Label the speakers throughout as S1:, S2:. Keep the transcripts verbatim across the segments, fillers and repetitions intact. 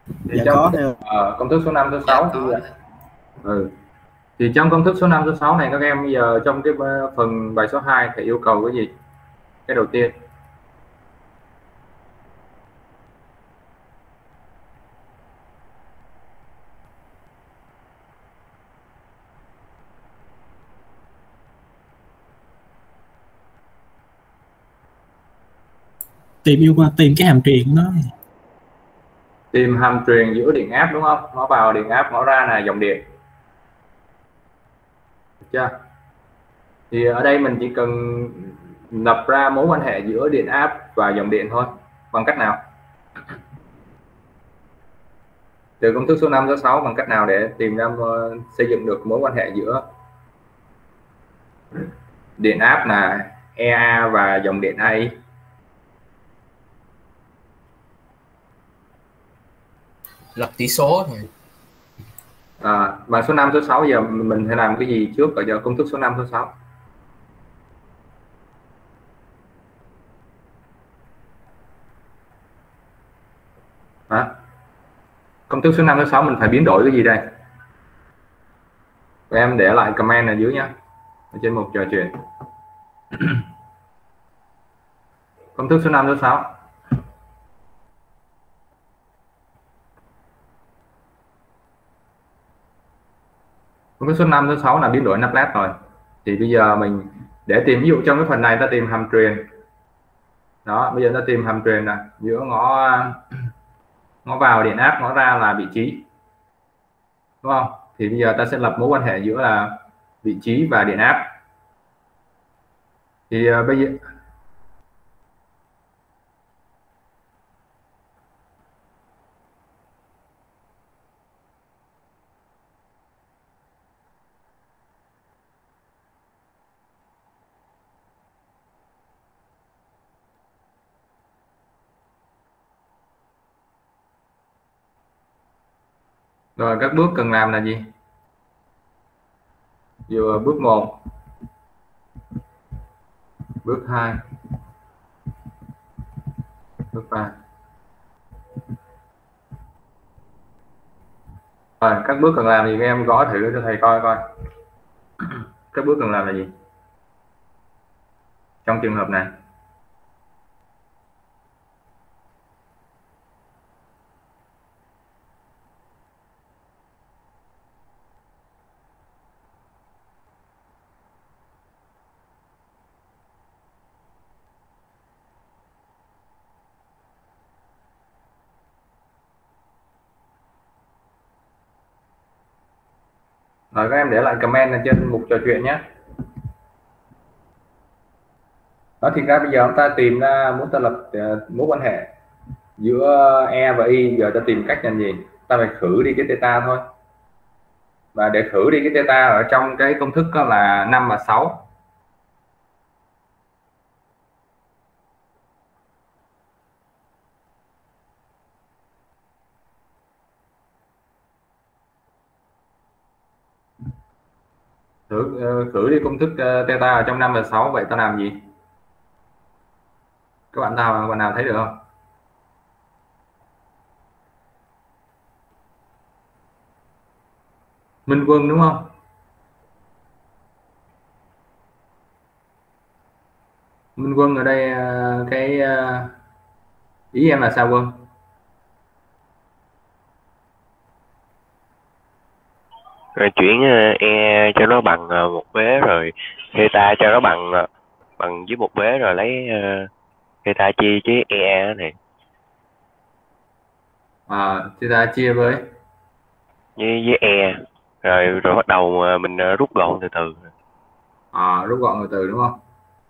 S1: Thì
S2: Dạ
S1: trong
S2: có theo.
S1: ờ, công thức số năm số
S3: Dạ
S1: sáu thì
S3: có.
S1: ừ. Thì trong công thức số năm số sáu này các em bây giờ trong cái phần bài số hai thầy yêu cầu cái gì? Cái đầu tiên
S2: Tìm yêu qua tìm cái hàm truyền đó.
S1: tìm hàm truyền giữa điện áp đúng không? Nó vào điện áp, nó ra là dòng điện. Được chưa? Thì ở đây mình chỉ cần lập ra mối quan hệ giữa điện áp và dòng điện thôi. Bằng cách nào? Từ công thức số năm số sáu bằng cách nào để tìm ra uh, xây dựng được mối quan hệ giữa điện áp là e a và dòng điện a i?
S3: Lập tỷ số thôi.
S1: À, và số năm số sáu giờ mình phải làm cái gì trước ở giờ công thức số năm số sáu? Đó. Công thức số năm số sáu mình phải biến đổi cái gì đây? Các em để lại comment ở dưới nhé, ở trên mục trò chuyện. Công thức số năm số sáu. Công thức số năm số sáu là biến đổi Laplace rồi. Thì bây giờ mình để tìm, ví dụ trong cái phần này ta tìm hàm truyền. Đó, bây giờ ta tìm hàm truyền là giữa ngõ ngõ vào điện áp, ngõ ra là vị trí. Đúng không? Thì bây giờ ta sẽ lập mối quan hệ giữa là vị trí và điện áp. Thì uh, bây giờ rồi các bước cần làm là gì? Vừa bước một, bước hai, bước ba. Rồi các bước cần làm thì các em gõ thử cho thầy coi coi. Các bước cần làm là gì trong trường hợp này? Rồi các em để lại comment ở trên mục trò chuyện nhé. Đó, thì ra bây giờ chúng ta tìm ra, muốn ta lập uh, mối quan hệ giữa E và Y, giờ ta tìm cách làm gì? Ta phải khử đi cái theta thôi. Và để khử đi cái theta ở trong cái công thức đó là năm và sáu. Khử, uh, khử đi công thức uh, theta ở trong năm và sáu, vậy ta làm gì? Các bạn nào bạn nào thấy được không? Minh Quân đúng không? Minh Quân ở đây uh, cái uh, ý em là sao Quân?
S4: Rồi chuyển E cho nó bằng một vế, rồi theta cho nó bằng bằng với một vế, rồi lấy theta chia với E này.
S1: À, theta chia với
S4: với với E, rồi rồi bắt đầu mình rút gọn từ từ.
S1: À, rút gọn từ từ đúng không?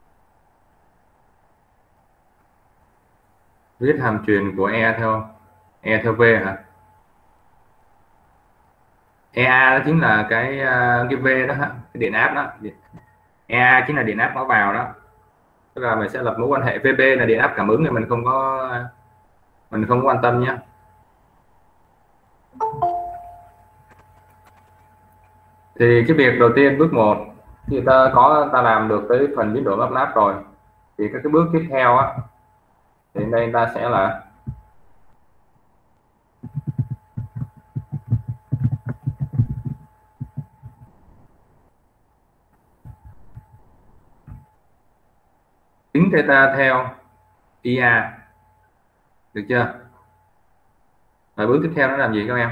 S1: Viết hàm truyền của E theo E theo V hả? e a đó chính là cái cái V đó, cái điện áp đó. e a chính là điện áp nó vào đó. Tức là mình sẽ lập mối quan hệ vê bê là điện áp cảm ứng, thì mình không có mình không quan tâm nhé. Thì cái việc đầu tiên, bước một thì ta có ta làm được cái phần biến đổi Laplace rồi, thì các cái bước tiếp theo á, thì đây ta sẽ là theta theo i a, được chưa? Rồi bước tiếp theo nó làm gì các em?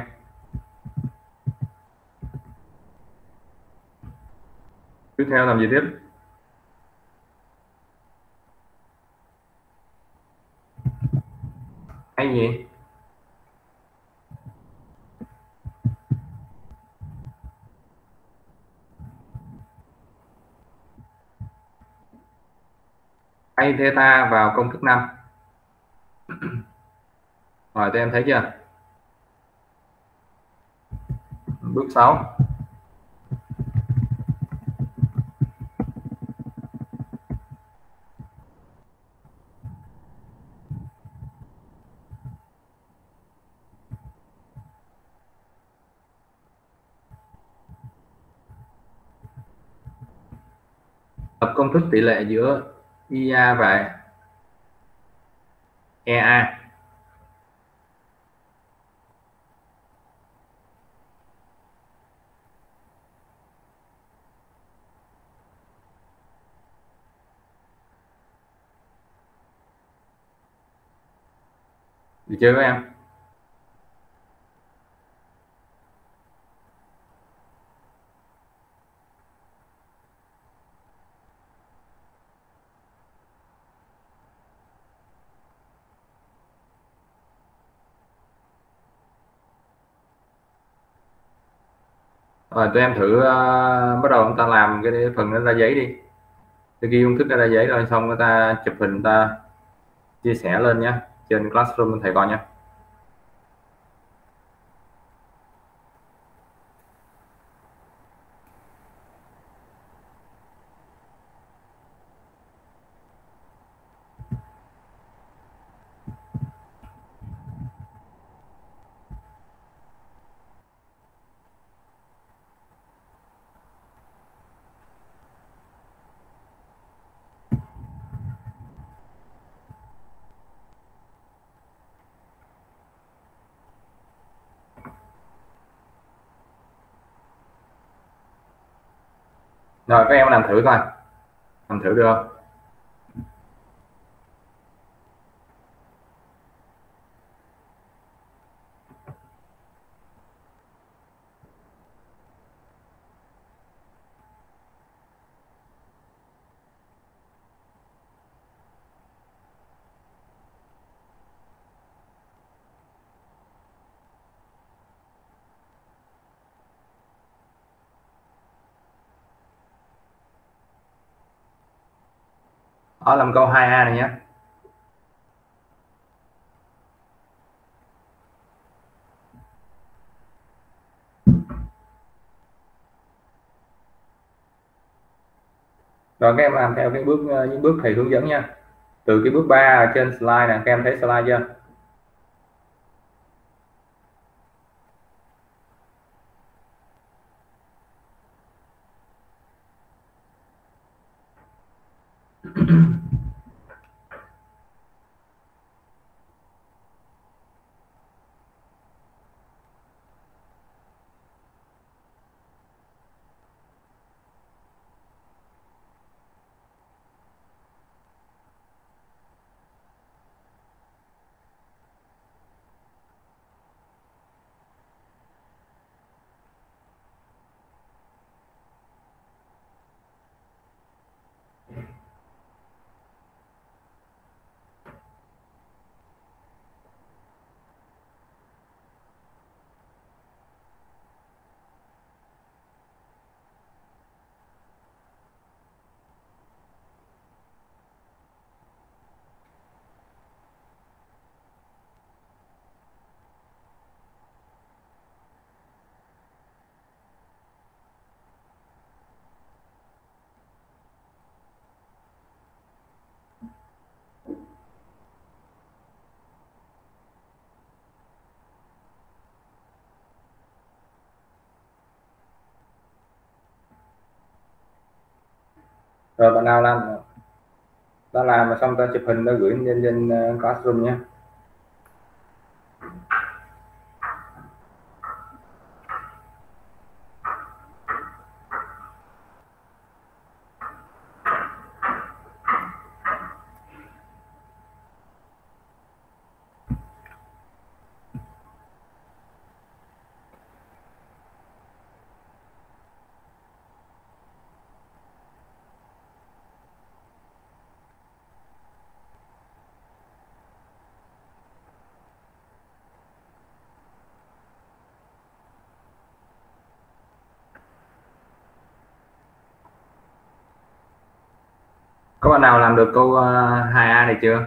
S1: Tiếp theo làm gì tiếp? Hay gì? Hay theta vào công thức năm. Rồi tụi em thấy chưa? Bước sáu. Lập công thức tỷ lệ giữa i a và e a. Được chưa các em? Rồi tụi em thử uh, bắt đầu chúng ta làm cái phần nó ra giấy đi. Tôi ghi công thức ra giấy rồi xong người ta chụp hình, người ta chia sẻ lên nhé, trên Classroom thầy coi nhé. Rồi các em làm thử coi, làm thử được không? Đó, làm câu hai A này nhé. Rồi các em làm theo cái bước những bước thầy hướng dẫn nha. Từ cái bước ba trên slide này, các em thấy slide chưa? Rồi bạn nào làm ta làm mà xong ta chụp hình ta gửi lên trên uh, Classroom nhé. Có bạn nào làm được câu uh, hai A này chưa?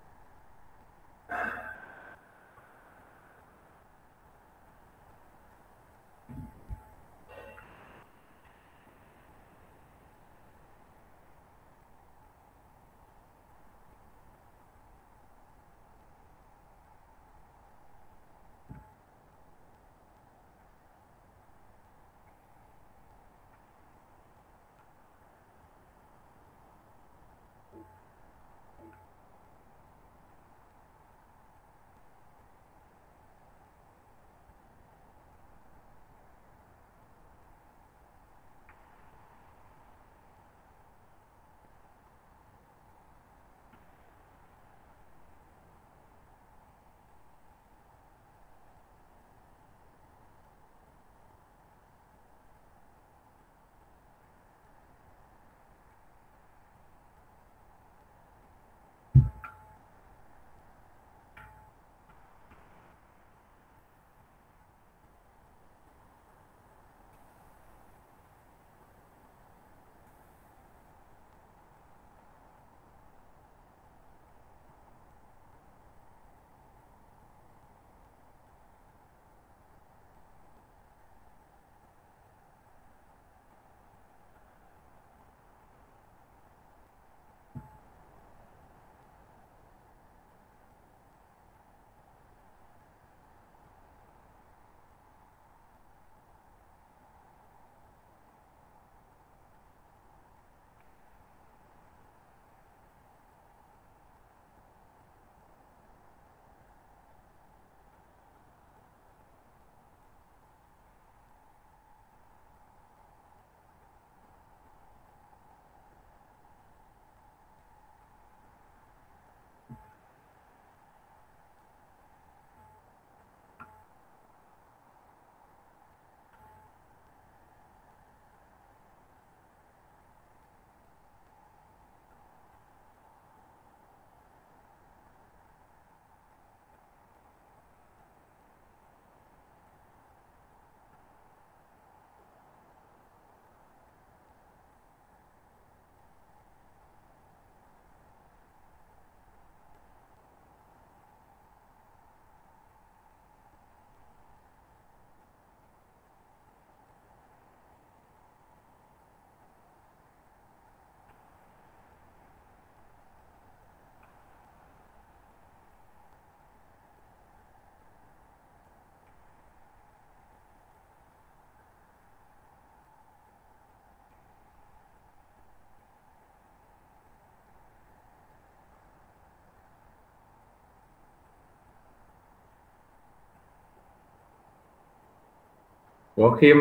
S1: Ủa Khiêm,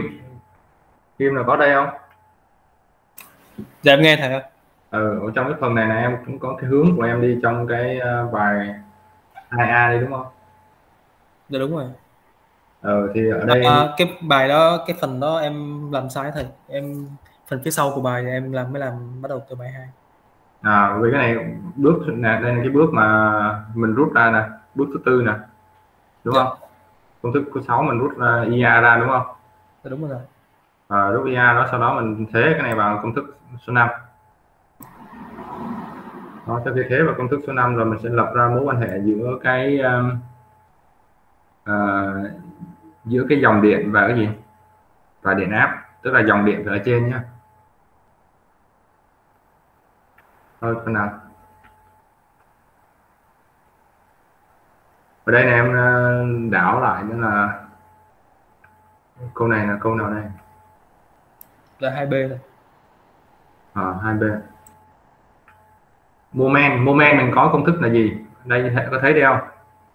S1: Khiêm là có đây không?
S5: Dạ em nghe thầy ạ.
S1: Ừ, ở trong cái phần này này em cũng có cái hướng của em đi trong cái uh, bài hai A đây đúng không?
S5: Dạ đúng rồi.
S1: Ừ, thì ở đây
S5: à, cái bài đó, cái phần đó em làm sai thầy. Em phần phía sau của bài thì em làm mới làm bắt đầu từ bài hai.
S1: à vì cái này bước nè, đây là cái bước mà mình rút ra nè, bước thứ tư nè, đúng
S5: Dạ.
S1: không? Công thức thứ sáu mình rút ra i a ra đúng không?
S5: Dạ đúng rồi.
S1: À, rút i a đó, sau đó mình thế cái này vào công thức số năm. Đó, sau khi thế vào công thức số năm rồi mình sẽ lập ra mối quan hệ giữa cái um, uh, giữa cái dòng điện và cái gì, và điện áp, tức là dòng điện ở trên nhé. Thôi phần nào ở đây này em uh, đảo lại nữa là câu này là câu nào đây?
S5: Là hai B thôi.
S1: À, hai B. Moment, moment mình có công thức là gì? Đây có thấy đây không?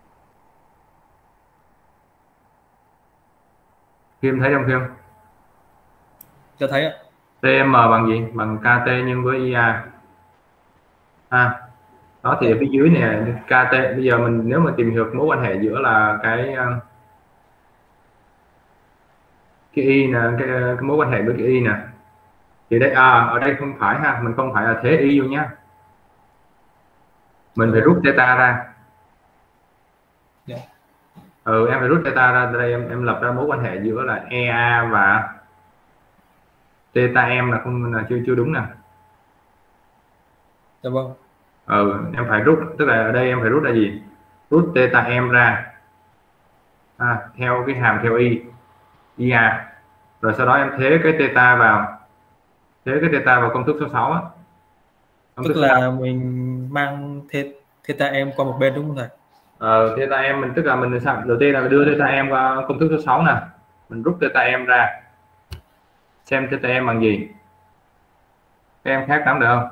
S1: Kim thấy không Kim?
S5: Cho thấy ạ.
S1: tê em bằng gì? Bằng ca tê nhân với i a. À, đó thì ở phía dưới này ca tê, bây giờ mình nếu mà tìm hiểu mối quan hệ giữa là cái cái y nè, cái, cái mối quan hệ với cái y nè, thì đây à, ở đây không phải ha, mình không phải là thế y vô nhá, mình phải rút theta ra.
S5: Yeah.
S1: Ừ, em phải rút theta ra. Đây em em lập ra mối quan hệ giữa là e a và theta em là không, là chưa chưa đúng nè.
S5: Dạ vâng.
S1: Ừ, em phải rút, tức là ở đây em phải rút là gì? Rút theta em ra à, theo cái hàm theo y ia, rồi sau đó em thế cái theta vào, thế cái theta vào công thức số sáu á, công thức
S5: Tức
S1: số năm.
S5: là mình mang theta, theta em qua một bên đúng không thầy?
S1: Ờ, theta em mình tức là mình sẵn đầu tiên là đưa theta em qua công thức số sáu nè, mình rút theta em ra xem theta em bằng gì. Các em khác nắm được không?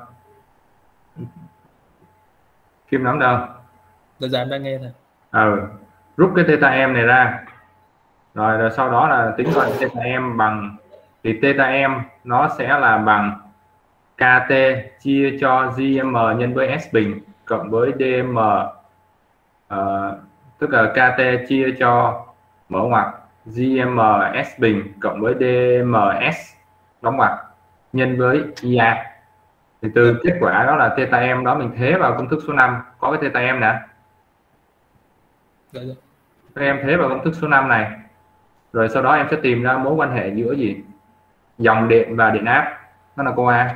S1: Kim nắm được không?
S5: Dạ dạ em đang nghe thầy.
S1: Ừ, rút cái theta em này ra, rồi, rồi sau đó là tính toán theta em bằng, thì theta em nó sẽ là bằng kt chia cho giê em nhân với s bình cộng với đê em, ờ, tức là kt chia cho mở ngoặc giê em s bình cộng với đê em s đóng ngoặc nhân với ia. Thì
S5: Dạ
S1: từ kết quả đó là theta em đó mình thế vào công thức số năm, có cái theta em nè,
S5: dạ dạ.
S1: các em thế vào công thức số năm này, rồi sau đó em sẽ tìm ra mối quan hệ giữa gì, dòng điện và điện áp, nó là câu A.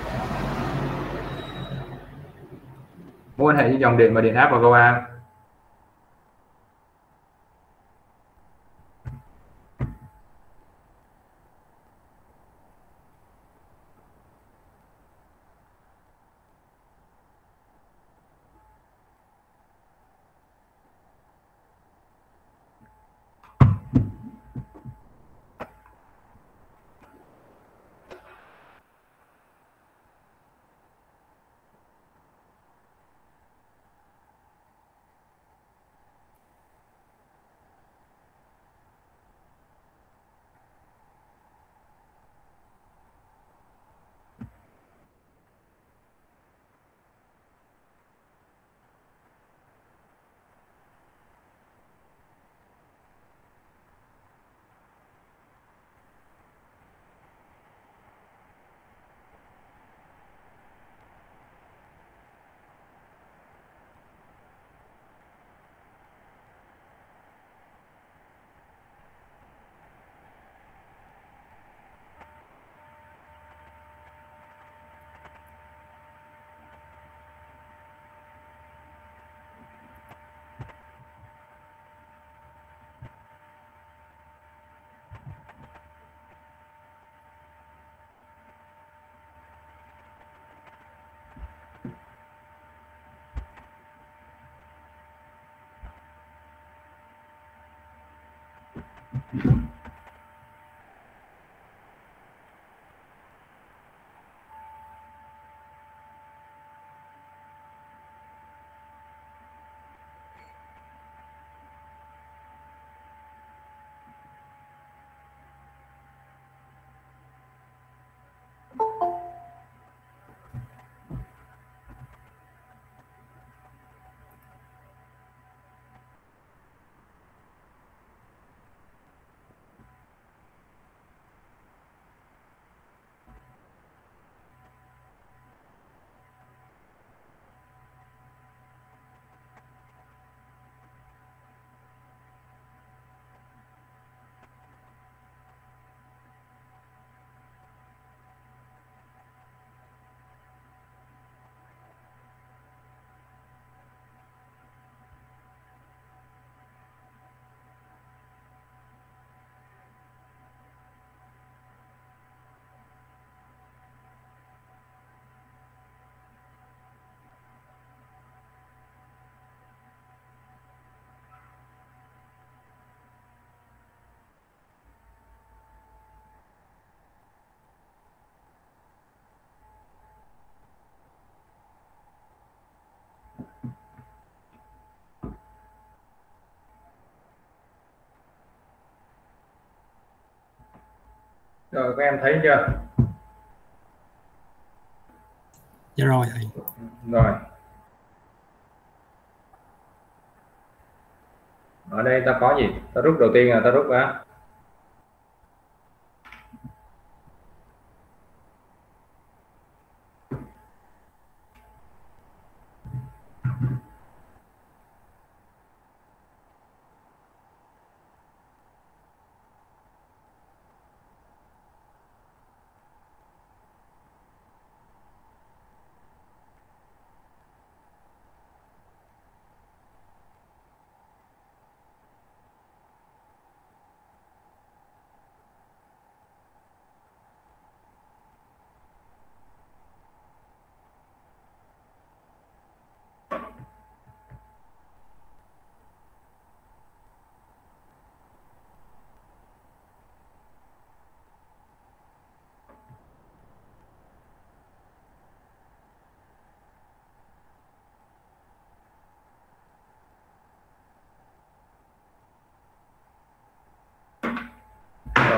S1: Mối quan hệ giữa dòng điện và điện áp và câu A. Rồi các em thấy chưa?
S2: Dạ rồi thầy.
S1: Rồi, ở đây ta có gì, ta rút đầu tiên là ta rút ra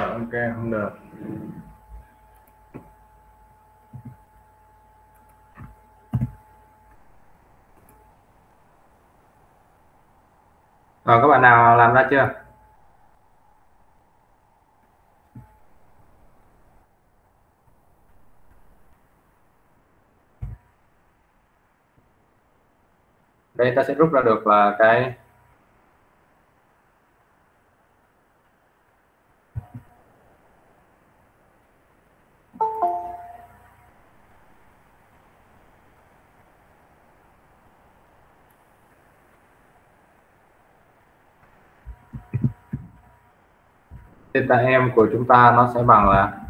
S1: ok, không được. Rồi các bạn nào làm ra chưa? Đây ta sẽ rút ra được là cái theta em của chúng ta nó sẽ bằng là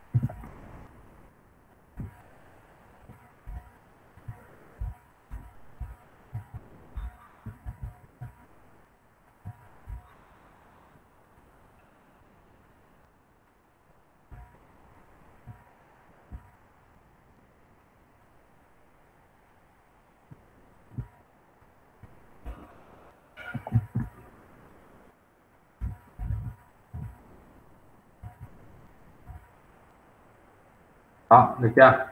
S1: đó, được chưa?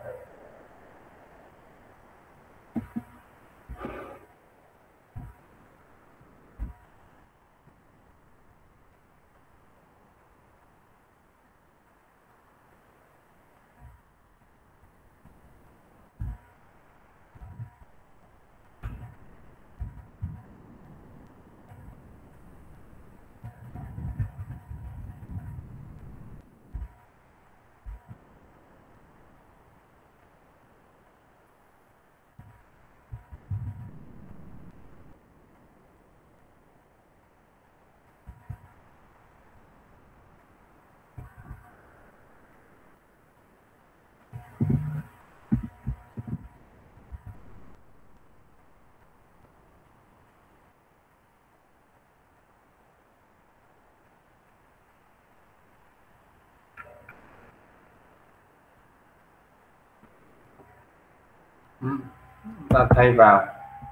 S1: Ừ. Ta thay vào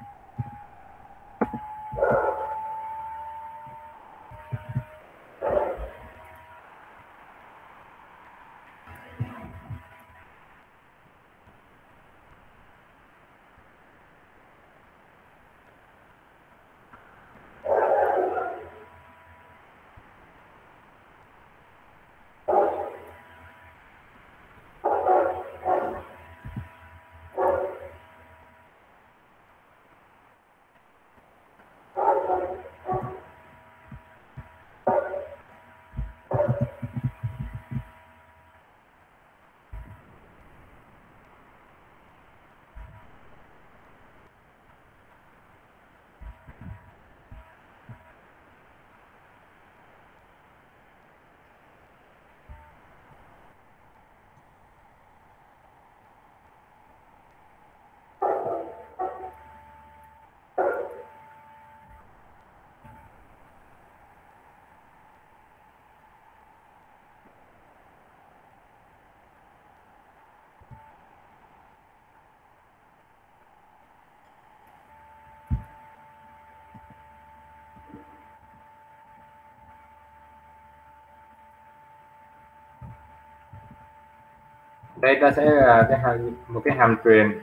S1: đây, ta sẽ là cái hàm, một cái hàm truyền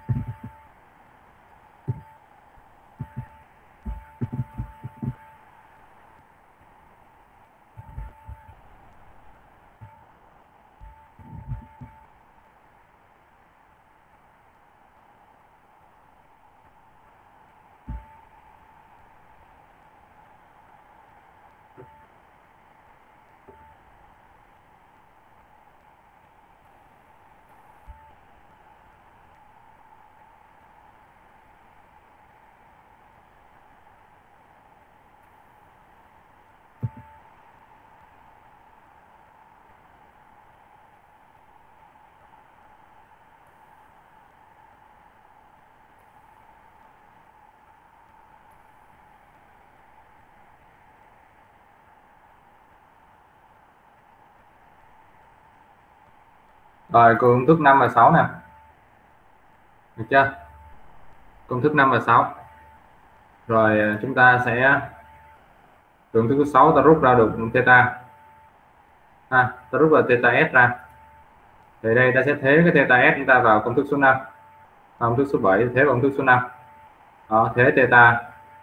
S1: rồi công thức năm và sáu nè, được chưa? Công thức năm và sáu rồi chúng ta sẽ công thức thứ sáu ta rút ra được theta ha, ta rút vào theta S ra. Thì đây ta sẽ thế cái theta S chúng ta vào công thức số năm, công thức số bảy thế vào công thức số năm. Đó, thế theta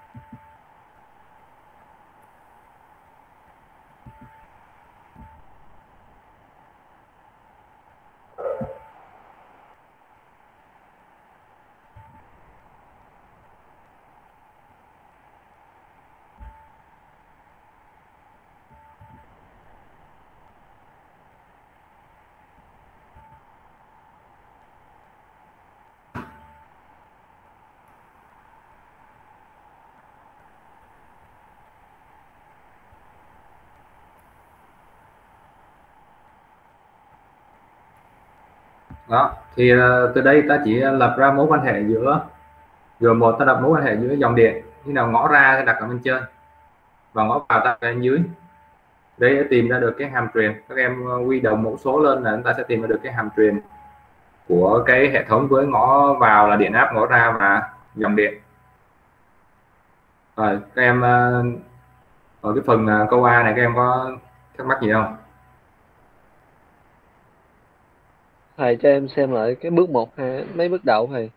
S1: đó. Thì uh, từ đây ta chỉ lập ra mối quan hệ giữa G một, ta đặt mối quan hệ giữa dòng điện như nào ngõ ra ta đặt ở bên trên và ngõ vào ta ở bên dưới. Đây để tìm ra được cái hàm truyền, các em quy đồng mẫu số lên là chúng ta sẽ tìm ra được cái hàm truyền của cái hệ thống với ngõ vào là điện áp, ngõ ra và dòng điện. Rồi các em ở cái phần câu A này các em có thắc mắc gì không?
S6: Thầy cho em xem lại cái bước một hay mấy bước đầu thầy.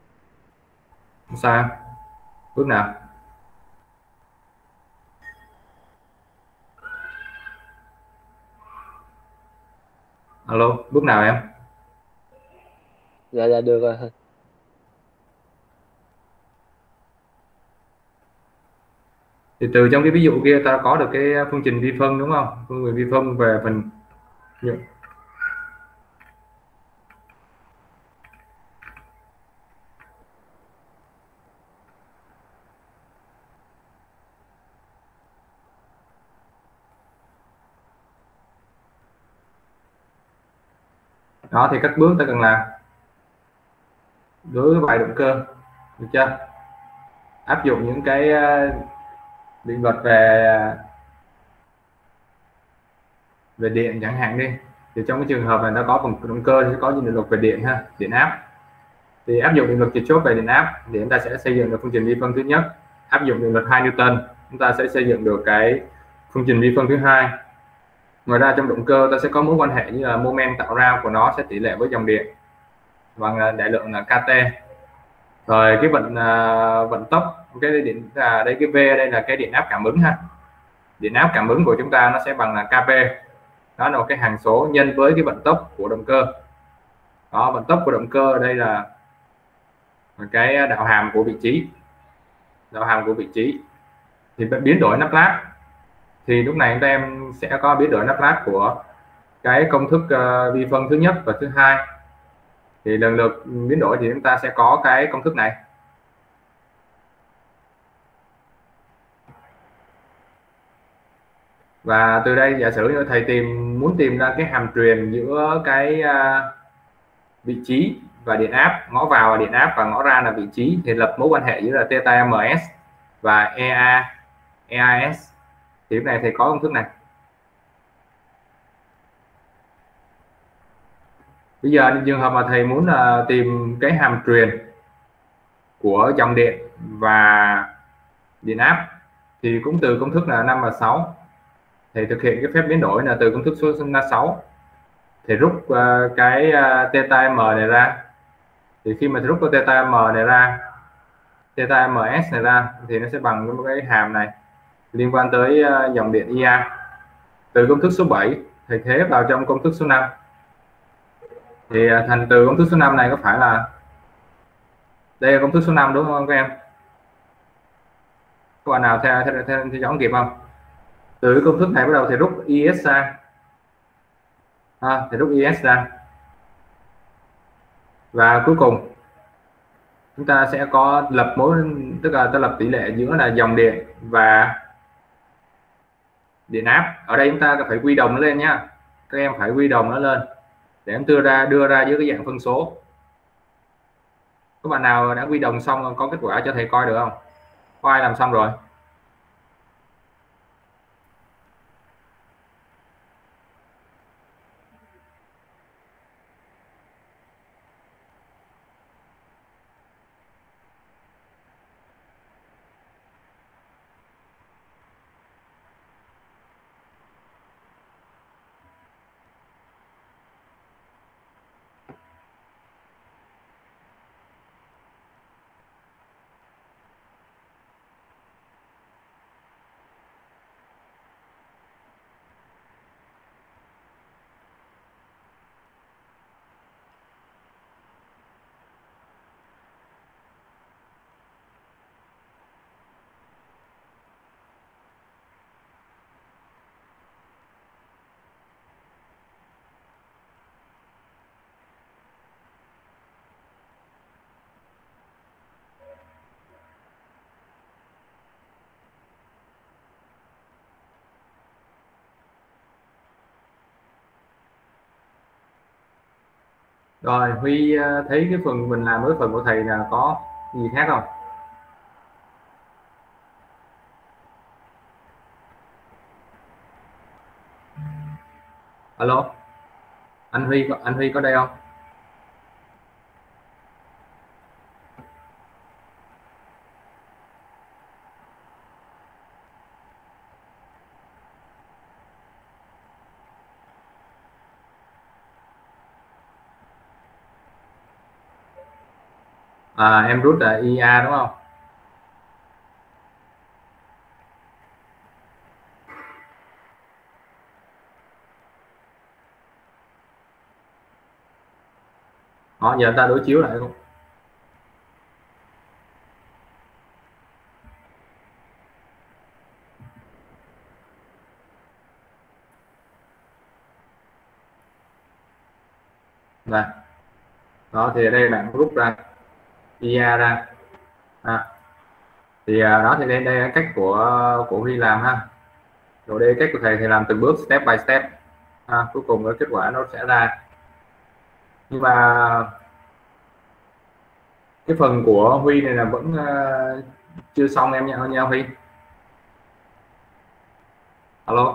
S1: Sao? Bước nào? Alo, bước nào em?
S6: Dạ dạ được rồi thầy.
S1: Thì từ trong cái ví dụ kia ta có được cái phương trình vi phân đúng không? Phương trình vi phân về phần đó. Thì các bước ta cần làm đối với bài động cơ, được chưa? Áp dụng những cái định luật về về điện chẳng hạn đi. Thì trong cái trường hợp này nó có phần động cơ thì có định luật về điện ha, điện áp. Thì áp dụng định luật Kirchhoff về điện áp để chúng ta sẽ xây dựng được phương trình vi phân thứ nhất. Áp dụng định luật hai Newton chúng ta sẽ xây dựng được cái phương trình vi phân thứ hai. Ngoài ra trong động cơ ta sẽ có mối quan hệ như là moment tạo ra của nó sẽ tỷ lệ với dòng điện bằng đại lượng là kT. Rồi cái vận uh, vận tốc, cái điện là đây cái V đây là cái điện áp cảm ứng ha. Điện áp cảm ứng của chúng ta nó sẽ bằng là Kp. Đó là một cái hằng số nhân với cái vận tốc của động cơ. Đó, vận tốc của động cơ ở đây là cái đạo hàm của vị trí. Đạo hàm của vị trí. Thì biến đổi Laplace thì lúc này các em sẽ có biến đổi Laplace của cái công thức uh, vi phân thứ nhất và thứ hai. Thì lần lượt biến đổi thì chúng ta sẽ có cái công thức này. Và từ đây giả sử như thầy tìm muốn tìm ra cái hàm truyền giữa cái uh, vị trí và điện áp, ngõ vào là điện áp và ngõ ra là vị trí, thì lập mối quan hệ giữa là theta ms và ea eas. Thì lúc này thầy có công thức này. Bây giờ trường hợp mà thầy muốn uh, tìm cái hàm truyền của dòng điện và điện áp thì cũng từ công thức là năm và sáu. Thầy thực hiện cái phép biến đổi là từ công thức số sáu. Thầy rút uh, cái uh, theta m này ra. Thì khi mà thầy rút cái theta m này ra, theta ms này ra thì nó sẽ bằng cái hàm này liên quan tới uh, dòng điện i a. Từ công thức số bảy thầy thế vào trong công thức số năm. Thì thành từ công thức số năm này có phải là đây là công thức số năm đúng không các em? Các bạn nào theo theo theo, theo dõi kịp không? Từ công thức này bắt đầu thì rút is ra, à, thì rút is ra và cuối cùng chúng ta sẽ có lập mối, tức là ta lập tỷ lệ giữa là dòng điện và điện áp. Ở đây chúng ta phải quy đồng nó lên nhá, các em phải quy đồng nó lên để em đưa ra đưa ra dưới cái dạng phân số. Các bạn nào đã quy đồng xong có kết quả cho thầy coi được không? Có ai làm xong rồi? Rồi Huy ờ, thấy cái phần mình làm với phần của thầy là có gì khác không? Alo, anh Huy có- anh Huy có đây không? À, em rút là i a đúng không? Đó, giờ ta đối chiếu lại không? Đây. Đó thì ở đây bạn rút ra i a ra. À, thì à, đó thì đây đây là cách của của Huy làm ha. Rồi đây cách của thầy thì làm từng bước step by step. À, cuối cùng cái kết quả nó sẽ ra. Nhưng mà cái phần của Huy này là vẫn uh, chưa xong em nha nha Huy. Alo,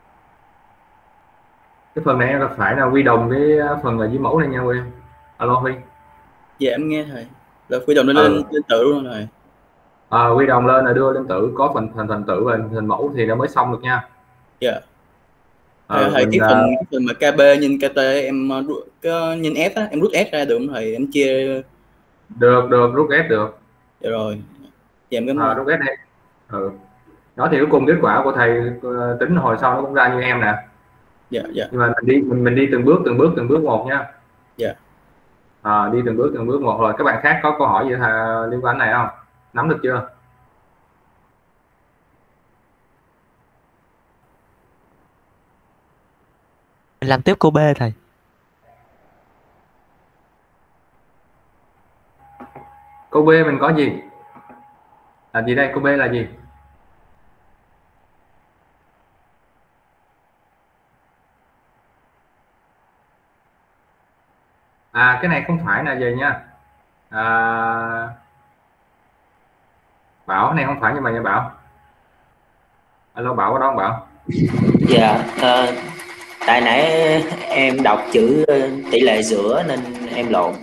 S1: cái phần này là phải là quy đồng cái phần ở dưới mẫu này nha Huy. Alo Huy.
S7: Dạ em nghe thầy. Là quy đồng lên
S1: Ừ.
S7: lên, lên tự luôn rồi.
S1: À, quy đồng lên là đưa lên tử, có phần thành phần tử và hình mẫu thì nó mới xong được nha.
S7: Dạ.
S1: Ờ,
S7: Thầy, thầy
S1: mình,
S7: cái
S1: à,
S7: phần cái phần mà ca bê nhân ca tê em uh, rút- cái nhân S á, em rút S ra được không thầy? Em chia
S1: được được rút ghép được.
S7: dạ rồi. Dạ em cảm
S1: À,
S7: ơn.
S1: rút ghép đây. Ừ. Đó thì cuối cùng kết quả của thầy ờ, tính hồi sau nó cũng ra như em nè.
S7: Dạ dạ
S1: Nhưng mà mình đi mình, mình đi từng bước từng bước từng bước một nha.
S7: dạ.
S1: À, đi từng bước từng bước một. Rồi các bạn khác có câu hỏi gì thà, liên quan này không? Nắm được chưa?
S8: Mình làm tiếp câu B thầy.
S1: Câu B mình có gì? Là gì đây? Câu B là gì? À, cái này không phải là gì nha. À, Bảo, cái này không phải như vậy nha Bảo. Alo Bảo, có đó không Bảo?
S9: Dạ, ờ, tại nãy em đọc chữ ờ, tỷ lệ giữa nên em lộn.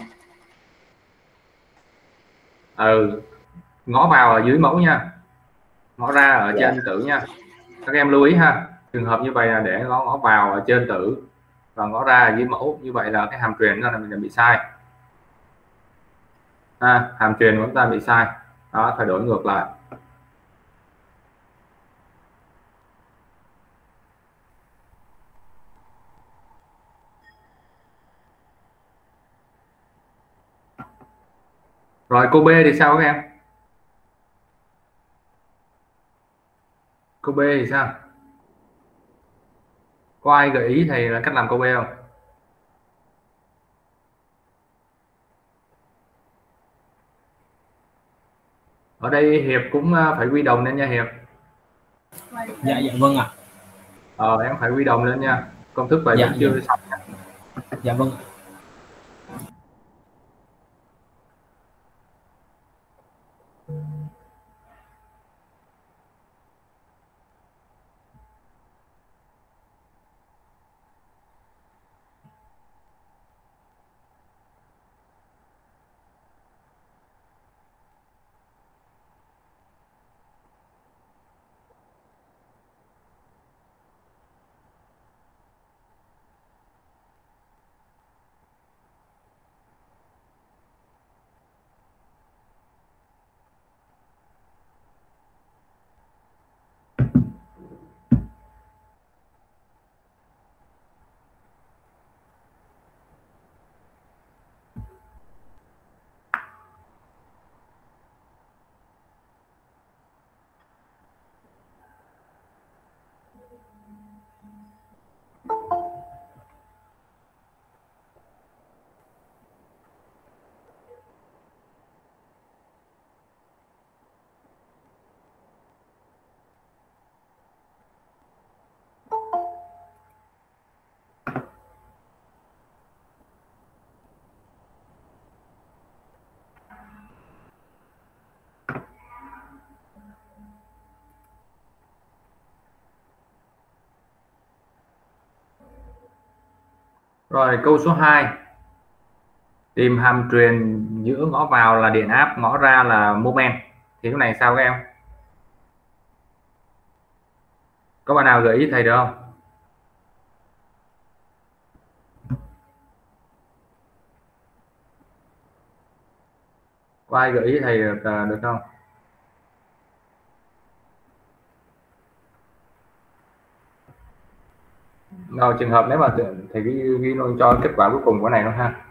S1: Ừ, ngõ vào ở dưới mẫu nha, ngõ ra ở
S9: Dạ,
S1: trên tử nha. Các em lưu ý ha, trường hợp như vậy là để ngõ ngõ vào ở trên tử và ngõ ra ở dưới mẫu, như vậy là cái hàm truyền nó là mình bị sai. À, hàm truyền của chúng ta bị sai. Đó, phải đổi ngược lại. Rồi câu B thì sao các em? Câu B thì sao? Có ai gợi ý thầy là cách làm câu B không? Ở đây Hiệp cũng à, phải quy đồng lên nha Hiệp.
S5: Dạ dạ vâng ạ.
S1: Ờ, em phải quy đồng lên nha. Công thức vậy
S5: Dạ,
S1: vẫn chưa
S5: dạ.
S1: xong.
S5: Dạ vâng.
S1: Rồi câu số hai, tìm hàm truyền giữa ngõ vào là điện áp, ngõ ra là moment, thì cái này sao các em? Có bạn nào gợi ý thầy được không? Có ai gợi ý thầy được, được không? Rồi trường hợp nếu mà thầy ghi, ghi luôn cho kết quả cuối cùng của này luôn ha.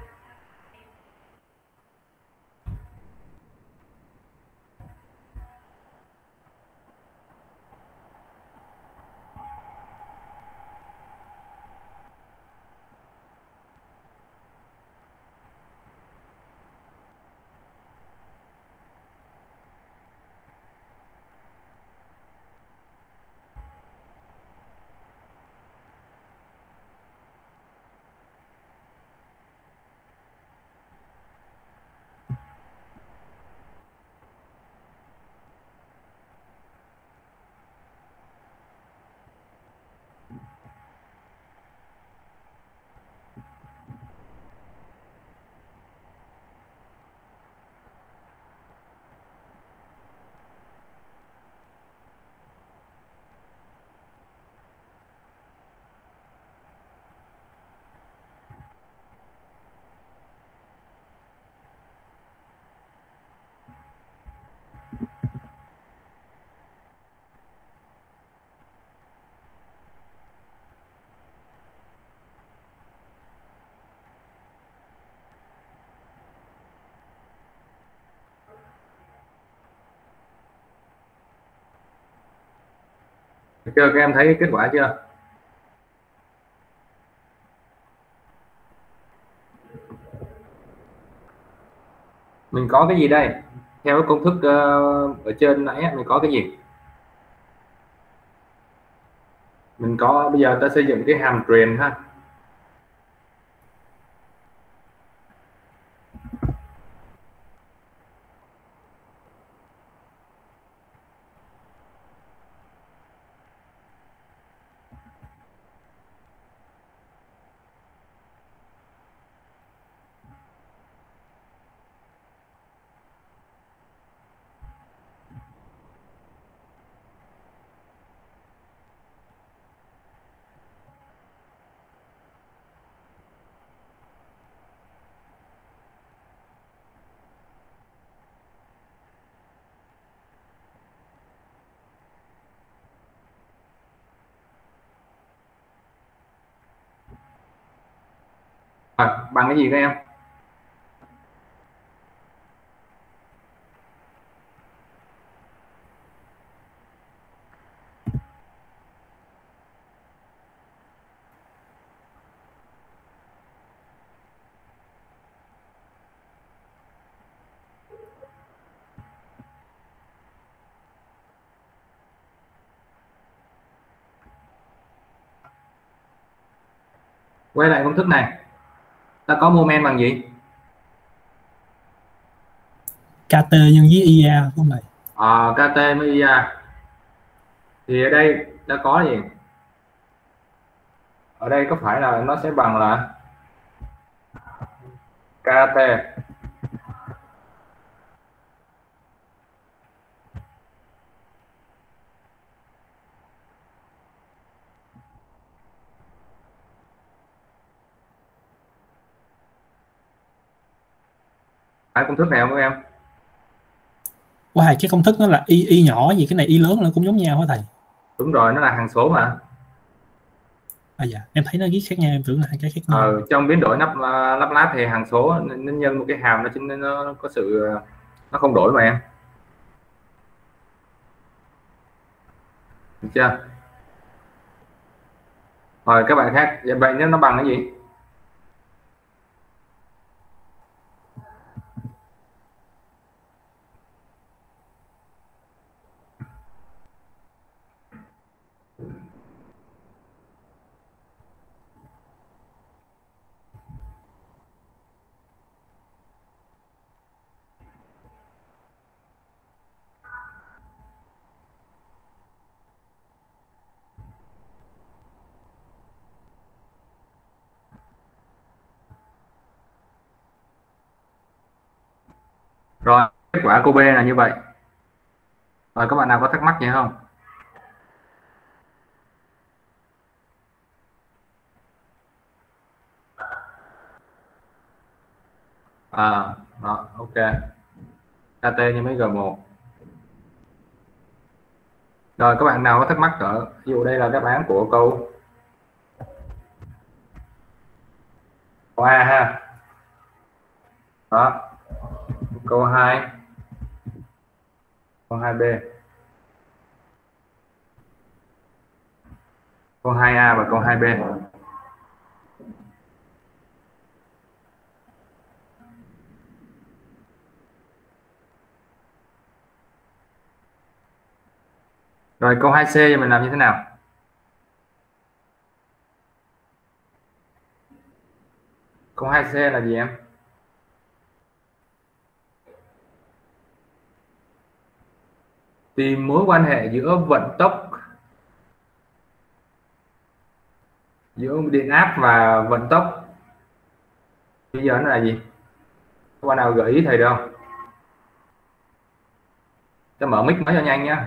S1: Được chưa? Các em thấy kết quả chưa? Mình có cái gì đây? Theo cái công thức uh, ở trên nãy mình có cái gì? Mình có, bây giờ ta xây dựng cái hàm truyền ha. À, bằng cái gì các em? Quay lại công thức này, ta có moment bằng gì?
S2: kt nhân với ia không này?
S1: À, kt với ia. Thì ở đây đã có gì? Ở đây có phải là nó sẽ bằng là kt phải công thức này không các em?
S2: Qua hai cái công thức nó là y y nhỏ gì, cái này y lớn nó cũng giống nhau hả thầy?
S1: Đúng rồi, nó là hằng số mà.
S2: À dạ, em thấy nó viết khác nhau, em tưởng là hai cái khác nhau.
S1: Ờ, trong biến đổi lắp lắp lát thì hằng số nó nhân một cái hàm, nó chính nó có sự nó không đổi mà em. Được chưa? Rồi các bạn khác, vậy nó bằng cái gì? Rồi kết quả cô B là như vậy. Rồi các bạn nào có thắc mắc gì không? À, đó, ok. ca tê nhân với G một. Rồi các bạn nào có thắc mắc ở ví dụ đây là đáp án của câu câu A ha. Đó. Câu hai. Câu hai B. Câu hai A và câu hai B. Rồi câu hai C thì mình làm như thế nào? Câu hai C là gì em? Tìm mối quan hệ giữa vận tốc giữa điện áp và vận tốc. Bây giờ nó là gì? Các bạn nào gợi ý thầy được không? Cho mở mic nói cho nhanh nhá.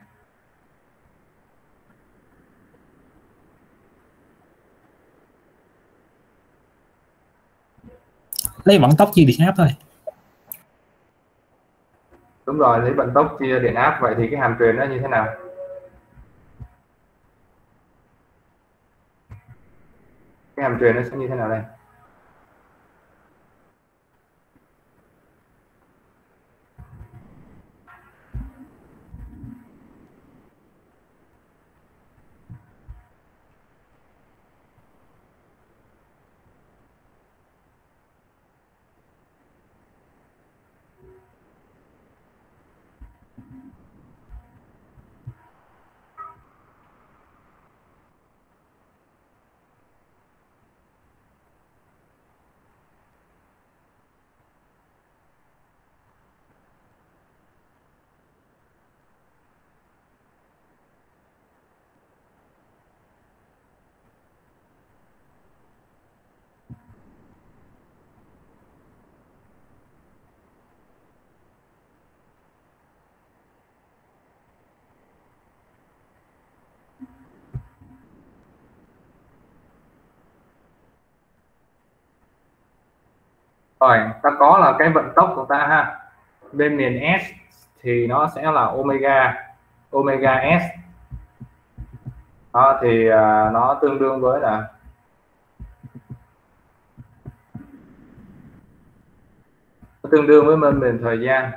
S2: Lấy vận tốc chia điện áp thôi.
S1: Đúng rồi, lấy vận tốc chia điện áp. Vậy thì cái hàm truyền nó như thế nào? Cái hàm truyền nó sẽ như thế nào đây? Rồi, ta có là cái vận tốc của ta ha. Bên miền S thì nó sẽ là omega omega S. Đó thì uh, nó tương đương với là nó tương đương với bên miền thời gian.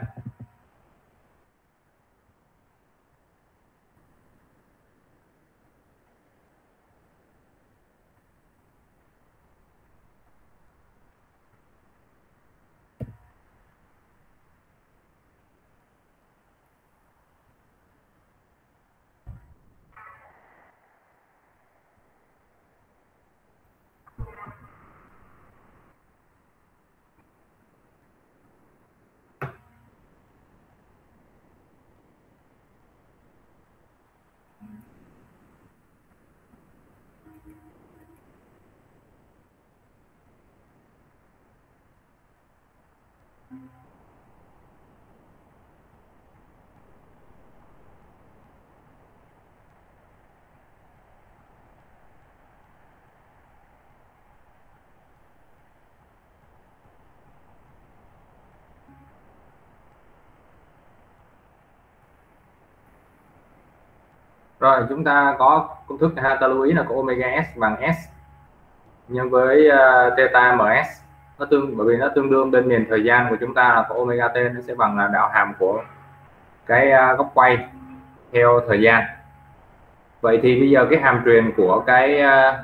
S1: Rồi chúng ta có công thức ha, ta lưu ý là có omega S bằng S nhân với uh, theta ms. Nó tương bởi vì nó tương đương bên miền thời gian của chúng ta là có omega t, nó sẽ bằng là đạo hàm của cái uh, góc quay theo thời gian. Vậy thì bây giờ cái hàm truyền của cái uh,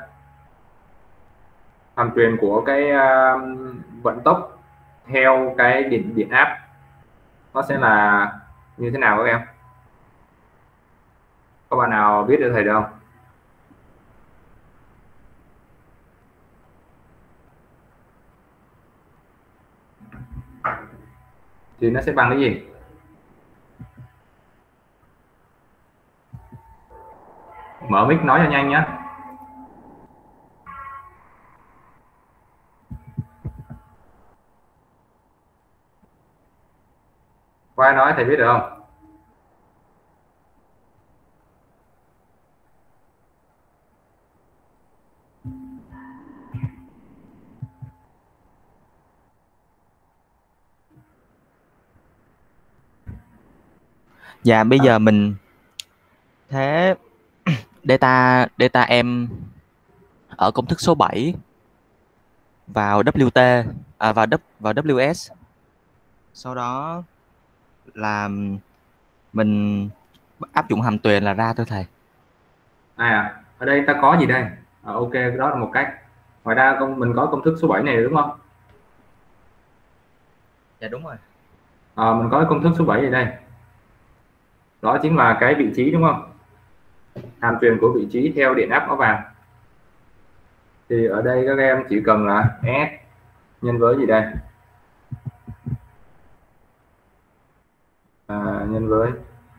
S1: hàm truyền của cái uh, vận tốc theo cái điện điện áp nó sẽ là như thế nào các em? Các bạn nào biết được thầy được không? Thì nó sẽ bằng cái gì? Mở mic nói cho nhanh nhé. ai nói thầy biết được không?
S8: Dạ bây giờ mình thế data data em ở công thức số bảy vào vê kép tê à, vào W, vào vê kép ét, sau đó là mình áp dụng hàm tuyền là ra thôi thầy.
S1: À, ở đây ta có gì đây? À, ok, đó là một cách. Ngoài ra công mình có công thức số bảy này đúng không?
S8: Dạ đúng rồi.
S1: À, mình có công thức số bảy ở đây. Đó chính là cái vị trí đúng không? Hàm truyền của vị trí theo điện áp nó vào. Thì ở đây các em chỉ cần là S nhân với gì đây? À, nhân với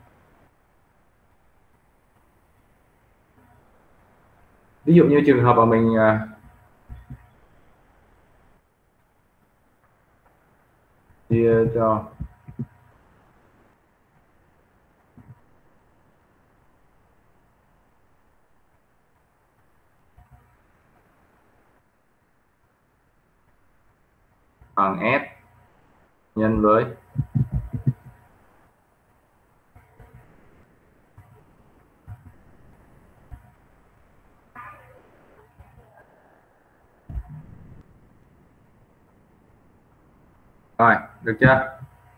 S1: ví dụ như trường hợp mà mình à, chia cho bằng S nhân với rồi, được chưa?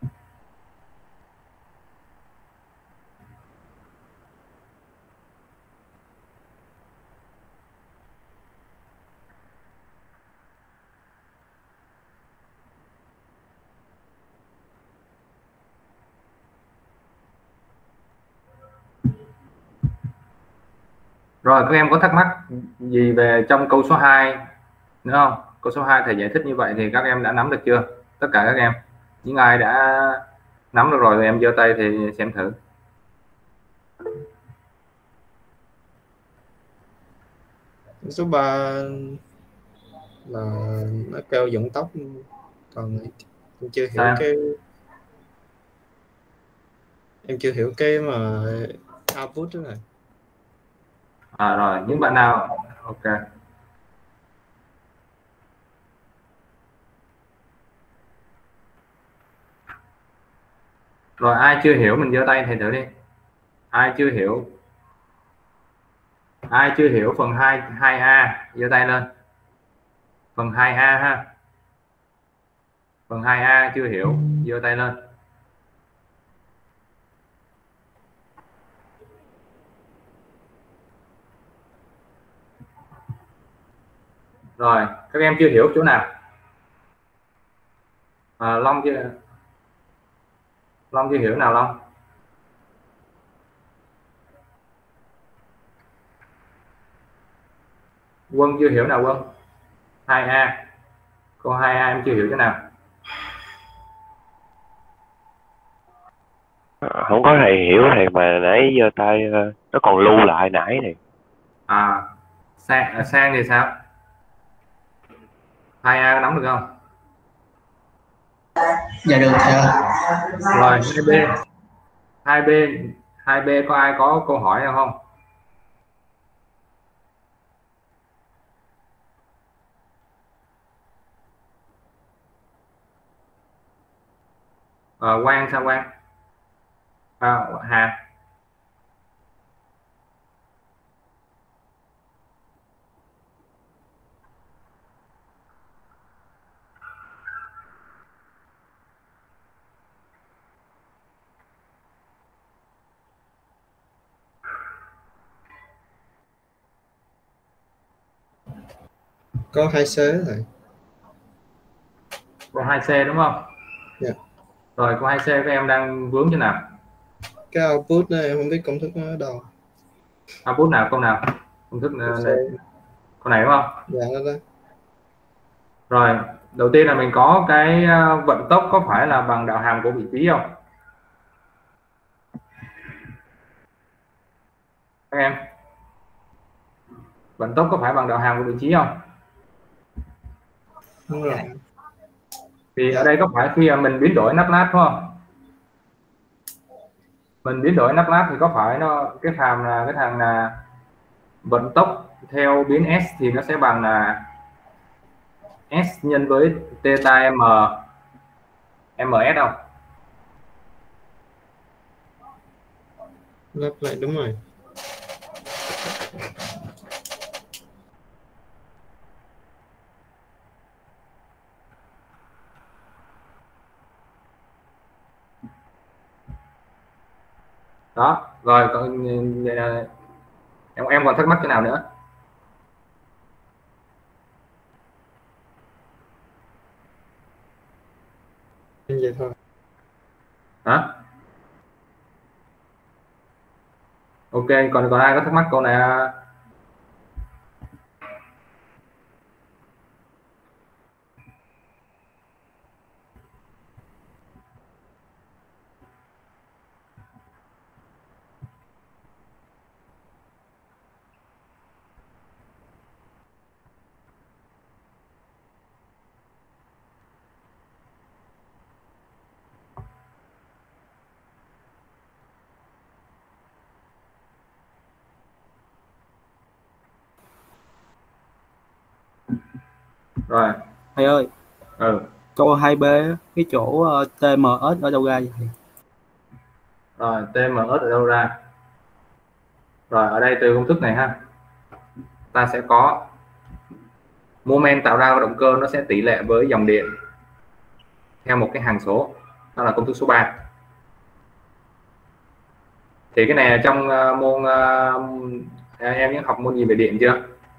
S1: Rồi các em có thắc mắc gì về trong câu số hai nữa không? Câu số hai thầy giải thích như vậy thì các em đã nắm được chưa? Tất cả các em, những ai đã nắm được rồi thì em giơ tay thì xem thử.
S10: Số ba là nó kêu dẫn tốc, còn em chưa hiểu
S1: Sao?
S10: cái em chưa hiểu cái mà output đó này.
S1: À rồi, những bạn nào ok. Rồi ai chưa hiểu mình giơ tay thầy thử đi. Ai chưa hiểu? Ai chưa hiểu phần hai hai A giơ tay lên. Phần hai A ha. Phần hai A chưa hiểu giơ tay lên. Rồi, các em chưa hiểu chỗ nào? À, Long chưa Long chưa hiểu nào Long? Quân chưa hiểu nào Quân? hai A. Câu hai A em chưa hiểu chỗ nào?
S4: Không có thầy hiểu thầy mà nãy giơ tay nó còn lưu lại nãy này.
S1: À, sang sang thì sao? hai A nắm được không?
S3: Dạ được thầy ơi.
S1: Rồi hai B hai B hai B có ai có câu hỏi nào không? À, Quang sao Quang? À, Hà.
S10: Có hai C rồi.
S1: Câu hai C đúng không?
S10: Dạ.
S1: Rồi câu hai C các em đang vướng chỗ nào?
S10: Cái output đó em không biết công thức nó ở đâu.
S1: Output nào, câu nào? Công thức này, câu này đúng không?
S10: Dạ đó đó.
S1: Rồi, đầu tiên là mình có cái vận tốc có phải là bằng đạo hàm của vị trí không? Các em, vận tốc có phải bằng đạo hàm của vị trí không?
S10: Đúng rồi.
S1: Thì ở đây có phải khi mà mình biến đổi nắp lát đúng không? mình biến đổi nắp lát thì có phải nó cái hàm là cái thằng là vận tốc theo biến S thì nó sẽ bằng là S nhân với theta m ms không?
S10: Lắp lại đúng rồi.
S1: Đó rồi còn em em còn thắc mắc cái nào nữa?
S10: Vậy thôi.
S1: Hả? Ok, còn còn ai có thắc mắc câu này? Rồi
S5: Thầy ơi,
S1: ừ.
S5: câu hai B cái chỗ uh, tê em ét ở đâu ra vậy thầy?
S1: Rồi tê em ét ở đâu ra? Rồi ở đây từ công thức này ha, ta sẽ có moment tạo ra động cơ nó sẽ tỷ lệ với dòng điện theo một cái hằng số, đó là công thức số ba. Thì cái này trong uh, môn uh, em những học môn gì về điện chưa?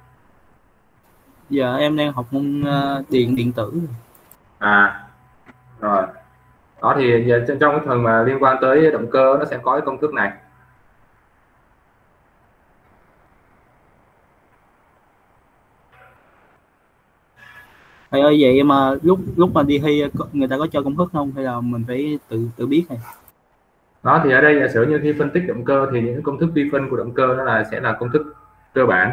S5: Giờ em đang học môn uh, điện điện tử.
S1: À rồi đó, thì giờ trong cái phần mà liên quan tới động cơ nó sẽ có cái công thức này.
S5: Thầy ơi, vậy mà lúc lúc mà đi thi người ta có cho công thức không hay là mình phải tự tự biết này?
S1: Đó thì ở đây giả sử như khi phân tích động cơ thì những công thức vi phân của động cơ nó là sẽ là công thức cơ bản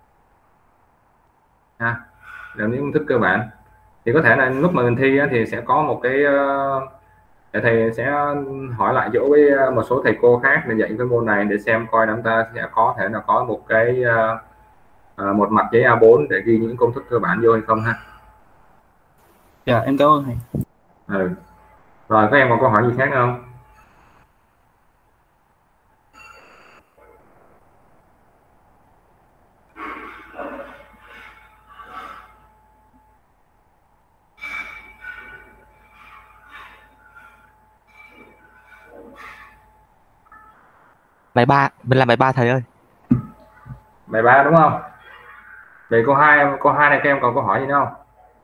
S1: ha, là những công thức cơ bản. Thì có thể là lúc mà mình thi thì sẽ có một cái uh, thầy sẽ hỏi lại chỗ với một số thầy cô khác để dạy cái môn này để xem coi chúng ta sẽ có thể là có một cái uh, uh, một mặt giấy A bốn để ghi những công thức cơ bản vô hay không ha.
S5: Dạ em cảm ơn thầy.
S1: Ừ. Rồi các em còn câu hỏi gì khác không?
S8: Bài ba, mình làm bài ba thầy ơi.
S1: Bài ba đúng không? Về câu hai, câu hai này các em còn câu hỏi gì nữa không?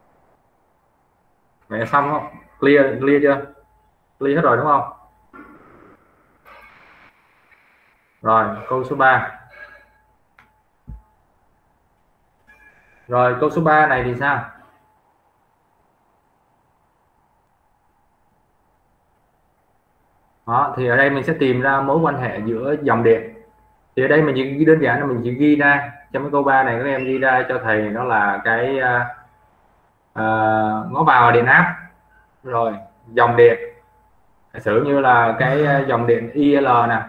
S1: Vậy xong không? Clear clear chưa? Clear hết rồi đúng không? Rồi câu số ba. Rồi câu số ba này thì sao? Đó, thì ở đây mình sẽ tìm ra mối quan hệ giữa dòng điện. Thì ở đây mình chỉ ghi đơn giản là mình chỉ ghi ra trong cái câu ba này, các em ghi ra cho thầy nó là cái uh, uh, ngõ vào điện áp, rồi dòng điện giả sử như là cái dòng điện i lờ nè,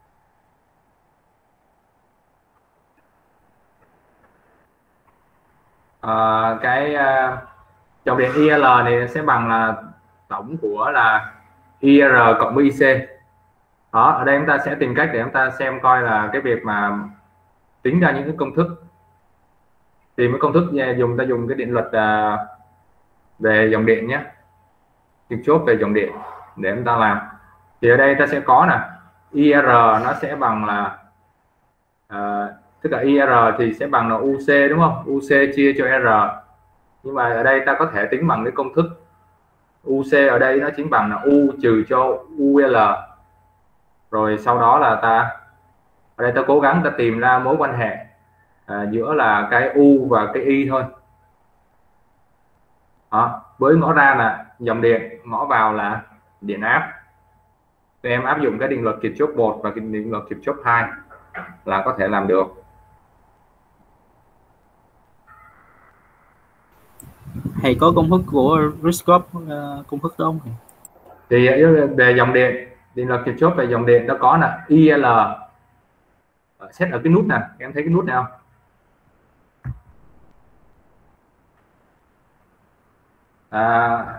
S1: uh, cái uh, dòng điện i lờ này sẽ bằng là tổng của là i rờ cộng với i xê. Đó, ở đây chúng ta sẽ tìm cách để chúng ta xem coi là cái việc mà tính ra những cái công thức, tìm cái công thức dùng ta dùng cái định luật uh, về dòng điện nhé, Kirchhoff về dòng điện để chúng ta làm. Thì ở đây ta sẽ có nè, i rờ nó sẽ bằng là uh, tức là i rờ thì sẽ bằng là u xê đúng không? u xê chia cho R. Nhưng mà ở đây ta có thể tính bằng cái công thức u xê ở đây nó chính bằng là U trừ cho u lờ. Rồi sau đó là ta ở đây ta cố gắng ta tìm ra mối quan hệ à, giữa là cái U và cái I thôi. Đó, với ngõ ra là dòng điện, ngõ vào là điện áp. Thì em áp dụng cái định luật Kirchhoff một và cái định luật Kirchhoff hai là có thể làm được.
S5: Thầy có công thức của Kirchhoff uh, công thức đó không thầy?
S1: Thì về dòng điện định luật Kirchhoff về dòng điện nó có là i lờ set ở cái nút này, em thấy cái nút này không? À,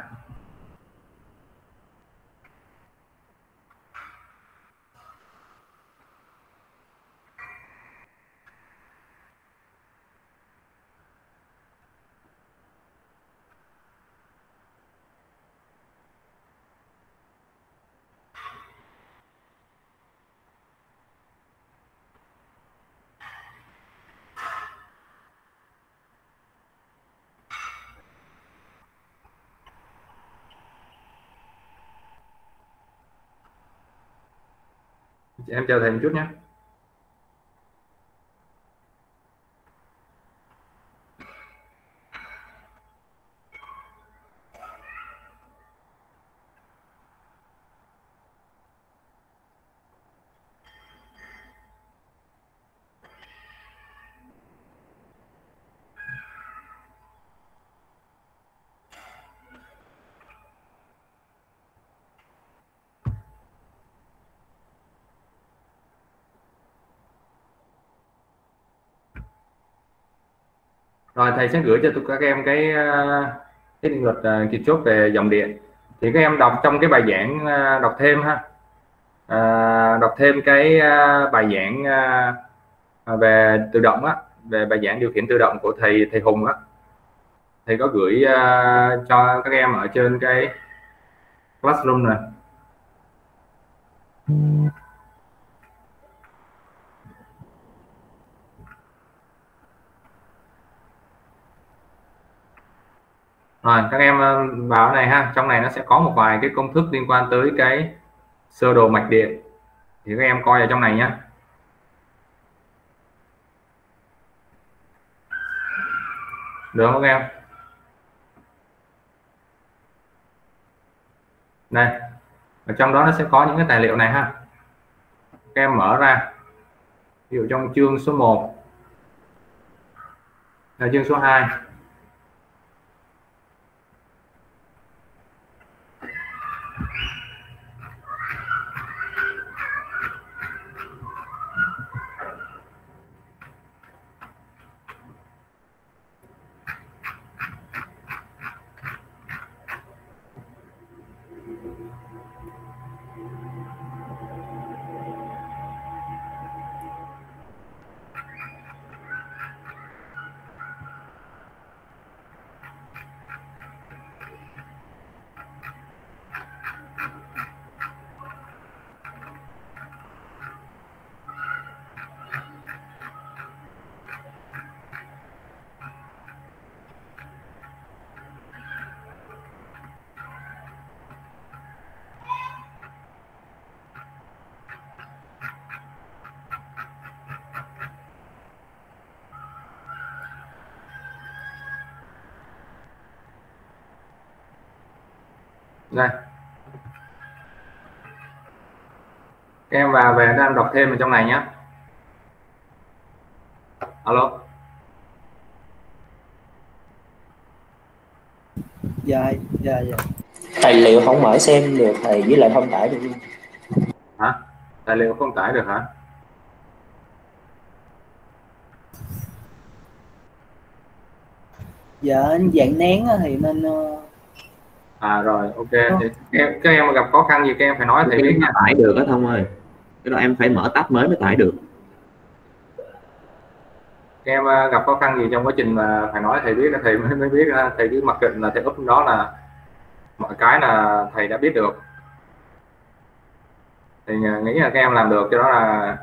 S1: em chờ thầy một chút nhé. Rồi thầy sẽ gửi cho tụi các em cái cái định luật uh, Kirchhoff về dòng điện, thì các em đọc trong cái bài giảng, uh, đọc thêm ha, uh, đọc thêm cái uh, bài giảng uh, về tự động á, về bài giảng điều khiển tự động của thầy thầy Hùng á, thầy có gửi uh, cho các em ở trên cái Classroom này. Rồi các em vào này ha, trong này nó sẽ có một vài cái công thức liên quan tới cái sơ đồ mạch điện, thì các em coi ở trong này nhé. Được không các em? Đây, ở trong đó nó sẽ có những cái tài liệu này ha, các em mở ra, ví dụ trong chương số một, là chương số hai. Đây, các em vào về đang đọc thêm ở trong này nhé. Alo.
S5: Dạ, dạ, dạ.
S9: Tài liệu không mở xem được thầy, với lại không tải được luôn.
S1: Hả? Tài liệu không tải được hả?
S5: Dạ, dạng nén thì nên
S1: À rồi, ok. Thì các em, các em gặp khó khăn gì các em phải nói thầy biết nha.
S11: Tải được á Thông ơi. Cái đó em phải mở tab mới mới tải được.
S1: Các em gặp khó khăn gì trong quá trình mà phải nói thầy biết là thầy mới, mới biết, thầy cứ mặc định là thầy úp đó là mọi cái là thầy đã biết được. Thì nghĩ là các em làm được, cho đó là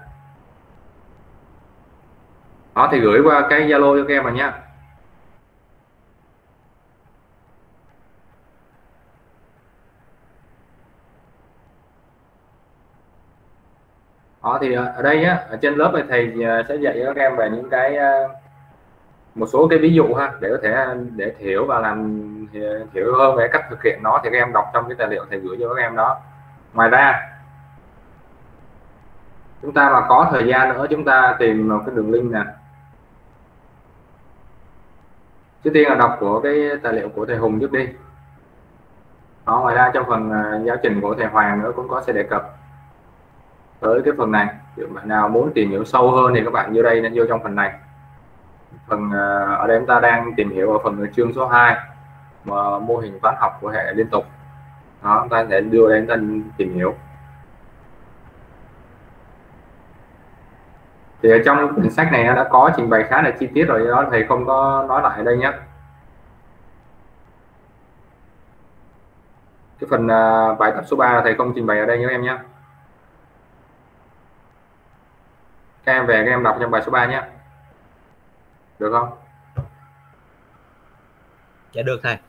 S1: đó thì gửi qua cái Zalo cho các em rồi nhá. Đó thì ở đây á, ở trên lớp này thầy sẽ dạy cho các em về những cái một số cái ví dụ ha, để có thể để hiểu và làm hiểu hơn về cách thực hiện nó, thì các em đọc trong cái tài liệu thầy gửi cho các em đó. Ngoài ra chúng ta mà có thời gian nữa, chúng ta tìm một cái đường link nè. Trước tiên là đọc của cái tài liệu của thầy Hùng trước đi. Đó, ngoài ra trong phần uh, giáo trình của thầy Hoàng nữa cũng có sẽ đề cập tới cái phần này. Nếu bạn nào muốn tìm hiểu sâu hơn thì các bạn vô đây nên vô trong phần này. Phần uh, ở đây chúng ta đang tìm hiểu ở phần chương số hai mà mô hình toán học của hệ liên tục. Đó, chúng ta sẽ đưa đến tên tìm hiểu. Thì ở trong quyển sách này nó đã có trình bày khá là chi tiết rồi, đó thầy không có nói lại ở đây nhé. Cái phần uh, bài tập số ba là thầy không trình bày ở đây nhé em nhé. Các em về các em đọc trong bài số ba nhé. Được không?
S11: Dạ được thầy.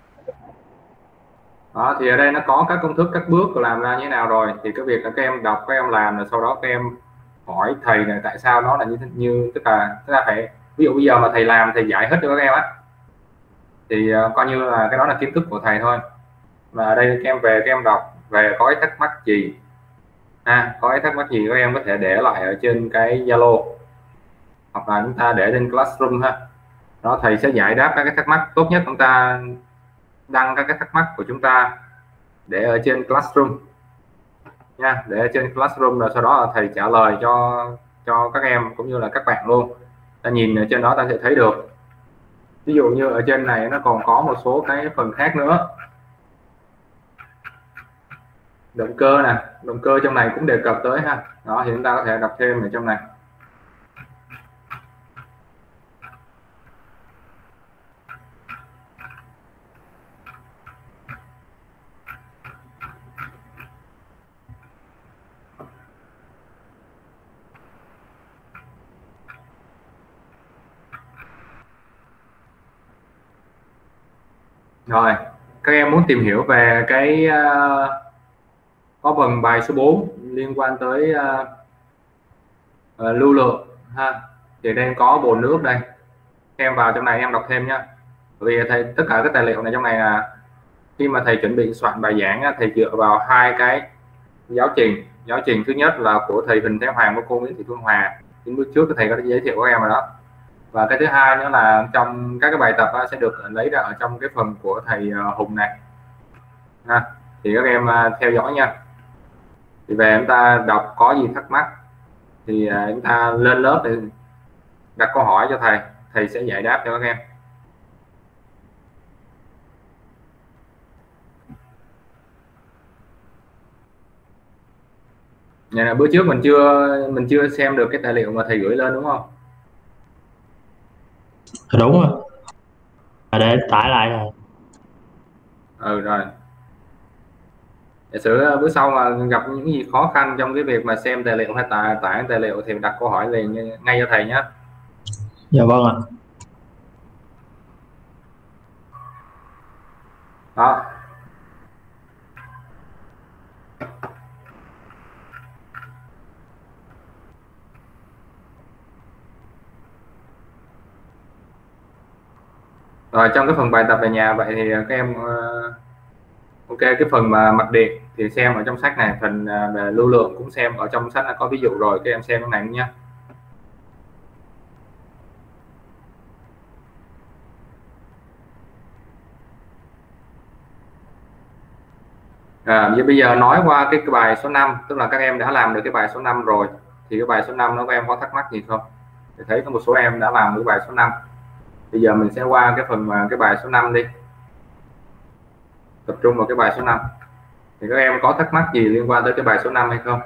S1: Đó, thì ở đây nó có các công thức, các bước làm ra như thế nào rồi. Thì cái việc là các em đọc, các em làm rồi sau đó các em hỏi thầy này tại sao nó là như như tức là tức là phải, ví dụ bây giờ mà thầy làm thầy giải hết cho các em á thì uh, coi như là cái đó là kiến thức của thầy thôi. Mà ở đây các em về các em đọc về có cái thắc mắc gì, à, có cái thắc mắc gì các em có thể để lại ở trên cái Zalo hoặc là chúng ta để trên Classroom ha. Đó, thầy sẽ giải đáp các cái thắc mắc. Tốt nhất chúng ta đăng các cái thắc mắc của chúng ta để ở trên Classroom nha, để ở trên Classroom rồi sau đó là thầy trả lời cho cho các em cũng như là các bạn luôn. Ta nhìn ở trên đó ta sẽ thấy được. Ví dụ như ở trên này nó còn có một số cái phần khác nữa. Động cơ nè, động cơ trong này cũng đề cập tới ha. Đó, thì chúng ta có thể đọc thêm ở trong này. Rồi, các em muốn tìm hiểu về cái uh, có phần bài số bốn liên quan tới uh, uh, lưu lượng ha. Thì đây có bồn nước đây. Em vào trong này em đọc thêm nhá. Bởi vì thầy tất cả các tài liệu này trong này là khi mà thầy chuẩn bị soạn bài giảng thầy dựa vào hai cái giáo trình. Giáo trình thứ nhất là của thầy Huỳnh Thế Hoàng và cô Nguyễn Thị Phương Hòa. Những bước trước thầy có giới thiệu các em rồi đó. Và cái thứ hai nữa là trong các cái bài tập sẽ được lấy ra ở trong cái phần của thầy Hùng này ha. Thì các em theo dõi nha. Thì về chúng ta đọc có gì thắc mắc thì chúng ta lên lớp để đặt câu hỏi cho thầy, thầy sẽ giải đáp cho các em. Nhà là bữa trước mình chưa mình chưa xem được cái tài liệu mà thầy gửi lên đúng không?
S12: Đúng rồi. Để tải lại rồi.
S1: Ừ rồi. Giả sử bữa sau mà gặp những gì khó khăn trong cái việc mà xem tài liệu hay tải tải tài liệu thì đặt câu hỏi liền ngay cho thầy nhé.
S12: Dạ vâng ạ.
S1: Đó. Rồi trong cái phần bài tập về nhà vậy thì các em uh, ok, cái phần mà mạch điện thì xem ở trong sách này, phần uh, về lưu lượng cũng xem ở trong sách là có ví dụ rồi, các em xem cái này nhé. À, bây giờ nói qua cái, cái bài số năm, tức là các em đã làm được cái bài số năm rồi thì cái bài số năm nó các em có thắc mắc gì không? Thì thấy có một số em đã làm được bài số năm. Bây giờ mình sẽ qua cái phần mà cái bài số năm đi, tập trung vào cái bài số năm. Thì các em có thắc mắc gì liên quan tới cái bài số năm hay không?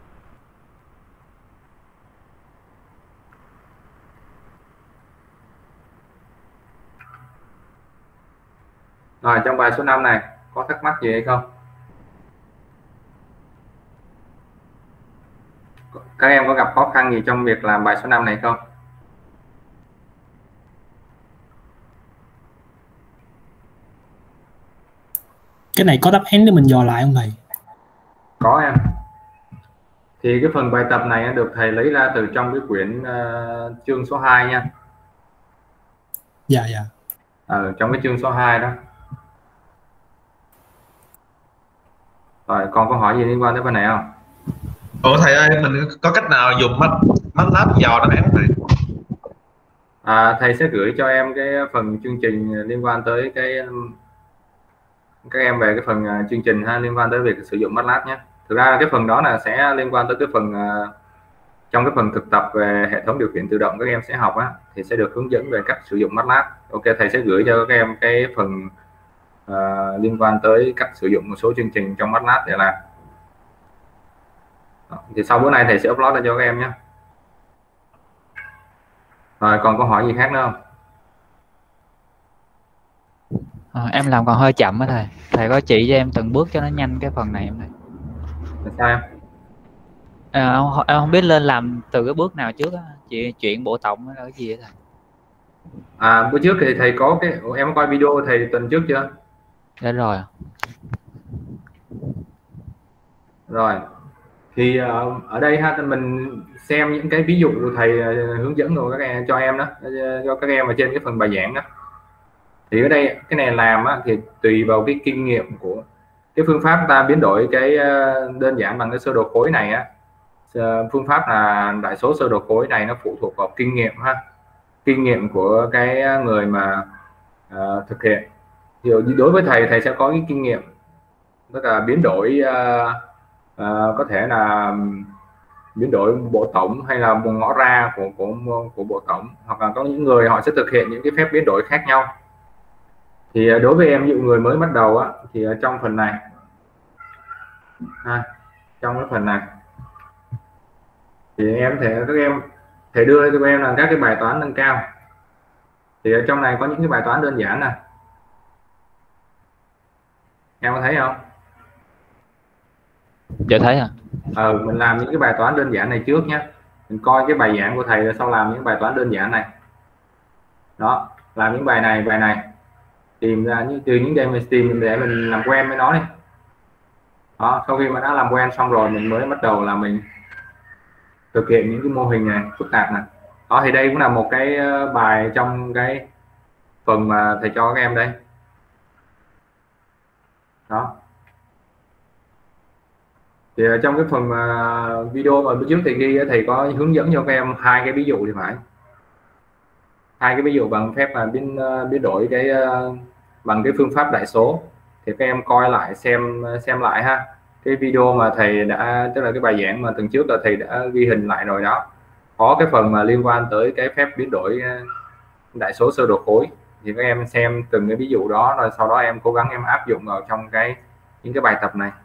S1: Rồi trong bài số năm này có thắc mắc gì hay không? Các em có gặp khó khăn gì trong việc làm bài số năm này không?
S2: Cái này có đáp án để mình dò lại không thầy?
S1: Có em. Thì cái phần bài tập này được thầy lấy ra từ trong cái quyển uh, chương số hai nha.
S2: Dạ dạ.
S1: Ở trong cái chương số hai đó. Rồi còn câu hỏi gì liên quan tới phần này không?
S13: Ủa thầy ơi, mình có cách nào dùng mắt MATLAB dò đáp án này?
S1: À, thầy sẽ gửi cho em cái phần chương trình liên quan tới cái các em về cái phần uh, chương trình ha, liên quan tới việc sử dụng MATLAB nhé. Thực ra cái phần đó là sẽ liên quan tới cái phần uh, trong cái phần thực tập về hệ thống điều khiển tự động các em sẽ học á, thì sẽ được hướng dẫn về cách sử dụng MATLAB. Ok, thầy sẽ gửi cho các em cái phần uh, liên quan tới cách sử dụng một số chương trình trong MATLAB để làm. Đó, thì sau bữa nay thầy sẽ upload ra cho các em nhé. Rồi còn câu hỏi gì khác nữa không?
S14: À, em làm còn hơi chậm á thầy. Thầy có chỉ cho em từng bước cho nó nhanh cái phần này không thầy?
S1: Sao em?
S14: À, em, em không biết lên làm từ cái bước nào trước á, chị chuyển bộ tổng hay là cái gì đó thầy?
S1: À, bữa trước thì thầy có cái em coi video thầy tuần trước chưa?
S14: Dạ rồi. Rồi.
S1: Thì uh, ở đây ha, mình xem những cái ví dụ thầy uh, hướng dẫn rồi các em cho em đó, cho các em ở trên cái phần bài giảng đó. Thì ở đây cái này làm á, thì tùy vào cái kinh nghiệm của cái phương pháp ta biến đổi cái uh, đơn giản bằng cái sơ đồ khối này á. Uh, phương pháp là đại số sơ đồ khối này nó phụ thuộc vào kinh nghiệm ha, kinh nghiệm của cái người mà uh, thực hiện. Thì đối với thầy thầy sẽ có cái kinh nghiệm tức là biến đổi uh, uh, có thể là biến đổi bộ tổng hay là một ngõ ra của của của bộ tổng, hoặc là có những người họ sẽ thực hiện những cái phép biến đổi khác nhau. Thì đối với em, ví dụ người mới bắt đầu á, thì ở trong phần này ha, trong cái phần này thì em thể các em thể đưa cho em là các cái bài toán nâng cao. Thì ở trong này có những cái bài toán đơn giản này, em có thấy không?
S14: Dạ thấy à.
S1: Ờ, mình làm những cái bài toán đơn giản này trước nhé, mình coi cái bài giảng của thầy rồi sau làm những bài toán đơn giản này. Đó, làm những bài này bài này tìm ra những từ những đây mình tìm để mình làm quen với nó đi. Đó, sau khi mà đã làm quen xong rồi mình mới bắt đầu là mình thực hiện những cái mô hình này phức tạp này. Đó, thì đây cũng là một cái bài trong cái phần mà thầy cho các em đây. Đó, thì trong cái phần uh, video mà bữa trước thầy ghi thầy có hướng dẫn cho các em hai cái ví dụ thì phải, hai cái ví dụ bằng phép là biến uh, biến đổi cái uh, bằng cái phương pháp đại số. Thì các em coi lại xem xem lại ha, cái video mà thầy đã, tức là cái bài giảng mà tuần trước là thầy đã ghi hình lại rồi đó, có cái phần mà liên quan tới cái phép biến đổi uh, đại số sơ đồ khối. Thì các em xem từng cái ví dụ đó rồi sau đó em cố gắng em áp dụng vào trong cái những cái bài tập này.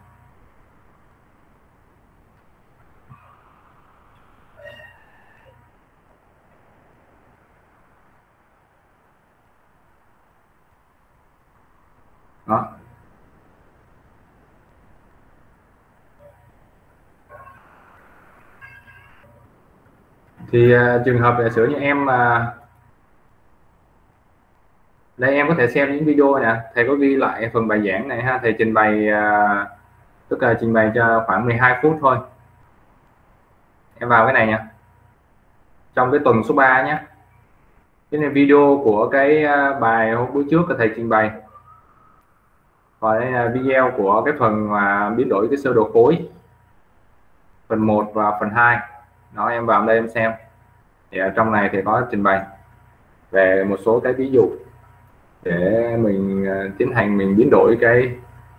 S1: Đó. Thì uh, trường hợp giả sử như em mà uh, đây em có thể xem những video nè, thầy có ghi lại phần bài giảng này ha, thầy trình bày uh, tức là trình bày cho khoảng mười hai phút thôi. Em vào cái này nha, trong cái tuần số ba nhé, cái này video của cái uh, bài hôm bữa trước là thầy trình bày. Và đây là video của cái phần mà biến đổi cái sơ đồ khối phần một và phần hai. Đó, em vào đây em xem. Thì ở trong này thì có trình bày về một số cái ví dụ để mình uh, tiến hành mình biến đổi cái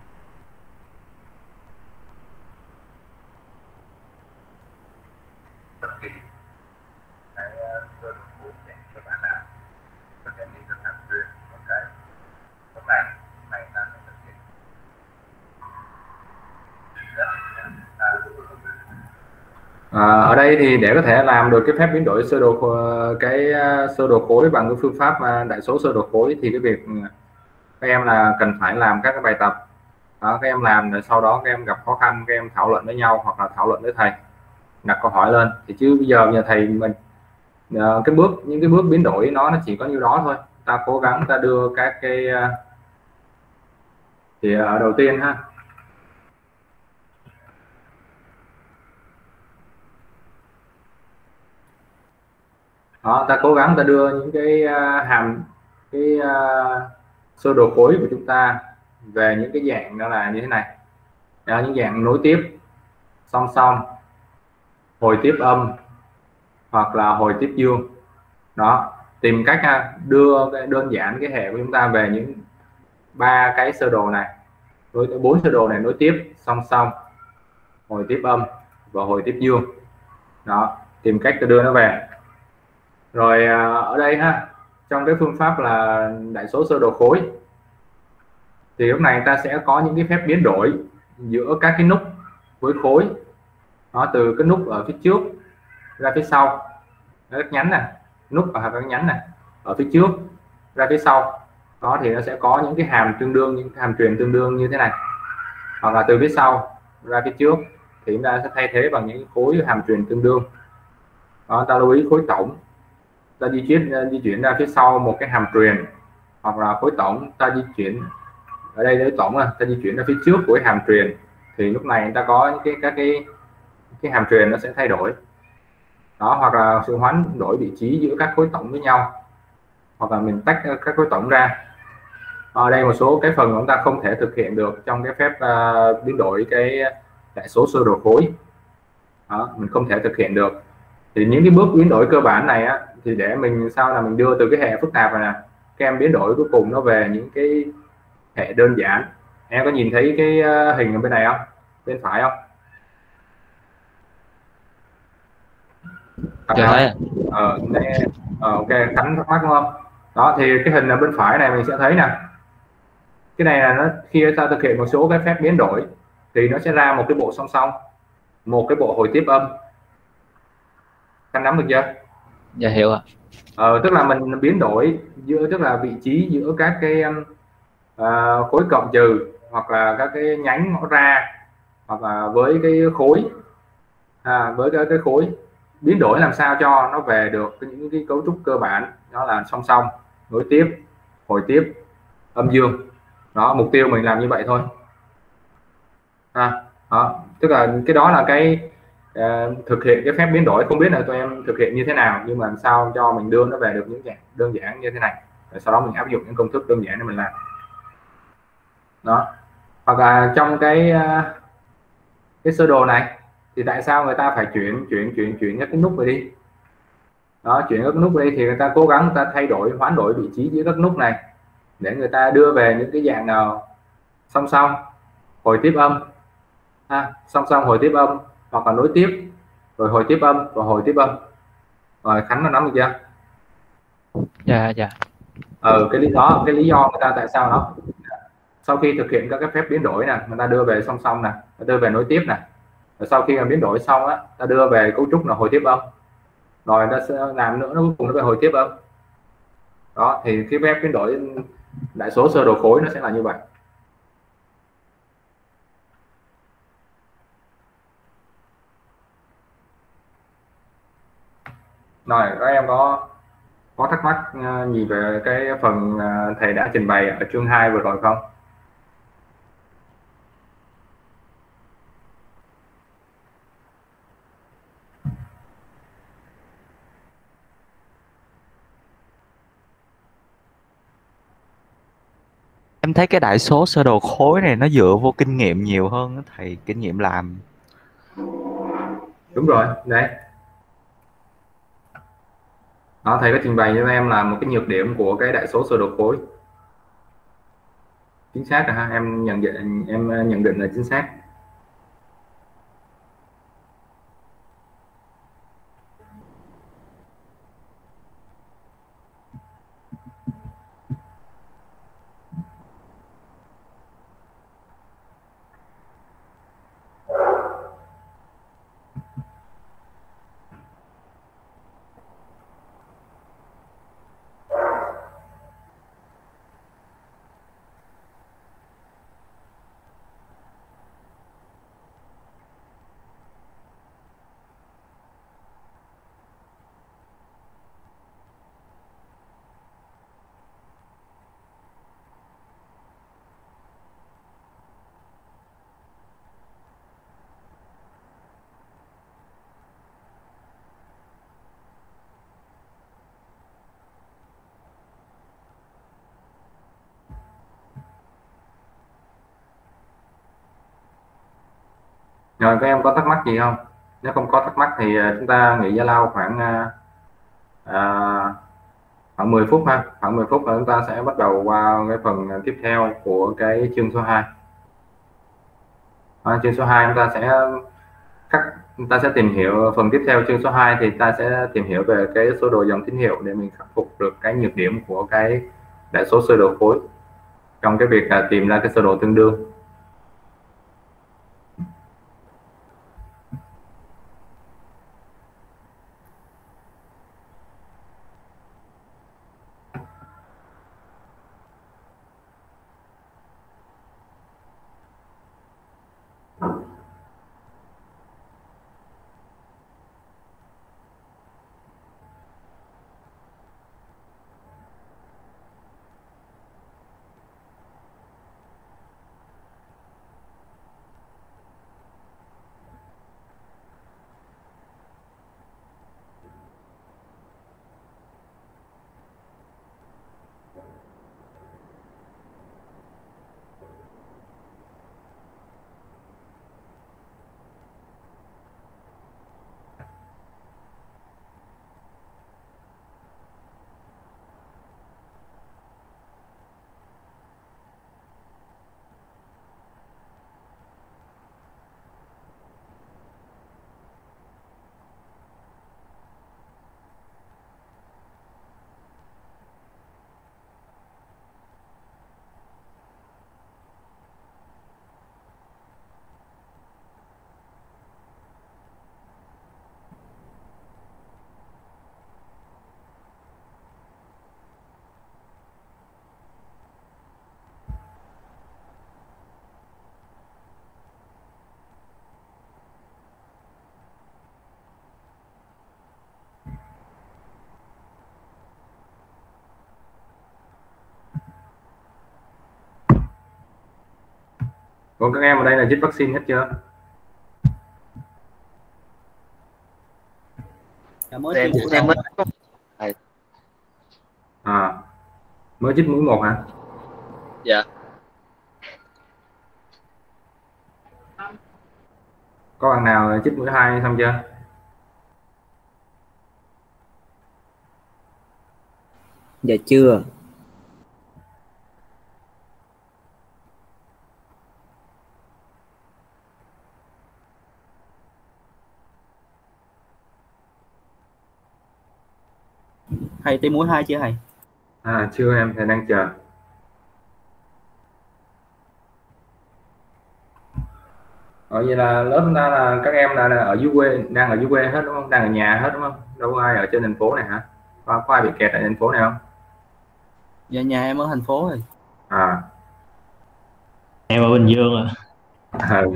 S1: À, ở đây thì để có thể làm được cái phép biến đổi sơ đồ cái sơ đồ khối bằng cái phương pháp đại số sơ đồ khối thì cái việc các em là cần phải làm các cái bài tập đó, các em làm rồi sau đó các em gặp khó khăn các em thảo luận với nhau hoặc là thảo luận với thầy, đặt câu hỏi lên. Thì chứ bây giờ nhờ thầy mình cái bước những cái bước biến đổi nó nó chỉ có như đó thôi, ta cố gắng ta đưa các cái thì ở đầu tiên ha, đó, ta cố gắng ta đưa những cái uh, hàm cái uh, sơ đồ khối của chúng ta về những cái dạng đó là như thế này. Đó, những dạng nối tiếp, song song, hồi tiếp âm hoặc là hồi tiếp dương. Đó, tìm cách uh, đưa cái đơn giản cái hệ của chúng ta về những ba cái sơ đồ này. nối bốn sơ đồ này nối tiếp song song, hồi tiếp âm và hồi tiếp dương. Đó, tìm cách để đưa nó về. Rồi ở đây ha, trong cái phương pháp là đại số sơ đồ khối thì lúc này ta sẽ có những cái phép biến đổi giữa các cái nút với khối. Nó từ cái nút ở phía trước ra phía sau, các nhánh này, nút và các nhánh này ở phía trước ra phía sau. Đó thì nó sẽ có những cái hàm tương đương, những hàm truyền tương đương như thế này, hoặc là từ phía sau ra phía trước thì chúng ta sẽ thay thế bằng những khối hàm truyền tương đương. Đó, ta lưu ý khối tổng ta di chuyển di chuyển ra phía sau một cái hàm truyền, hoặc là khối tổng ta di chuyển ở đây lấy tổng là ta di chuyển ra phía trước của cái hàm truyền, thì lúc này chúng ta có những cái các cái cái hàm truyền nó sẽ thay đổi. Đó, hoặc là sự hoán đổi vị trí giữa các khối tổng với nhau, hoặc là mình tách các khối tổng ra. Ở đây một số cái phần chúng ta không thể thực hiện được trong cái phép uh, biến đổi cái đại số sơ đồ khối. Đó, mình không thể thực hiện được. Thì những cái bước biến đổi cơ bản này á, thì để mình sao là mình đưa từ cái hệ phức tạp này nè, các em biến đổi cuối cùng nó về những cái hệ đơn giản. Em có nhìn thấy cái uh, hình ở bên này không, bên phải không?
S14: Dạ thấy ạ.
S1: Ờ, đây, ờ, ok, Khánh thắc mắc đúng không? Đó thì cái hình ở bên phải này mình sẽ thấy nè, cái này là nó khi ta thực hiện một số cái phép biến đổi thì nó sẽ ra một cái bộ song song, một cái bộ hồi tiếp âm. Khánh nắm được chưa?
S14: Dạ hiểu ạ.
S1: Ờ, tức là mình biến đổi giữa, tức là vị trí giữa các cái uh, khối cộng trừ, hoặc là các cái nhánh nó ra, hoặc là với cái khối à, với cái, cái khối biến đổi làm sao cho nó về được những cái cấu trúc cơ bản, đó là song song, nối tiếp, hồi tiếp, âm dương. Đó, mục tiêu mình làm như vậy thôi. À, đó, tức là cái đó là cái uh, thực hiện cái phép biến đổi. Không biết là tụi em thực hiện như thế nào, nhưng mà làm sao cho mình đưa nó về được những dạng đơn giản như thế này, rồi sau đó mình áp dụng những công thức đơn giản để mình làm. Đó, hoặc là trong cái uh, cái sơ đồ này thì tại sao người ta phải chuyển chuyển chuyển chuyển các cái nút về đi. Đó, chuyển các nút về đi thì người ta cố gắng người ta thay đổi, hoán đổi vị trí giữa các nút này để người ta đưa về những cái dạng nào song song, hồi tiếp âm, ha, song song hồi tiếp âm, hoặc là nối tiếp, rồi hồi tiếp âm và hồi tiếp âm. Rồi Khánh nó nắm được chưa?
S14: Dạ dạ.
S1: Ờ, cái lý do cái lý do người ta tại sao nó sau khi thực hiện các cái phép biến đổi nè, người ta đưa về song song nè, đưa về nối tiếp nè, rồi sau khi mà biến đổi xong á, ta đưa về cấu trúc là hồi tiếp âm, rồi ta sẽ làm nữa, nó cuối cùng nó về hồi tiếp âm. Đó thì cái phép biến đổi đại số sơ đồ khối nó sẽ là như vậy. Rồi các em có có thắc mắc gì về cái phần thầy đã trình bày ở chương hai vừa rồi không?
S8: Em thấy cái đại số sơ đồ khối này nó dựa vô kinh nghiệm nhiều hơn đó thầy, kinh nghiệm làm.
S1: Đúng rồi, đấy. Đó, thầy có trình bày cho em là một cái nhược điểm của cái đại số sơ đồ khối. Chính xác rồi ha, em nhận định em nhận định là chính xác. Rồi các em có thắc mắc gì không? Nếu không có thắc mắc thì chúng ta nghỉ giải lao khoảng à, khoảng mười phút ha. Khoảng mười phút là chúng ta sẽ bắt đầu qua cái phần tiếp theo của cái chương số hai. À, chương số hai chúng ta sẽ các chúng ta sẽ tìm hiểu phần tiếp theo. Chương số hai thì ta sẽ tìm hiểu về cái sơ đồ dòng tín hiệu để mình khắc phục được cái nhược điểm của cái đại số sơ đồ khối trong cái việc là tìm ra cái sơ đồ tương đương. Còn các em ở đây là chích vaccine hết chưa?
S6: Em em mới
S1: À, mới chích mũi một hả?
S6: dạ
S1: Có bạn nào chích mũi hai xong chưa?
S15: Dạ chưa.
S5: Thầy tiêm mũi hai chưa thầy?
S1: À, chưa em, thầy đang chờ. Ở vậy là lớp chúng ta là các em là, là ở dưới quê, đang ở dưới quê hết đúng không? Đang ở nhà hết đúng không? Đâu có ai ở trên thành phố này hả? Có, có ai bị kẹt ở thành phố này không?
S5: Dạ nhà em ở thành phố rồi.
S1: À,
S12: Em ở Bình Dương à.
S1: ừ.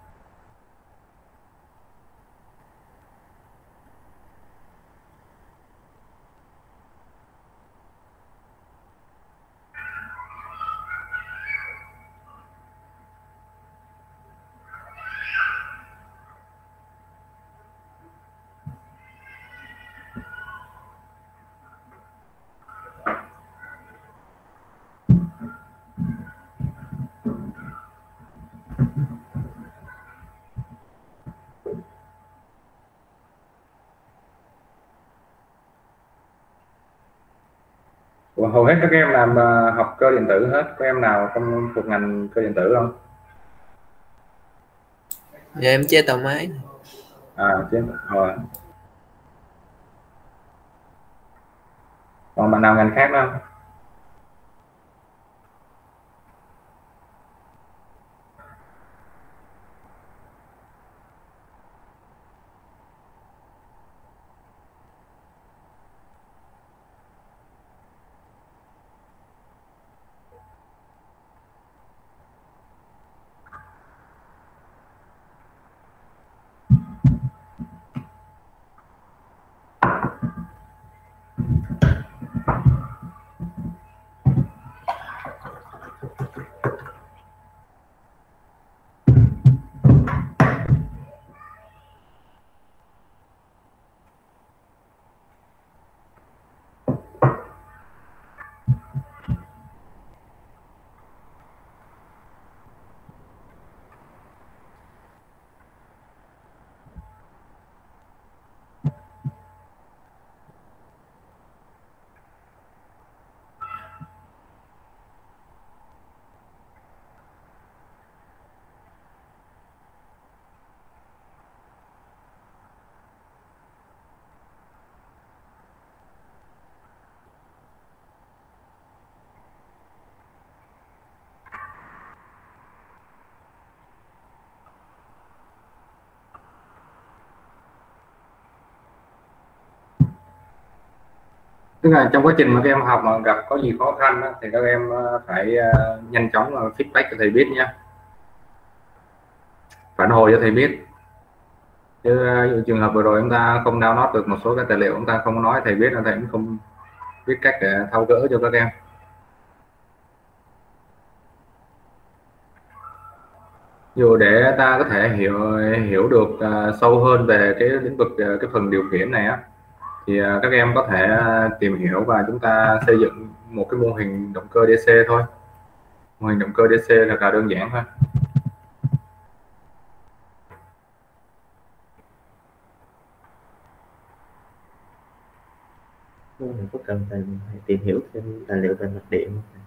S1: Ủa, hầu hết các em làm uh, học cơ điện tử hết, có em nào không thuộc ngành cơ điện tử không?
S15: Dạ em chế tàu máy.
S1: À, chứ rồi. Còn bạn nào ngành khác không? Tức là trong quá trình mà các em học mà gặp có gì khó khăn đó, thì các em phải uh, nhanh chóng uh, feedback cho thầy biết nhé, phản hồi cho thầy biết. Chứ uh, trường hợp vừa rồi chúng ta không download được một số cái tài liệu, chúng ta không nói thầy biết là thầy cũng không biết cách để thao gỡ cho các em. Dù để ta có thể hiểu hiểu được uh, sâu hơn về cái lĩnh vực uh, cái phần điều khiển này á, thì uh, các em có thể uh, tìm hiểu và chúng ta xây dựng một cái mô hình động cơ đê xê thôi. Mô hình động cơ đê xê thật là đơn giản thôi.
S11: Mình có cần phải tìm hiểu thêm tài liệu về mạch điện không?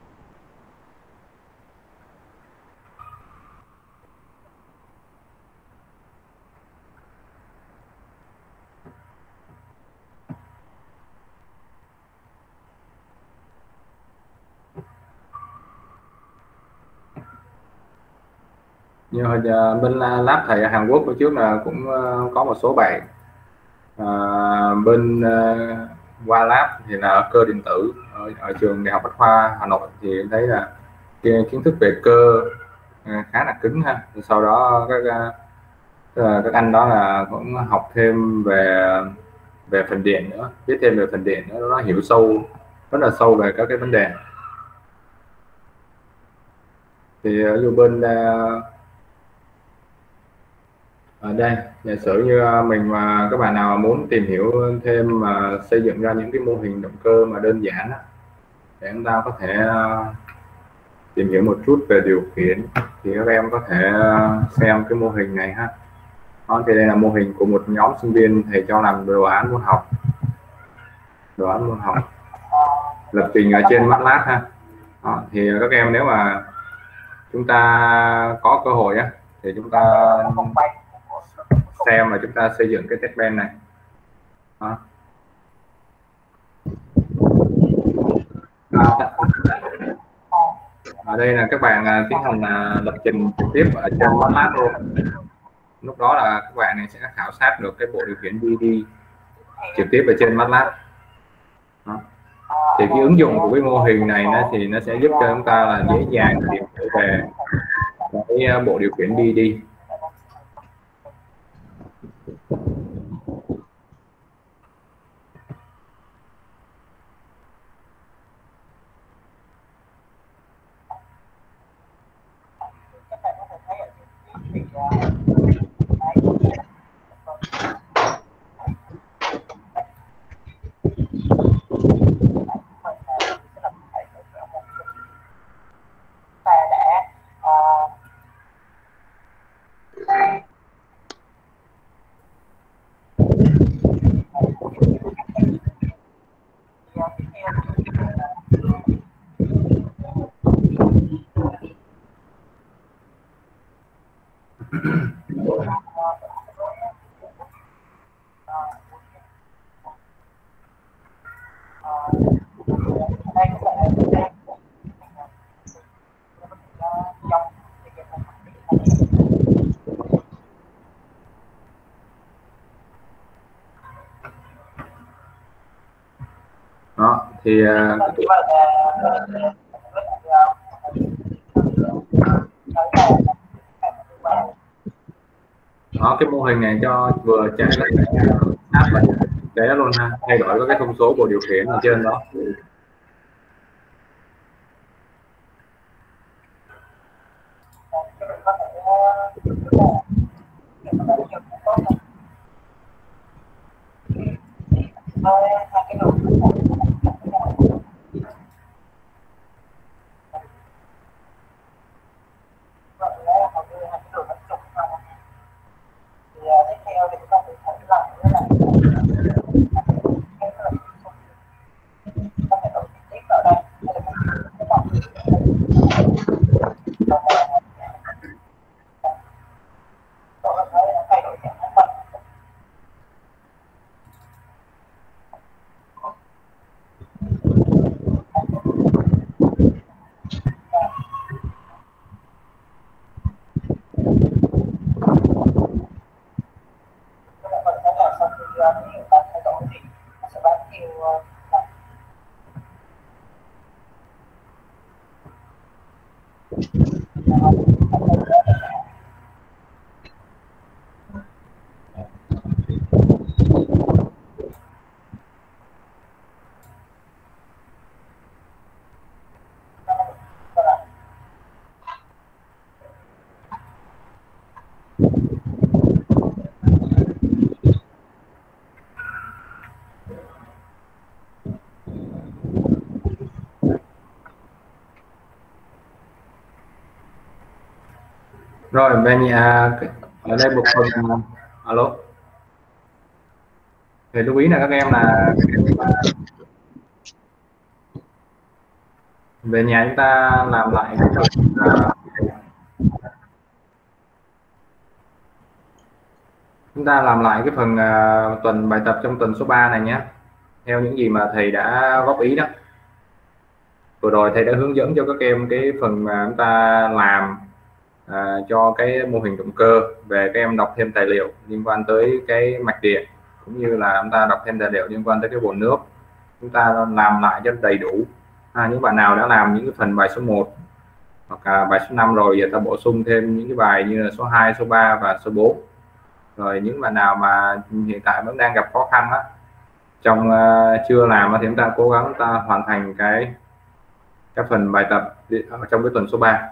S1: Như hồi giờ bên lab thầy ở Hàn Quốc hồi trước là cũng uh, có một số bạn uh, bên uh, qua lab thì là cơ điện tử ở, ở trường Đại học Bách khoa Hà Nội, thì thấy là cái kiến thức về cơ uh, khá là cứng ha. Sau đó các uh, các anh đó là cũng học thêm về về phần điện nữa, biết thêm về phần điện nữa, nó hiểu sâu rất là sâu về các cái vấn đề. Thì ở uh, bên uh, ở đây giả sử như mình mà các bạn nào muốn tìm hiểu thêm mà xây dựng ra những cái mô hình động cơ mà đơn giản đó, để chúng ta có thể tìm hiểu một chút về điều khiển, thì các em có thể xem cái mô hình này ha. Đó, thì đây là mô hình của một nhóm sinh viên thầy cho làm đồ án môn học, đồ án môn học lập trình ở trên MATLAB ha. Đó, thì các em nếu mà chúng ta có cơ hội á, thì chúng ta xem mà chúng ta xây dựng cái test bench này. Đó. Ở đây là các bạn tiến hành là lập trình trực tiếp ở trên MATLAB luôn. Lúc đó là các bạn này sẽ khảo sát được cái bộ điều khiển vê đê trực tiếp ở trên MATLAB. Đó. Thì cái ứng dụng của cái mô hình này nó thì nó sẽ giúp cho chúng ta là dễ dàng tìm hiểu về cái bộ điều khiển vê đê. Đó, thì uh, đó, cái mô hình này cho vừa chạy áp và để luôn ha, thay đổi các cái thông số của điều khiển ở trên đó. Rồi bên nhà ở đây một phần alo, thì lưu ý là các em là về nhà chúng ta làm lại cái phần, uh, chúng ta làm lại cái phần uh, tuần bài tập trong tuần số ba này nhé, theo những gì mà thầy đã góp ý đó. Vừa rồi thầy đã hướng dẫn cho các em cái phần mà chúng ta làm À, cho cái mô hình động cơ, về các em đọc thêm tài liệu liên quan tới cái mạch điện, cũng như là chúng ta đọc thêm tài liệu liên quan tới cái bồn nước. Chúng ta làm lại cho đầy đủ. À, những bạn nào đã làm những cái phần bài số một hoặc là bài số năm rồi, giờ ta bổ sung thêm những cái bài như là số hai, số ba và số bốn. Rồi những bạn nào mà hiện tại vẫn đang gặp khó khăn đó, trong uh, chưa làm thì chúng ta cố gắng chúng ta hoàn thành cái cái phần bài tập trong cái tuần số ba.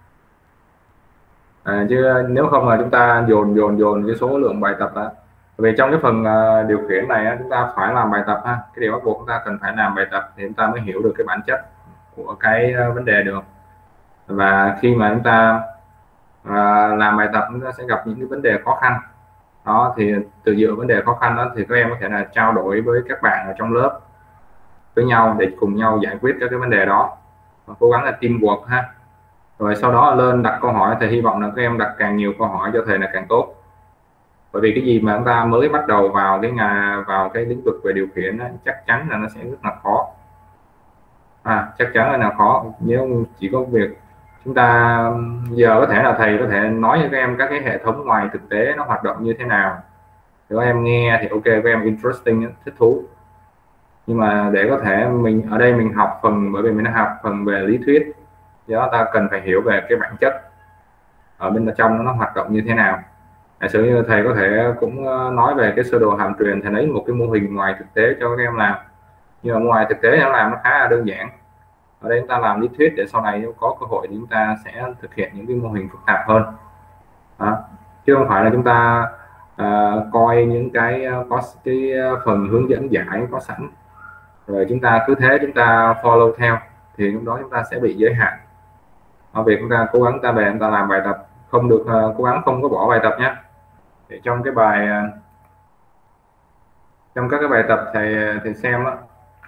S1: À, chứ nếu không là chúng ta dồn dồn dồn cái số lượng bài tập đó. Về trong cái phần uh, điều khiển này á, chúng ta phải làm bài tập ha, cái điều bắt buộc chúng ta cần phải làm bài tập thì chúng ta mới hiểu được cái bản chất của cái uh, vấn đề được. Và khi mà chúng ta uh, làm bài tập, chúng ta sẽ gặp những cái vấn đề khó khăn đó, thì từ dựa vấn đề khó khăn đó thì các em có thể là trao đổi với các bạn ở trong lớp với nhau để cùng nhau giải quyết các cái vấn đề đó, và cố gắng là teamwork ha. Rồi sau đó lên đặt câu hỏi, thì hy vọng là các em đặt càng nhiều câu hỏi cho thầy là càng tốt. Bởi vì cái gì mà chúng ta mới bắt đầu vào cái nhà vào cái lĩnh vực về điều khiển đó, chắc chắn là nó sẽ rất là khó. À, chắc chắn là, là khó. Nếu chỉ có việc chúng ta giờ có thể là thầy có thể nói cho các em các cái hệ thống ngoài thực tế nó hoạt động như thế nào, thì các em nghe thì ok, các em interesting, thích thú. Nhưng mà để có thể mình ở đây mình học phần, bởi vì mình đã học phần về lý thuyết, do đó ta cần phải hiểu về cái bản chất ở bên trong nó hoạt động như thế nào. Giả sử như thầy có thể cũng nói về cái sơ đồ hàm truyền, thầy lấy một cái mô hình ngoài thực tế cho các em làm, nhưng mà ngoài thực tế nó làm nó khá là đơn giản. Ở đây chúng ta làm lý thuyết để sau này nếu có cơ hội thì chúng ta sẽ thực hiện những cái mô hình phức tạp hơn đó. Chứ không phải là chúng ta uh, coi những cái có cái phần hướng dẫn giải có sẵn rồi chúng ta cứ thế chúng ta follow theo, thì lúc đó chúng ta sẽ bị giới hạn. Ở việc chúng ta cố gắng ta về chúng ta làm bài tập, không được uh, cố gắng không có bỏ bài tập nhé. Để trong cái bài uh, trong các cái bài tập thầy thầy xem đó,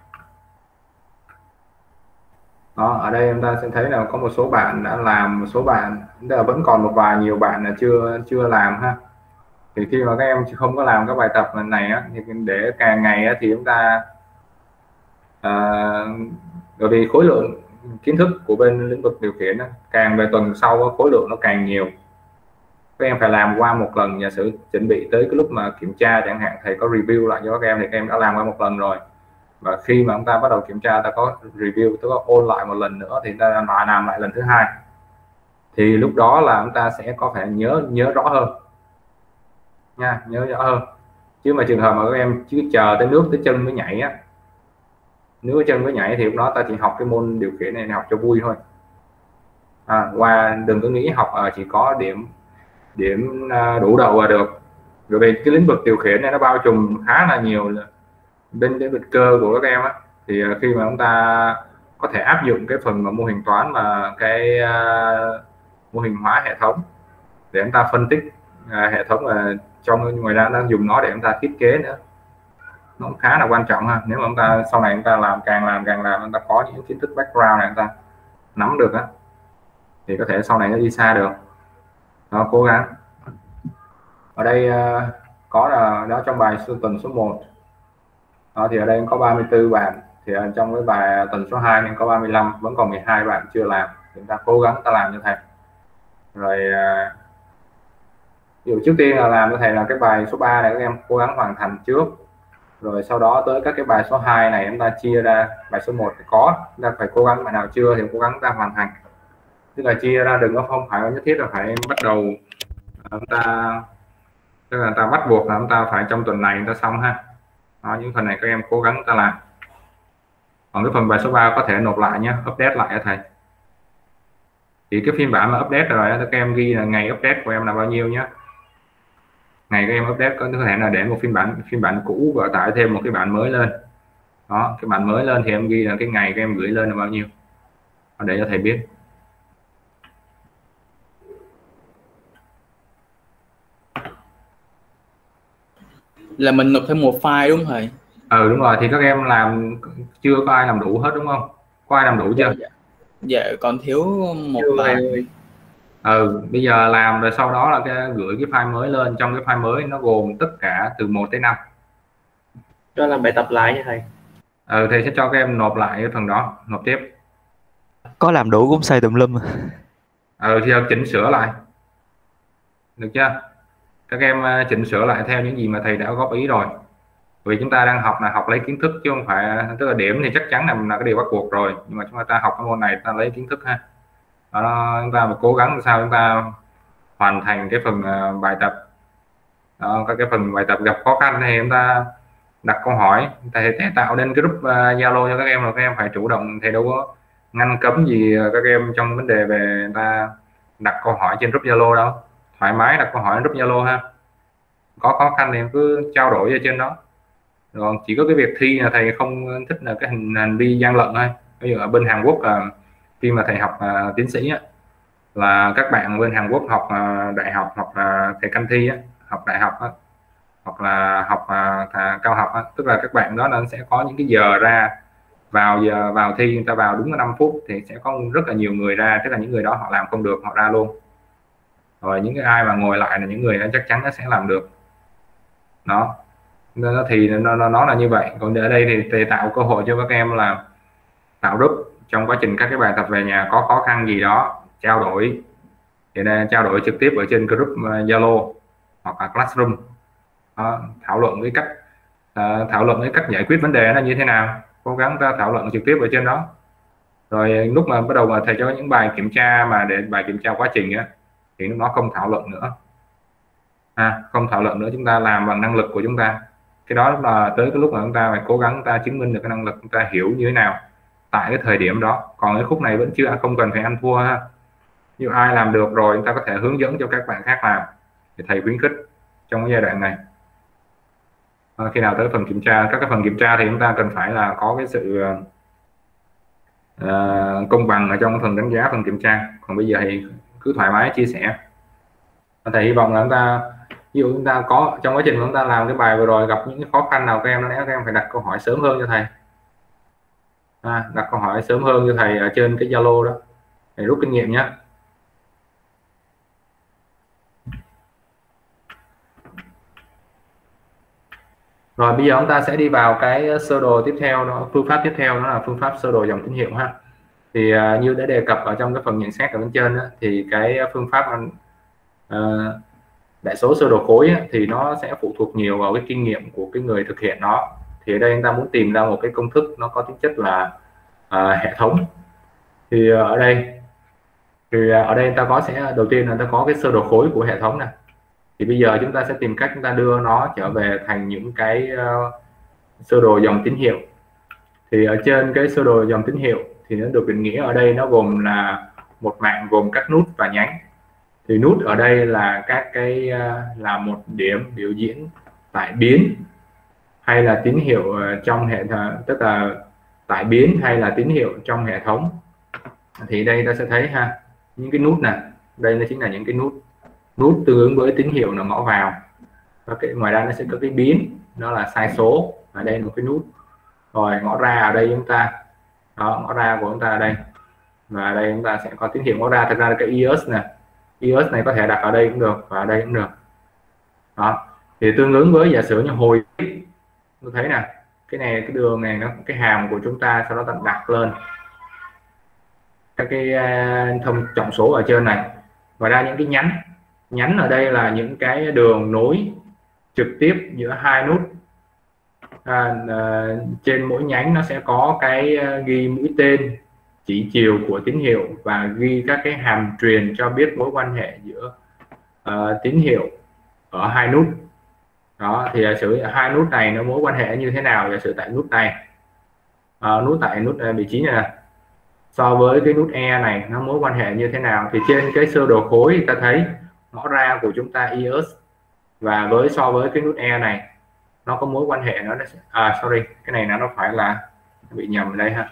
S1: đó ở đây chúng ta sẽ thấy là có một số bạn đã làm, một số bạn là vẫn còn một vài nhiều bạn là chưa chưa làm ha. Thì khi mà các em không có làm các bài tập này á, thì để càng ngày á, thì chúng ta uh, bởi vì khối lượng kiến thức của bên lĩnh vực điều khiển đó, càng về tuần sau khối lượng nó càng nhiều. Các em phải làm qua một lần, giả sử chuẩn bị tới cái lúc mà kiểm tra chẳng hạn, thầy có review lại cho các em thì các em đã làm qua một lần rồi, và khi mà chúng ta bắt đầu kiểm tra ta có review, ta có ôn lại một lần nữa thì ta làm lại lần thứ hai, thì lúc đó là chúng ta sẽ có thể nhớ nhớ rõ hơn nha, nhớ rõ hơn. Chứ mà trường hợp mà các em chứ chờ tới nước tới chân mới nhảy á, nước chân mới nhảy thì lúc đó ta chỉ học cái môn điều khiển này học cho vui thôi. À, qua đừng có nghĩ học ở chỉ có điểm điểm đủ đầu là được. Rồi vì cái lĩnh vực điều khiển này nó bao trùm khá là nhiều bên lĩnh vực cơ của các em á, thì khi mà chúng ta có thể áp dụng cái phần mà mô hình toán mà cái uh, mô hình hóa hệ thống để chúng ta phân tích uh, hệ thống, và trong ngoài ra nó dùng nó để chúng ta thiết kế nữa, nó cũng khá là quan trọng ha. Nếu mà chúng ta sau này chúng ta làm càng làm càng làm chúng ta có những kiến thức background này chúng ta nắm được á, thì có thể sau này nó đi xa được. Đó, cố gắng. Ở đây uh, có là đó trong bài tuần số một đó, thì ở đây có ba mươi tư bạn, thì trong cái bài tuần số hai nên có ba mươi lăm, vẫn còn mười hai bạn chưa làm. Chúng ta cố gắng ta làm cho thầy. Rồi uh, ví dụ trước tiên là làm cho thầy là cái bài số ba này các em cố gắng hoàn thành trước, rồi sau đó tới các cái bài số hai này chúng ta chia ra. Bài số một thì có, chúng ta phải cố gắng, bài nào chưa thì cố gắng ta hoàn thành. tức là chia ra, đừng có không phải nhất thiết là phải bắt đầu chúng ta, tức là ta bắt buộc là chúng ta phải trong tuần này chúng ta xong ha. Đó, những phần này các em cố gắng ta làm. Còn cái phần bài số ba có thể nộp lại nhé, update lại cho thầy. Thì cái phiên bản mà update rồi các em ghi là ngày update của em là bao nhiêu nhé. Ngày các em update có thể là để một phiên bản phiên bản cũ và tải thêm một cái bản mới lên. Đó, cái bản mới lên thì em ghi là cái ngày các em gửi lên là bao nhiêu, để cho thầy biết.
S7: Là mình nộp thêm một file đúng không thầy?
S1: Ừ đúng rồi, thì các em làm chưa có ai làm đủ hết đúng không? Có ai làm đủ chưa?
S7: Dạ, dạ còn thiếu một file.
S1: Ừ, bây giờ làm rồi sau đó là cái gửi cái file mới lên. Trong cái file mới nó gồm tất cả từ một tới năm.
S11: Cho làm bài tập lại nha thầy.
S1: Ừ, thầy sẽ cho các em nộp lại cái phần đó, nộp tiếp.
S8: Có làm đủ cũng xài tùm lum.
S1: Ừ, thì chỉnh sửa lại. Được chưa? Các em chỉnh sửa lại theo những gì mà thầy đã góp ý rồi. Vì chúng ta đang học là học lấy kiến thức chứ không phải, tức là điểm thì chắc chắn là, là cái điều bắt buộc rồi, nhưng mà chúng ta học cái môn này ta lấy kiến thức ha. Đó, chúng ta phải cố gắng làm sao chúng ta hoàn thành cái phần uh, bài tập. Đó, các cái phần bài tập gặp khó khăn thì chúng ta đặt câu hỏi, thầy sẽ tạo nên cái group Zalo uh, cho các em, rồi các em phải chủ động, thầy đâu có ngăn cấm gì các em trong vấn đề về người ta đặt câu hỏi trên group Zalo đâu, thoải mái đặt câu hỏi trên group Zalo ha. Có khó khăn thì cứ trao đổi ở trên đó. Rồi chỉ có cái việc thi là thầy không thích là cái hành, hành vi gian lận thôi. Ví dụ ở bên Hàn Quốc là khi mà thầy học uh, tiến sĩ á, là các bạn bên Hàn Quốc học uh, đại học hoặc là thầy canh thi á, học đại học á, hoặc là học uh, cao học á, tức là các bạn đó nó sẽ có những cái giờ ra vào giờ vào thi, người ta vào đúng năm phút thì sẽ có rất là nhiều người ra, tức là những người đó họ làm không được họ ra luôn. Rồi những cái ai mà ngồi lại là những người đó chắc chắn nó sẽ làm được. Đó. Nó thì nó, nó nó là như vậy. Còn ở đây thì thầy tạo cơ hội cho các em là tạo group trong quá trình các cái bài tập về nhà có khó khăn gì đó trao đổi, thì nên trao đổi trực tiếp ở trên group Zalo hoặc là Classroom. Đó, thảo luận với cách uh, thảo luận với cách giải quyết vấn đề là như thế nào, cố gắng ta thảo luận trực tiếp ở trên đó. Rồi lúc mà bắt đầu mà thầy cho những bài kiểm tra mà để bài kiểm tra quá trình á, thì nó không thảo luận nữa, à, không thảo luận nữa, chúng ta làm bằng năng lực của chúng ta. Cái đó là tới cái lúc mà chúng ta phải cố gắng chúng ta chứng minh được cái năng lực chúng ta hiểu như thế nào tại cái thời điểm đó. Còn cái khúc này vẫn chưa, không cần phải ăn thua ha. Nếu ai làm được rồi chúng ta có thể hướng dẫn cho các bạn khác làm, thì thầy khuyến khích trong cái giai đoạn này. À, khi nào tới phần kiểm tra, các cái phần kiểm tra thì chúng ta cần phải là có cái sự uh, công bằng ở trong phần đánh giá, phần kiểm tra. Còn bây giờ thì cứ thoải mái chia sẻ. Thầy hy vọng là chúng ta, ví dụ chúng ta có trong quá trình chúng ta làm cái bài vừa rồi gặp những cái khó khăn nào các em, nó các em phải đặt câu hỏi sớm hơn cho thầy, à, đặt câu hỏi sớm hơn cho thầy ở trên cái Zalo đó để rút kinh nghiệm nhé. Rồi bây giờ chúng ta sẽ đi vào cái sơ đồ tiếp theo, đó phương pháp tiếp theo, đó là phương pháp sơ đồ dòng tín hiệu ha. Thì uh, như đã đề cập ở trong cái phần nhận xét ở bên trên đó, thì cái phương pháp uh, đại số sơ đồ khối á, thì nó sẽ phụ thuộc nhiều vào cái kinh nghiệm của cái người thực hiện nó. Thì ở đây chúng ta muốn tìm ra một cái công thức nó có tính chất là uh, hệ thống. Thì uh, ở đây thì uh, ở đây chúng ta có sẽ đầu tiên là ta có cái sơ đồ khối của hệ thống này. Thì bây giờ chúng ta sẽ tìm cách chúng ta đưa nó trở về thành những cái uh, sơ đồ dòng tín hiệu. Thì ở trên cái sơ đồ dòng tín hiệu thì nó được định nghĩa ở đây nó gồm là một mạng gồm các nút và nhánh. Thì nút ở đây là các cái uh, là một điểm biểu diễn tải biến hay là tín hiệu uh, trong hệ thống, tức là tải biến hay là tín hiệu trong hệ thống. Thì đây ta sẽ thấy ha, những cái nút này, đây nó chính là những cái nút nút tương ứng với tín hiệu nó ngõ vào. Và cái ngoài ra nó sẽ có cái biến, đó là sai số, ở đây là một cái nút. Rồi ngõ ra ở đây chúng ta, đó, ngõ ra của chúng ta ở đây, và ở đây chúng ta sẽ có tín hiệu ngõ ra. Thực ra là cái i ét này, i ét này có thể đặt ở đây cũng được và ở đây cũng được. Đó, thì tương ứng với giả sử như hồi tôi thấy nè, cái này cái đường này nó cái hàm của chúng ta, sau đó ta đặt lên các cái uh, thông trọng số ở trên này, và ra những cái nhánh nhánh ở đây là những cái đường nối trực tiếp giữa hai nút. À, uh, trên mỗi nhánh nó sẽ có cái uh, ghi mũi tên chỉ chiều của tín hiệu và ghi các cái hàm truyền cho biết mối quan hệ giữa uh, tín hiệu ở hai nút. Đó thì giả sử hai nút này nó mối quan hệ như thế nào, giả sử tại nút này, uh, nút tại nút uh, vị trí này, này so với cái nút E này nó mối quan hệ như thế nào, thì trên cái sơ đồ khối ta thấy ngõ ra của chúng ta e ét và với so với cái nút E này nó có mối quan hệ nó à sorry cái này nó phải là bị nhầm ở đây ha.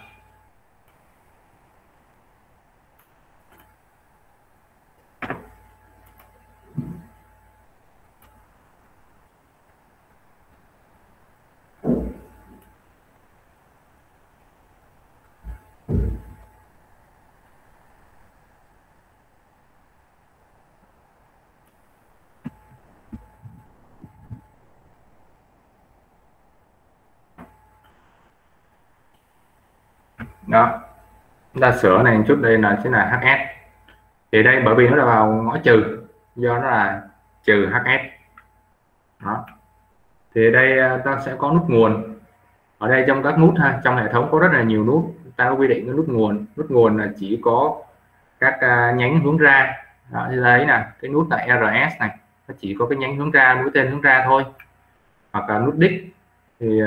S1: Đó, chúng ta sửa này một chút, đây là sẽ là hát ét. Thì đây bởi vì nó là vào ngõ trừ, do nó là trừ hát ét. Đó. Thì đây ta sẽ có nút nguồn. Ở đây trong các nút ha, trong hệ thống có rất là nhiều nút. Ta có quy định cái nút nguồn. Nút nguồn là chỉ có các uh, nhánh hướng ra. Đó, như đấy nè, cái nút tại rờ ét này nó chỉ có cái nhánh hướng ra, mũi tên hướng ra thôi. Hoặc là nút đích thì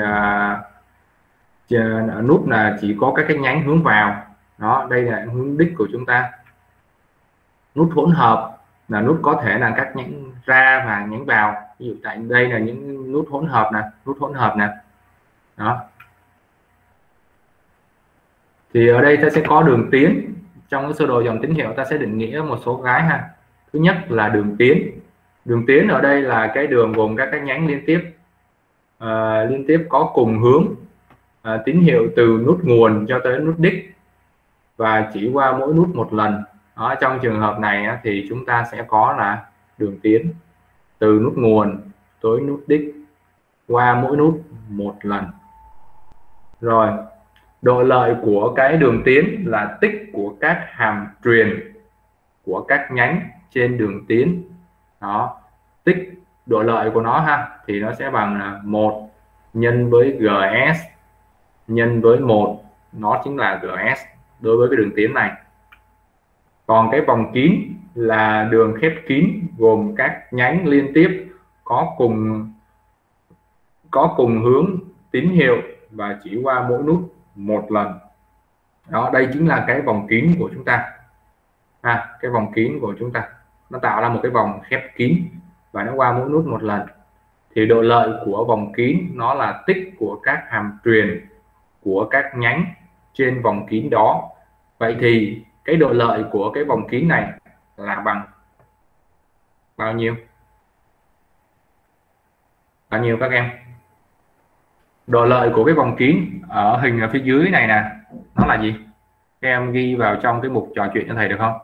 S1: uh, nút là chỉ có các cái nhánh hướng vào. Đó, đây là hướng đích của chúng ta. Nút hỗn hợp là nút có thể là các nhánh ra và nhánh vào. Ví dụ tại đây là những nút hỗn hợp nè, nút hỗn hợp nè. Đó. Thì ở đây ta sẽ có đường tiến. Trong cái sơ đồ dòng tín hiệu ta sẽ định nghĩa một số cái ha. Thứ nhất là đường tiến. Đường tiến ở đây là cái đường gồm các cái nhánh liên tiếp. À, liên tiếp có cùng hướng à, tín hiệu từ nút nguồn cho tới nút đích và chỉ qua mỗi nút một lần. Đó, trong trường hợp này á, thì chúng ta sẽ có là đường tiến từ nút nguồn tới nút đích qua mỗi nút một lần. Rồi, độ lợi của cái đường tiến là tích của các hàm truyền của các nhánh trên đường tiến. Đó, tích độ lợi của nó ha thì nó sẽ bằng là một nhân với giê ét nhân với một, nó chính là giê ét đối với cái đường tiến này. Còn cái vòng kín là đường khép kín gồm các nhánh liên tiếp có cùng có cùng hướng tín hiệu và chỉ qua mỗi nút một lần. Đó, đây chính là cái vòng kín của chúng ta. À, cái vòng kín của chúng ta nó tạo ra một cái vòng khép kín và nó qua mỗi nút một lần. Thì độ lợi của vòng kín nó là tích của các hàm truyền của các nhánh trên vòng kín đó. Vậy thì cái độ lợi của cái vòng kín này là bằng bao nhiêu? Bao nhiêu các em? Độ lợi của cái vòng kín ở hình ở phía dưới này nè, nó là gì? Các em ghi vào trong cái mục trò chuyện cho thầy được không?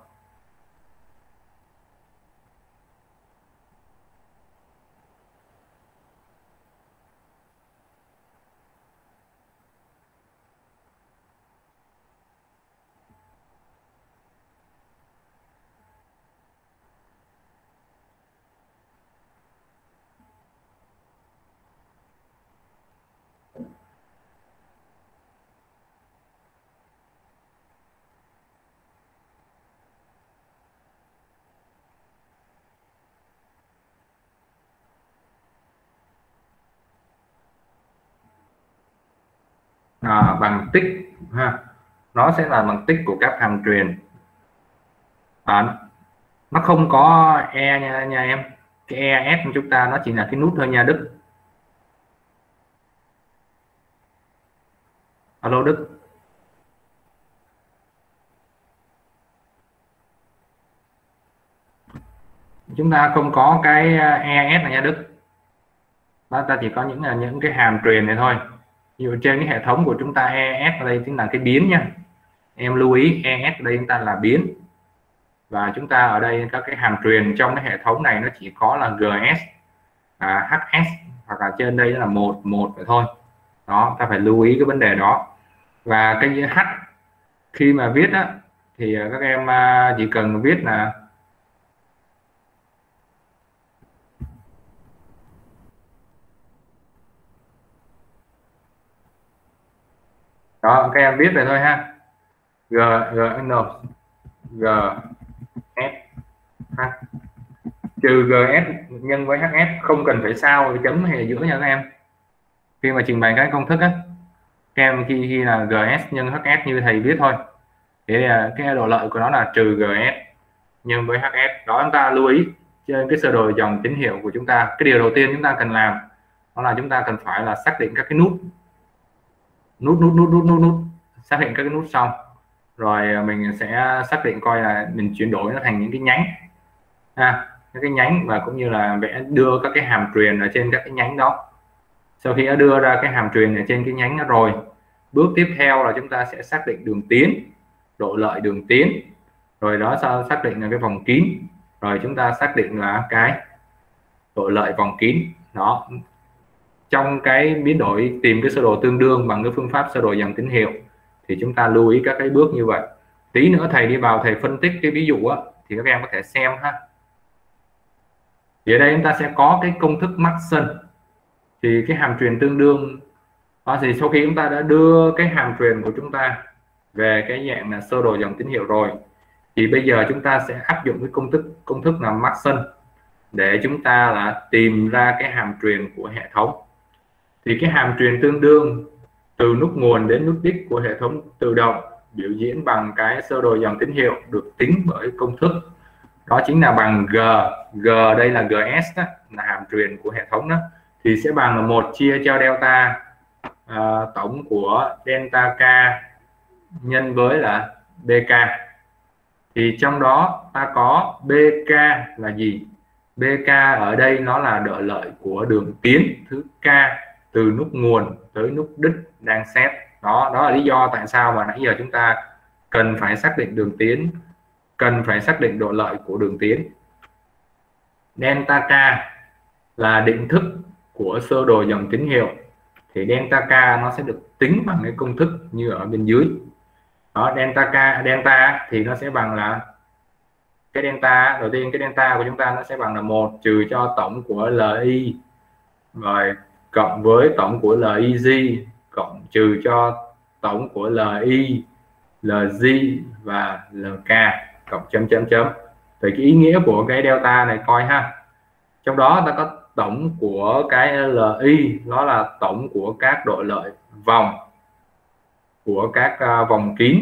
S1: À, bằng tích ha, nó sẽ là bằng tích của các hàm truyền. À, nó không có e nha, nha em, cái e s của chúng ta nó chỉ là cái nút thôi nha Đức. Alo Đức. Chúng ta không có cái e s này nha Đức. Đó, ta chỉ có những là những cái hàm truyền này thôi. Ví dụ trên cái hệ thống của chúng ta e s ở đây chính là cái biến nha. Em lưu ý e s ở đây chúng ta là biến. Và chúng ta ở đây các cái hàm truyền trong cái hệ thống này nó chỉ có là giê ét, à, hát ét hoặc là trên đây là một một vậy thôi. Đó, ta phải lưu ý cái vấn đề đó. Và cái h khi mà viết á thì các em chỉ cần viết là đó, các em viết về thôi ha. G G no G S H trừ G S nhân với H S, không cần phải sao chấm hay là giữa nha các em. Khi mà trình bày các công thức á, các em khi, khi là G S nhân H S như thầy viết thôi, thì là cái độ lợi của nó là trừ G S nhân với H S. Đó, chúng ta lưu ý trên cái sơ đồ dòng tín hiệu của chúng ta. Cái điều đầu tiên chúng ta cần làm đó là chúng ta cần phải là xác định các cái nút nút nút nút nút nút, nút. xác định các cái nút xong rồi mình sẽ xác định coi là mình chuyển đổi nó thành những cái nhánh ha, các cái nhánh, và cũng như là vẽ đưa các cái hàm truyền ở trên các cái nhánh đó. Sau khi đã đưa ra cái hàm truyền ở trên cái nhánh đó rồi, bước tiếp theo là chúng ta sẽ xác định đường tiến, độ lợi đường tiến, rồi đó sau xác định là cái vòng kín, rồi chúng ta xác định là cái độ lợi vòng kín. Đó, trong cái biến đổi tìm cái sơ đồ tương đương bằng cái phương pháp sơ đồ dòng tín hiệu thì chúng ta lưu ý các cái bước như vậy. Tí nữa thầy đi vào thầy phân tích cái ví dụ á, thì các em có thể xem ha. Thì ở đây chúng ta sẽ có cái công thức Maxson. Thì cái hàm truyền tương đương đó, thì sau khi chúng ta đã đưa cái hàm truyền của chúng ta về cái dạng là sơ đồ dòng tín hiệu rồi, thì bây giờ chúng ta sẽ áp dụng cái công thức công thức là Maxson để chúng ta là tìm ra cái hàm truyền của hệ thống. Thì cái hàm truyền tương đương từ nút nguồn đến nút đích của hệ thống tự động biểu diễn bằng cái sơ đồ dòng tín hiệu được tính bởi công thức đó chính là bằng G. G đây là giê ét đó, là hàm truyền của hệ thống đó, thì sẽ bằng là một chia cho delta à, tổng của delta K nhân với là bê ca. Thì trong đó ta có bê ca là gì? bê ca ở đây nó là độ lợi của đường tiến thứ K từ nút nguồn tới nút đích đang xét. Đó, đó là lý do tại sao mà nãy giờ chúng ta cần phải xác định đường tiến, cần phải xác định độ lợi của đường tiến. Delta K là định thức của sơ đồ dòng tín hiệu, thì delta K nó sẽ được tính bằng cái công thức như ở bên dưới. Đó, delta K, delta thì nó sẽ bằng là cái delta đầu tiên, cái delta của chúng ta nó sẽ bằng là một trừ cho tổng của lờ i rồi cộng với tổng của lờ i giê cộng trừ cho tổng của lờ i, lờ giê và lờ ca cộng chấm chấm chấm. Thì cái ý nghĩa của cái delta này coi ha. Trong đó ta có tổng của cái lờ i, nó là tổng của các độ lợi vòng của các uh, vòng kín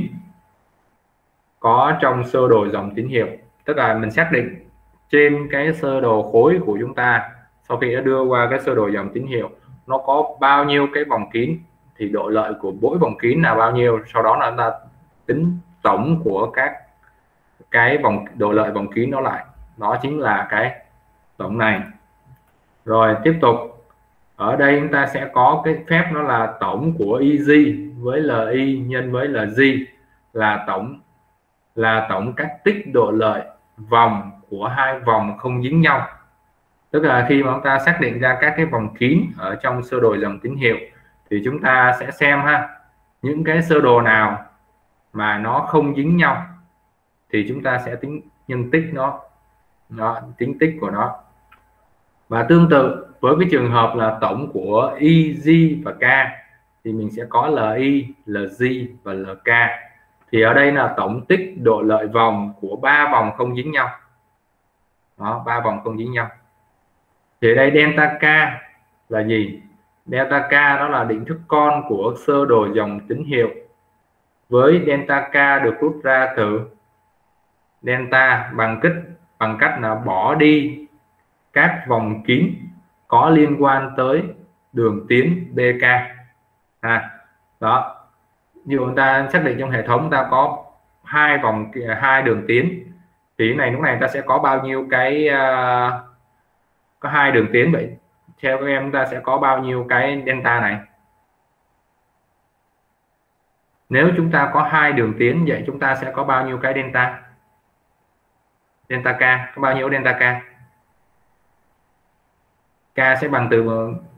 S1: có trong sơ đồ dòng tín hiệu. Tức là mình xác định trên cái sơ đồ khối của chúng ta, sau khi đã đưa qua cái sơ đồ dòng tín hiệu, nó có bao nhiêu cái vòng kín thì độ lợi của mỗi vòng kín là bao nhiêu, sau đó là ta tính tổng của các cái vòng độ lợi vòng kín nó lại, đó chính là cái tổng này. Rồi tiếp tục ở đây chúng ta sẽ có cái phép nó là tổng của i giê với lờ i nhân với lờ giê là tổng là tổng các tích độ lợi vòng của hai vòng không dính nhau. Tức là khi mà chúng ta xác định ra các cái vòng kín ở trong sơ đồ dòng tín hiệu thì chúng ta sẽ xem ha, những cái sơ đồ nào mà nó không dính nhau thì chúng ta sẽ tính nhân tích nó, nó tính tích của nó. Và tương tự với cái trường hợp là tổng của i, giê và k thì mình sẽ có lờ i, lờ giê và lờ ca. Thì ở đây là tổng tích độ lợi vòng của ba vòng không dính nhau. Đó, ba vòng không dính nhau. Thì ở đây delta K là gì? Delta K đó là định thức con của sơ đồ dòng tín hiệu. Với delta K được rút ra từ delta bằng cách bằng cách là bỏ đi các vòng kín có liên quan tới đường tiến bê ca. À, đó. Như chúng ta xác định trong hệ thống ta có hai vòng hai đường tiến, thì cái này lúc này ta sẽ có bao nhiêu cái uh, có hai đường tiến vậy. Theo các em ta sẽ có bao nhiêu cái delta này? Nếu chúng ta có hai đường tiến vậy chúng ta sẽ có bao nhiêu cái delta? Delta K có bao nhiêu delta K? K sẽ bằng từ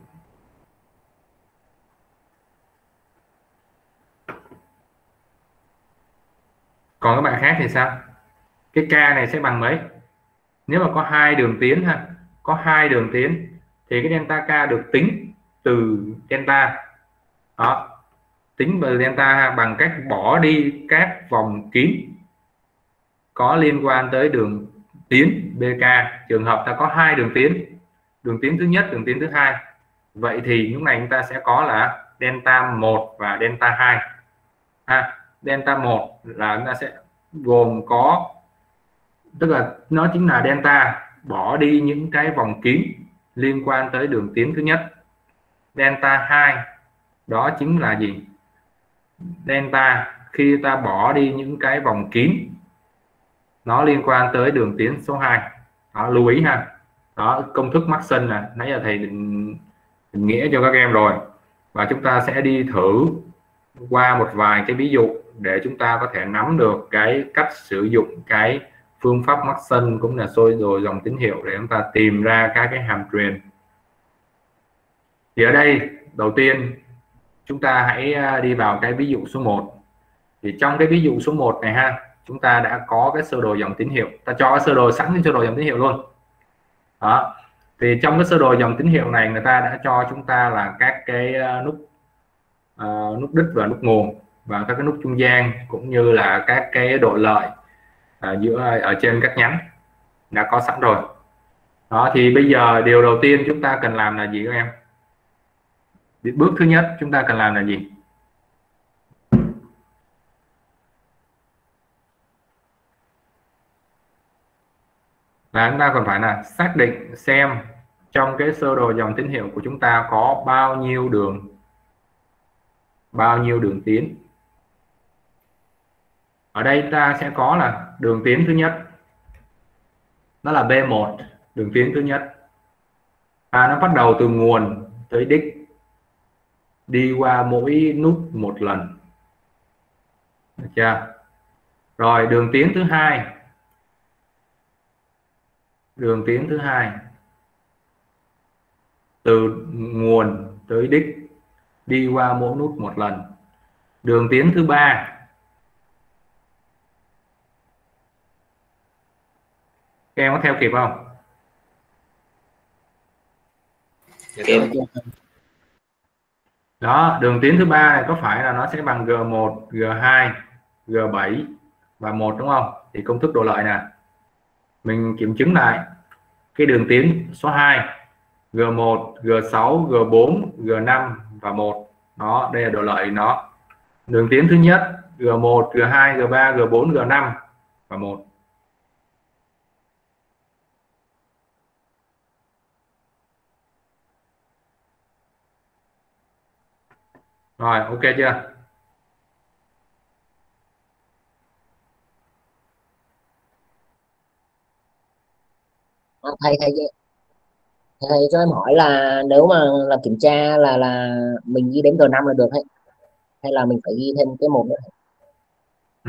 S1: còn các bạn khác thì sao? Cái K này sẽ bằng mấy? Nếu mà có hai đường tiến ha, có hai đường tiến thì cái delta K được tính từ delta. Đó. tính về delta bằng cách bỏ đi các vòng kín có liên quan tới đường tiến bê ca. Trường hợp ta có hai đường tiến, đường tiến thứ nhất, đường tiến thứ hai, vậy thì lúc này chúng ta sẽ có là delta một và delta hai. Ha, delta một là chúng ta sẽ gồm có, tức là nó chính là delta bỏ đi những cái vòng kín liên quan tới đường tiến thứ nhất. Delta hai đó chính là gì? Delta khi ta bỏ đi những cái vòng kín nó liên quan tới đường tiến số hai. Đó, lưu ý ha. Đó, công thức Maxson nè, nãy giờ thầy định, định nghĩa cho các em rồi, và chúng ta sẽ đi thử qua một vài cái ví dụ để chúng ta có thể nắm được cái cách sử dụng cái phương pháp Maxson cũng là xô đồ dòng tín hiệu để chúng ta tìm ra các cái hàm truyền. Thì ở đây đầu tiên chúng ta hãy đi vào cái ví dụ số một. Thì trong cái ví dụ số một này ha, chúng ta đã có cái sơ đồ dòng tín hiệu, ta cho cái sơ đồ sẵn cái sơ đồ dòng tín hiệu luôn. Đó, thì trong cái sơ đồ dòng tín hiệu này người ta đã cho chúng ta là các cái nút uh, nút đích và nút nguồn và các cái nút trung gian cũng như là các cái độ lợi uh, giữa ở trên các nhánh đã có sẵn rồi. Đó, thì bây giờ điều đầu tiên chúng ta cần làm là gì các em? Bước thứ nhất chúng ta cần làm là gì? Là chúng ta còn phải là xác định xem trong cái sơ đồ dòng tín hiệu của chúng ta có bao nhiêu đường bao nhiêu đường tiến. Ở đây ta sẽ có là đường tiến thứ nhất, nó là bê một, đường tiến thứ nhất. À, nó bắt đầu từ nguồn tới đích, đi qua mỗi nút một lần. Được chưa? Rồi đường tiến thứ hai, đường tiến thứ hai từ nguồn tới đích, đi qua mỗi nút một lần. Đường tiến thứ ba, các em có theo kịp không?
S9: Kịp.
S1: Đó, đường tiến thứ ba này có phải là nó sẽ bằng G một, G hai, G bảy và một đúng không? Thì công thức độ lợi nè, mình kiểm chứng lại cái đường tiến số hai, G một, G sáu, G bốn, G năm và một. Đó, đây là độ lợi nó. Đường tiến thứ nhất G một, G hai, G ba, G bốn, G năm và một. Rồi, ok chưa?
S16: À, thầy thầy thầy cho em hỏi là nếu mà làm kiểm tra là là mình ghi đến G năm là được hay hay là mình phải ghi thêm cái một nữa?
S1: Ừ.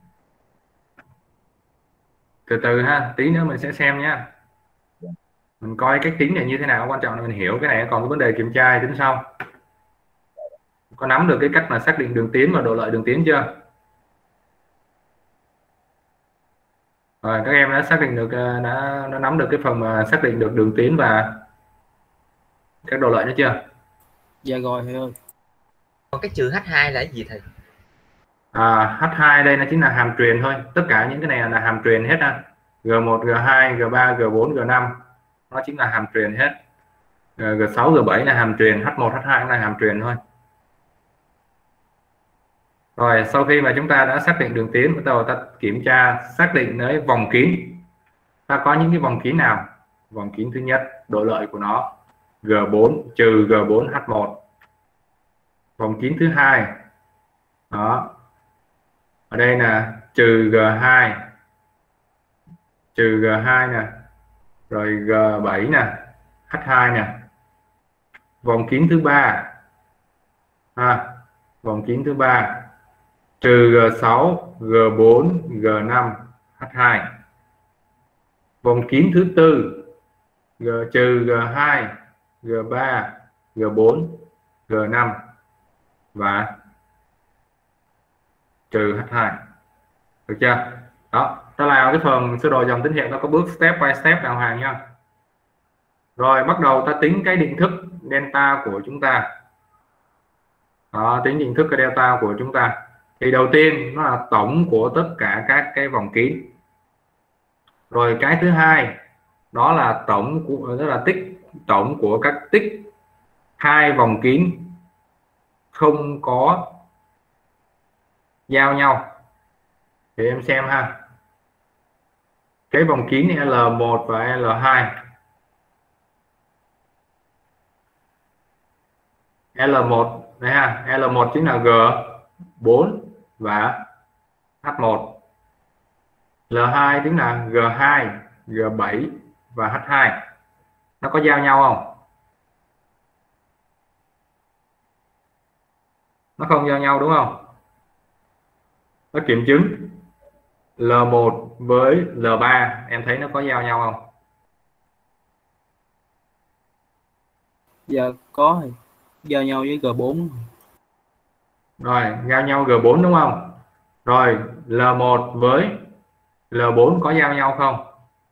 S1: Từ từ ha, tí nữa mình sẽ xem nha. Mình coi cách tính này như thế nào, quan trọng là mình hiểu cái này, còn cái vấn đề kiểm tra thì tính sau. Có nắm được cái cách mà xác định đường tiến và độ lợi đường tiến chưa? Rồi, các em đã xác định được, đã, đã nắm được cái phần mà xác định được đường tiến và các độ lợi nữa chưa?
S5: Dạ rồi thầy ơi.
S17: Còn cái chữ H hai là cái gì thầy?
S1: À, H hai đây nó chính là hàm truyền thôi, tất cả những cái này là hàm truyền hết ha. G một, G hai, G ba, G bốn, G năm nó chính là hàm truyền hết. G sáu, G bảy là hàm truyền, H một, H hai cũng là hàm truyền thôi. Rồi, sau khi mà chúng ta đã xác định đường tiến, bắt đầu ta kiểm tra xác định lấy vòng kín. Ta có những cái vòng kín nào? Vòng kín thứ nhất, độ lợi của nó G bốn trừ G bốn H một. Vòng kín thứ hai, đó, ở đây là trừ G hai, trừ G hai nè, rồi G bảy nè, H hai nè. Vòng kín thứ ba, à, vòng kín thứ ba trừ G sáu, G bốn, G năm, H hai. Vòng kín thứ tư, G trừ G hai, G ba, G bốn, G năm và trừ H hai. Được chưa? Đó, ta làm cái phần sơ đồ dòng tín hiệu nó có bước step by step đàng hoàng nha. Rồi bắt đầu ta tính cái định thức delta của chúng ta. Đó, tính định thức cái delta của chúng ta. Thì đầu tiên nó là tổng của tất cả các cái vòng kín. Rồi cái thứ hai đó là tổng của, đó là tích tổng của các tích hai vòng kín không có giao nhau. Thì em xem ha, cái vòng kín L một và L hai, L một này ha, L một chính là G bốn và H một, L hai chính là G hai, G bảy và H hai. Nó có giao nhau không? Nó không giao nhau đúng không? Nó kiểm chứng L một với L ba, em thấy nó có giao nhau không?
S5: Dạ có rồi. Giao nhau với G bốn.
S1: Rồi, giao nhau G bốn đúng không? Rồi, L một với L bốn có giao nhau không?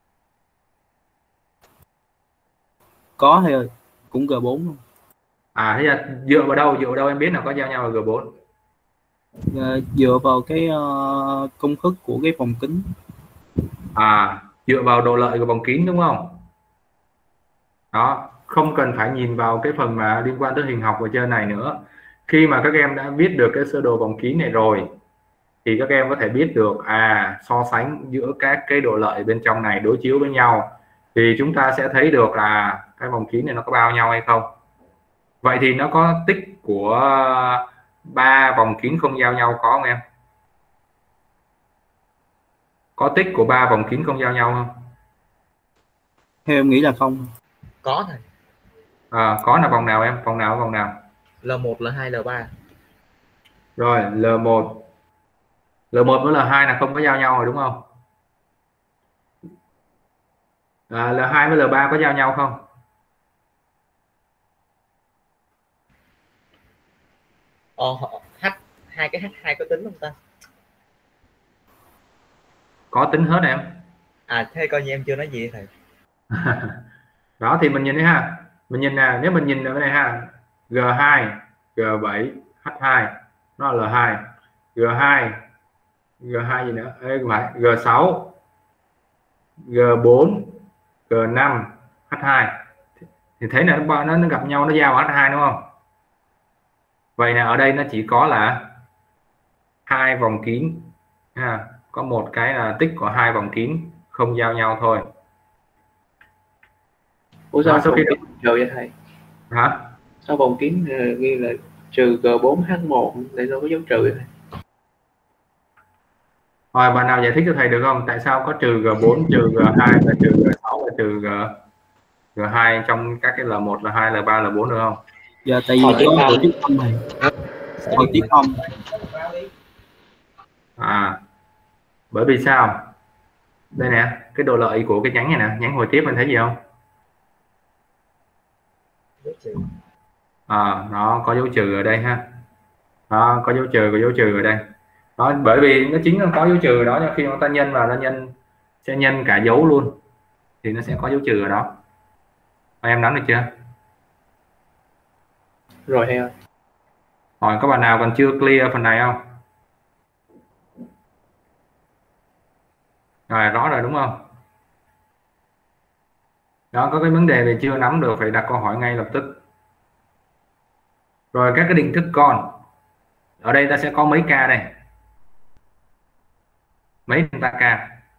S5: Có thầy ơi, cũng G bốn luôn.
S1: À, thế là dựa vào đâu? Dựa vào đâu em biết là có giao nhau là G bốn?
S5: Dạ, dựa vào cái uh, công thức của cái vòng kính.
S1: À, dựa vào độ lợi của vòng kín đúng không? Đó, không cần phải nhìn vào cái phần mà liên quan tới hình học ở trên này nữa. Khi mà các em đã biết được cái sơ đồ vòng kín này rồi thì các em có thể biết được à so sánh giữa các cái độ lợi bên trong này đối chiếu với nhau thì chúng ta sẽ thấy được là cái vòng kín này nó có bao nhau hay không. Vậy thì nó có tích của ba vòng kín không giao nhau có không em? Có tích của ba vòng kín không giao nhau không?
S5: Theo em nghĩ là không.
S17: Có thầy.
S1: À, có là vòng nào em? Vòng nào vòng nào?
S17: L một, L hai, L ba.
S1: Rồi L một L một với L hai là không có giao nhau rồi đúng không? À, L hai với L ba có giao nhau không?
S17: Ờ, H hai cái H hai có tính không ta?
S1: Có tính hết em.
S17: À thế coi như em chưa nói gì thầy.
S1: Đó thì mình nhìn đi ha. Mình nhìn nè, nếu mình nhìn ở đây ha, G hai, G bảy, H hai nó là L hai, G hai, G hai gì nữa? Ê, phải G sáu, G bốn, G năm, H hai. Thì thấy là nó, nó gặp nhau nó giao H hai đúng không? Vậy là ở đây nó chỉ có là hai vòng kín ha, có một cái là tích của hai vòng kín không giao nhau thôi.
S18: Ủa sao
S1: Đó, sau
S18: vòng
S1: khi
S18: kín trừ vậy thầy?
S1: Hả?
S18: Sao vòng kín uh, ghi là trừ G bốn H một tại sao có dấu trừ vậy thầy?
S1: Rồi bạn nào giải thích cho thầy được không? Tại sao có trừ G bốn, trừ G hai và trừ G sáu và trừ G G hai trong các cái L một, L hai, L ba, L bốn được không?
S5: Dạ tại vì có hồi tiết âm này. Hồi tiết âm.
S1: À, bởi vì sao? Đây nè, cái độ lợi của cái nhánh này nè, nhánh hồi tiếp mình thấy gì không? À, nó có dấu trừ ở đây ha. Đó, có dấu trừ, có dấu trừ ở đây. Đó, bởi vì nó chính là có dấu trừ đó, khi chúng ta nhân vào nó nhân sẽ nhân cả dấu luôn thì nó sẽ có dấu trừ ở đó. Em nắm được chưa?
S18: Rồi thầy ơi.
S1: Hỏi có bạn nào còn chưa clear phần này không? Rồi rõ rồi đúng không? Đó, có cái vấn đề gì chưa nắm được phải đặt câu hỏi ngay lập tức. Rồi các cái định thức con ở đây ta sẽ có mấy k đây, mấy delta k.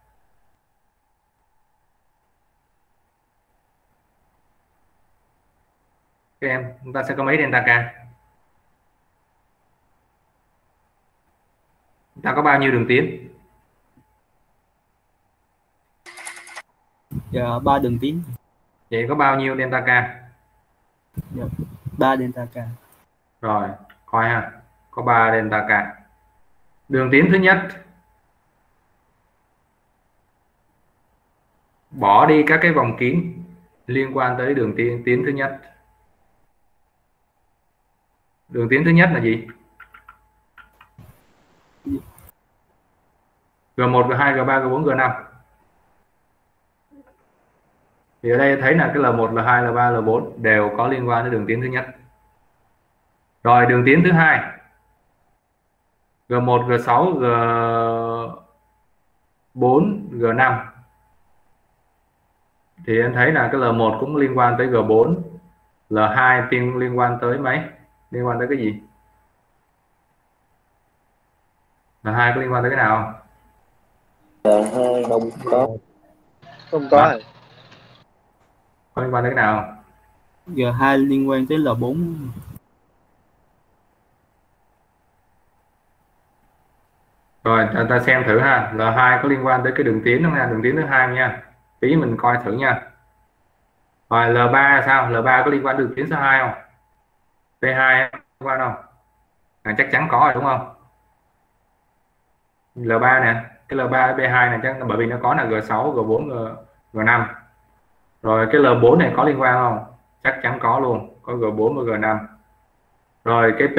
S1: Các em, chúng ta sẽ có mấy delta k? Chúng ta có bao nhiêu đường tiến?
S5: Dạ ba đường tiến.
S1: Vậy có bao nhiêu delta k?
S5: Dạ, ba delta k.
S1: Rồi, coi ha, có ba delta k. Đường tiến thứ nhất, bỏ đi các cái vòng kín liên quan tới đường tiến tiến thứ nhất. Đường tiến thứ nhất là gì? G một, G hai, G ba, G bốn, G năm. Thì ở đây thấy là cái L một, L hai, L ba, L bốn đều có liên quan đến đường tiến thứ nhất. Rồi đường tiến thứ hai G một, G sáu, G bốn, G năm. Thì em thấy là cái L một cũng liên quan tới G bốn, L hai tiên liên quan tới mấy? Liên quan tới cái gì? L hai có liên quan tới cái nào?
S9: L hai không có.
S6: Không có rồi.
S1: Có liên quan tới cái nào?
S5: G hai liên quan tới L bốn.
S1: Rồi ta, ta xem thử ha, L hai có liên quan tới cái đường tiến không nha, đường tiến thứ hai nha. Tí mình coi thử nha. Rồi L ba sao? L ba có liên quan đường tiến số hai không? P hai liên quan không? À, chắc chắn có rồi đúng không? L ba nè, cái L ba P hai này chắc bởi vì nó có là G sáu, G bốn, G, G năm. Rồi cái L bốn này có liên quan không? Chắc chắn có luôn, có G bốn và G năm. Rồi cái P,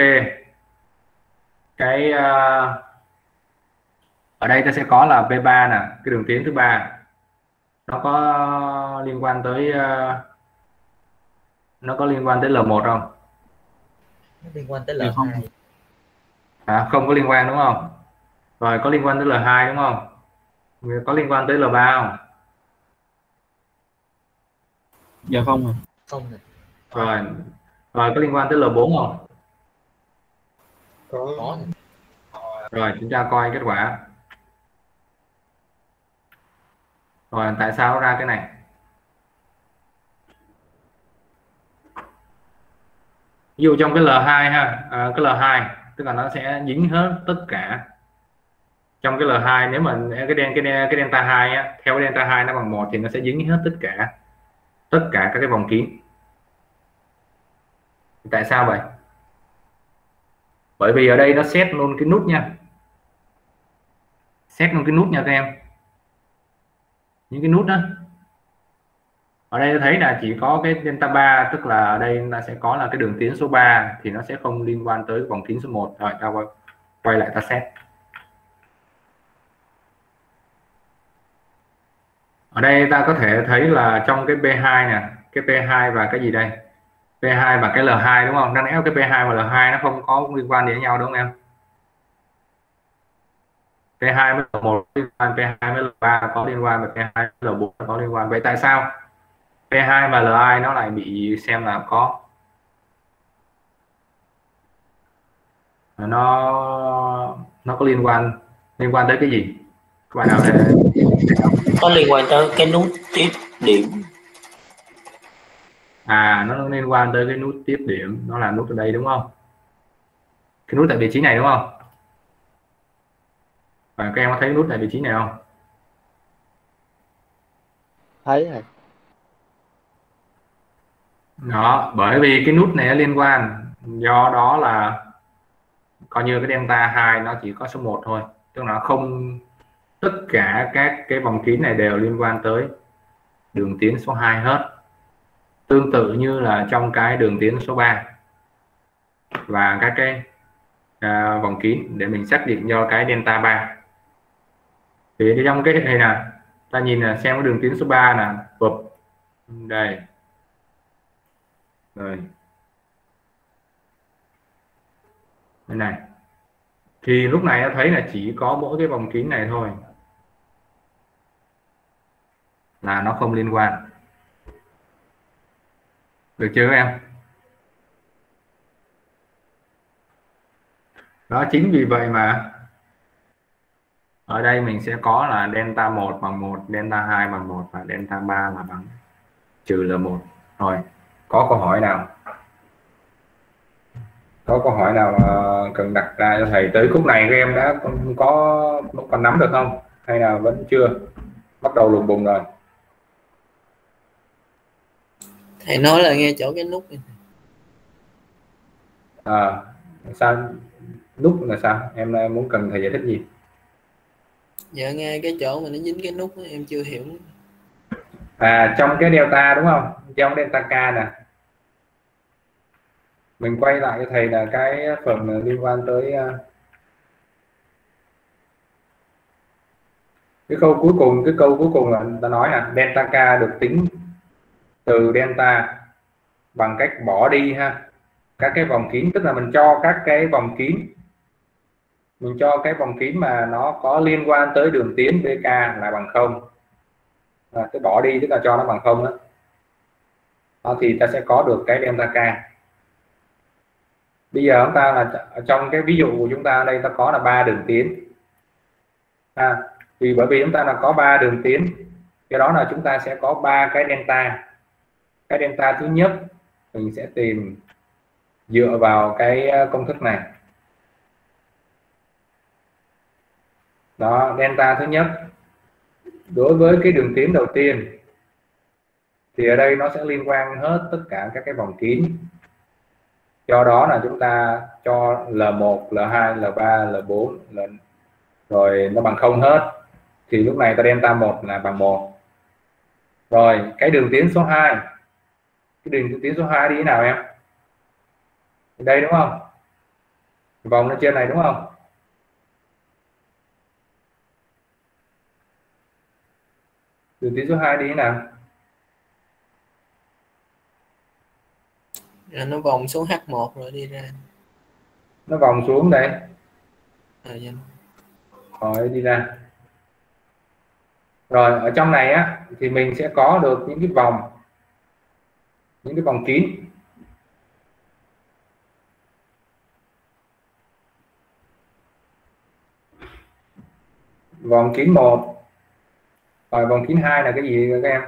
S1: cái uh, ở đây ta sẽ có là P ba nè, cái đường tiến thứ ba. Nó có liên quan tới uh, nó có liên quan tới L một không?
S17: Nó liên quan tới L hai.
S1: À, không có liên quan đúng không? Rồi có liên quan tới L hai đúng không? Có liên quan tới L ba không?
S5: Dạ không rồi.
S17: Không rồi.
S1: Rồi, rồi có liên quan tới L bốn không?
S10: Có.
S17: Có.
S1: Rồi chúng ta coi kết quả. Rồi tại sao ra cái này? Ví dụ trong cái L hai ha, à, cái L hai tức là nó sẽ dính hết tất cả. Trong cái L hai nếu mà cái đen cái cái delta hai á, theo cái delta hai nó bằng một thì nó sẽ dính hết tất cả tất cả các cái vòng kín. Tại sao vậy? Bởi vì ở đây nó set luôn cái nút nha. Set luôn cái nút nha các em. Những cái nút đó. Ở đây thấy là chỉ có cái delta ba, tức là ở đây nó sẽ có là cái đường tiến số ba thì nó sẽ không liên quan tới vòng kín số một. Rồi ta quay, quay lại ta set. Ở đây ta có thể thấy là trong cái P hai nè, cái P hai và cái gì đây? P hai và cái L hai đúng không? Đáng lẽ cái P hai và L hai nó không có liên quan đến nhau đúng không em? P hai với L một liên quan, P hai với L ba có liên quan và P hai với L bốn có liên quan. Vậy tại sao P hai và L hai nó lại bị xem là có nó nó có liên quan liên quan tới cái gì? Các bạn nào để...
S9: Có liên quan tới cái nút tiếp điểm.
S1: À, nó liên quan tới cái nút tiếp điểm, nó là nút ở đây đúng không? Cái nút tại vị trí này đúng không? Và các em có thấy nút tại vị trí này không?
S6: Thấy rồi.
S1: Đó, bởi vì cái nút này nó liên quan, do đó là coi như cái delta hai nó chỉ có số một thôi, tức là không tất cả các cái vòng kín này đều liên quan tới đường tiến số hai hết. Tương tự như là trong cái đường tiến số ba và các cái à, vòng kín để mình xác định do cái delta ba. Thì trong cái này nè, ta nhìn là xem cái đường tiến số ba là bụp đây. Rồi. Đây này. Thì lúc này ta thấy là chỉ có mỗi cái vòng kín này thôi là nó không liên quan. Được chưa em? Đó, chính vì vậy mà ở đây mình sẽ có là delta một bằng một, delta hai bằng một và delta ba là bằng trừ L một. Rồi, có câu hỏi nào? Có câu hỏi nào cần đặt ra cho thầy? Tới khúc này các em đã có còn nắm được không? Hay là vẫn chưa? Bắt đầu lùng bùng rồi.
S15: Thầy nói là nghe chỗ cái nút này.
S1: À, sao? Nút là sao? Em muốn cần thầy giải thích gì?
S15: Dạ nghe cái chỗ mà nó dính cái nút đó, em chưa hiểu.
S1: À, trong cái delta đúng không? Trong delta K nè. Mình quay lại cho thầy là cái phần liên quan tới cái câu cuối cùng, cái câu cuối cùng là ta nói là delta K được tính từ delta bằng cách bỏ đi ha các cái vòng kín, tức là mình cho các cái vòng kín, mình cho cái vòng kín mà nó có liên quan tới đường tiến bê ca là bằng không, à, cái bỏ đi tức là cho nó bằng không đó. Đó thì ta sẽ có được cái delta k. Bây giờ chúng ta là trong cái ví dụ của chúng ta đây ta có là ba đường tiến, à, thì bởi vì chúng ta là có ba đường tiến, cái đó là chúng ta sẽ có ba cái delta. Cái delta thứ nhất mình sẽ tìm dựa vào cái công thức này. Đó, delta thứ nhất đối với cái đường tiến đầu tiên thì ở đây nó sẽ liên quan hết tất cả các cái vòng kín, do đó là chúng ta cho L một, L hai, L ba, L bốn L... rồi nó bằng không hết, thì lúc này ta delta một là bằng một. Rồi cái đường tiến số hai, cái đường tiến số hai đi thế nào em? Đây đúng không? Vòng lên trên này đúng không? Đường tiến số hai đi thế nào?
S15: À, nó vòng xuống H một rồi đi ra.
S1: Nó vòng xuống đây.
S15: À, dạ.
S1: Rồi đi ra. Rồi ở trong này á thì mình sẽ có được những cái vòng, những cái vòng kín. Vòng kín một, rồi vòng kín hai là cái gì các em?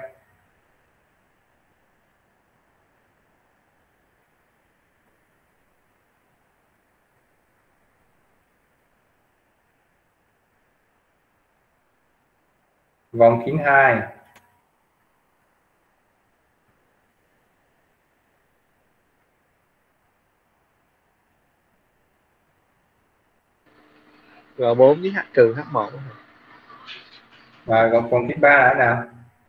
S1: Vòng kín hai
S6: G bốn với H trừ H một.
S1: Và vòng vòng kín ba là thế nào?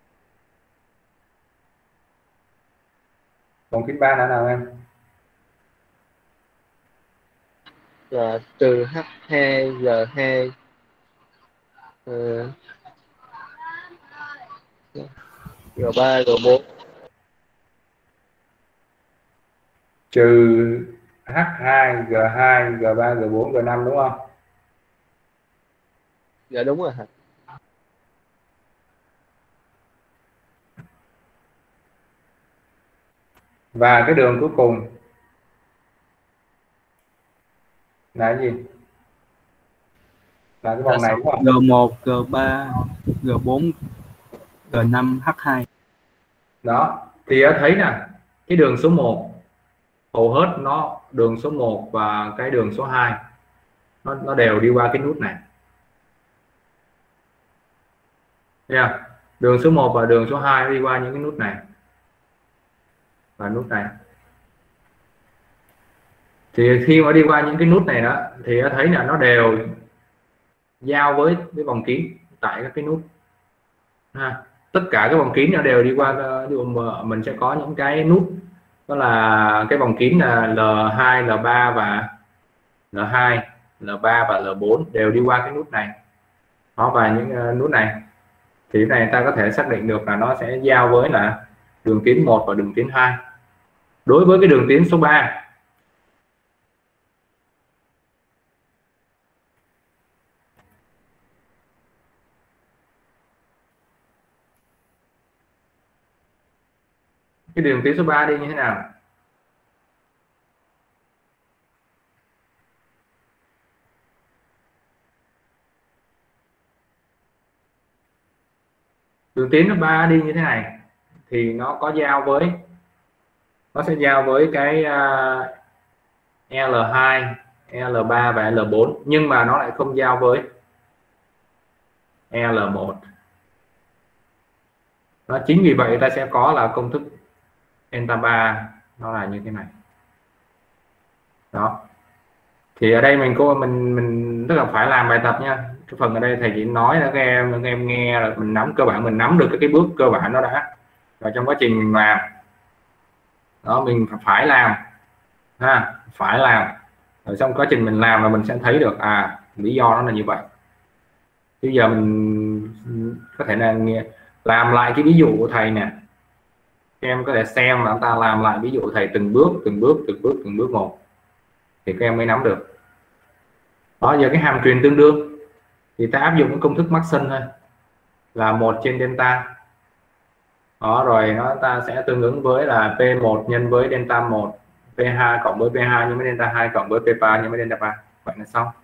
S1: Vòng kín ba là thế nào em?
S6: Là trừ H hai, G hai, uh, G ba, G bốn.
S1: Trừ H hai, G hai, G ba, G bốn, G năm đúng không?
S6: Dạ đúng rồi.
S1: Và cái đường cuối cùng là cái gì? Là cái vòng này đúng không?
S19: G một, G ba, G bốn, G năm, H hai.
S1: Đó, thì đã thấy nè, cái đường số một hầu hết nó đường số một và cái đường số hai nó, nó đều đi qua cái nút này. Yeah. Đường số một và đường số hai đi qua những cái nút này và nút này. Thì khi mà đi qua những cái nút này đó thì đã thấy là nó đều giao với cái vòng kín tại các cái nút. Ha. Tất cả cái vòng kín nó đều đi qua, mình sẽ có những cái nút đó là cái vòng kín là L hai, L ba và L hai, L ba và L bốn đều đi qua cái nút này. Đó, và những uh, nút này thì cái này ta có thể xác định được là nó sẽ giao với là đường kín một và đường kín hai. Đối với cái đường kín số ba cái đường kín số ba đi như thế nào? Đường kín số ba đi như thế này thì nó có giao với, nó sẽ giao với cái uh, L hai, L ba và L bốn, nhưng mà nó lại không giao với L một. Đó, chính vì vậy ta sẽ có là công thức delta ba nó là như thế này. Đó, thì ở đây mình cô mình mình tức là phải làm bài tập nha. Cái phần ở đây thầy chỉ nói là các em các em nghe là mình nắm cơ bản, mình nắm được cái, cái bước cơ bản đó đã, và trong quá trình mình làm đó mình phải làm ha, phải làm rồi trong quá trình mình làm là mình sẽ thấy được à lý do nó là như vậy. Bây giờ mình có thể là nghe làm lại cái ví dụ của thầy nè. các em có thể xem và chúng ta làm lại ví dụ thầy từng bước từng bước từng bước từng bước một thì các em mới nắm được. Đó, giờ cái hàm truyền tương đương thì ta áp dụng cái công thức Maxson thôi, là một trên delta. Đó, rồi nó ta sẽ tương ứng với là P một nhân với delta một, P hai cộng với P hai nhân với delta hai cộng với P ba nhân với delta ba. Vậy là xong.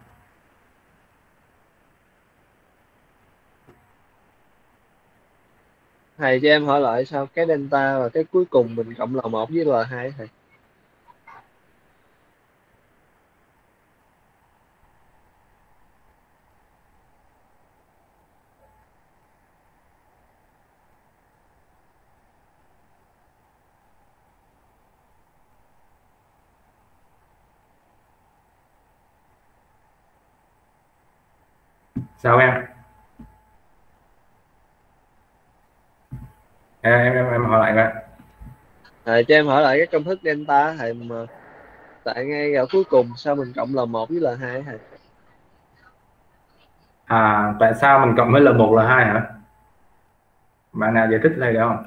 S6: Thầy cho em hỏi lại sao cái delta và cái cuối cùng mình cộng L một với L hai thầy?
S1: Sao em? em em em hỏi lại vậy.
S6: Thầy cho em hỏi lại cái công thức delta thầy, mà tại ngay ở cuối cùng sao mình cộng L một với L hai thầy?
S1: À, tại sao mình cộng với L một L hai hả? Bạn nào giải thích đây được không?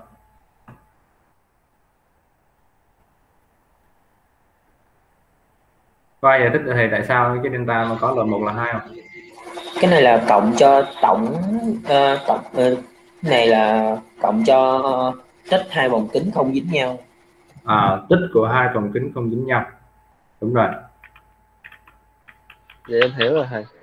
S1: Có ai giải thích thầy tại sao cái delta mà có L một L hai không?
S9: Cái này là cộng cho tổng uh, cộng uh, này là cộng cho uh, tích hai vòng kính không dính nhau.
S1: À, tích của hai vòng kính không dính nhau. Đúng rồi.
S6: Vậy em hiểu rồi thầy.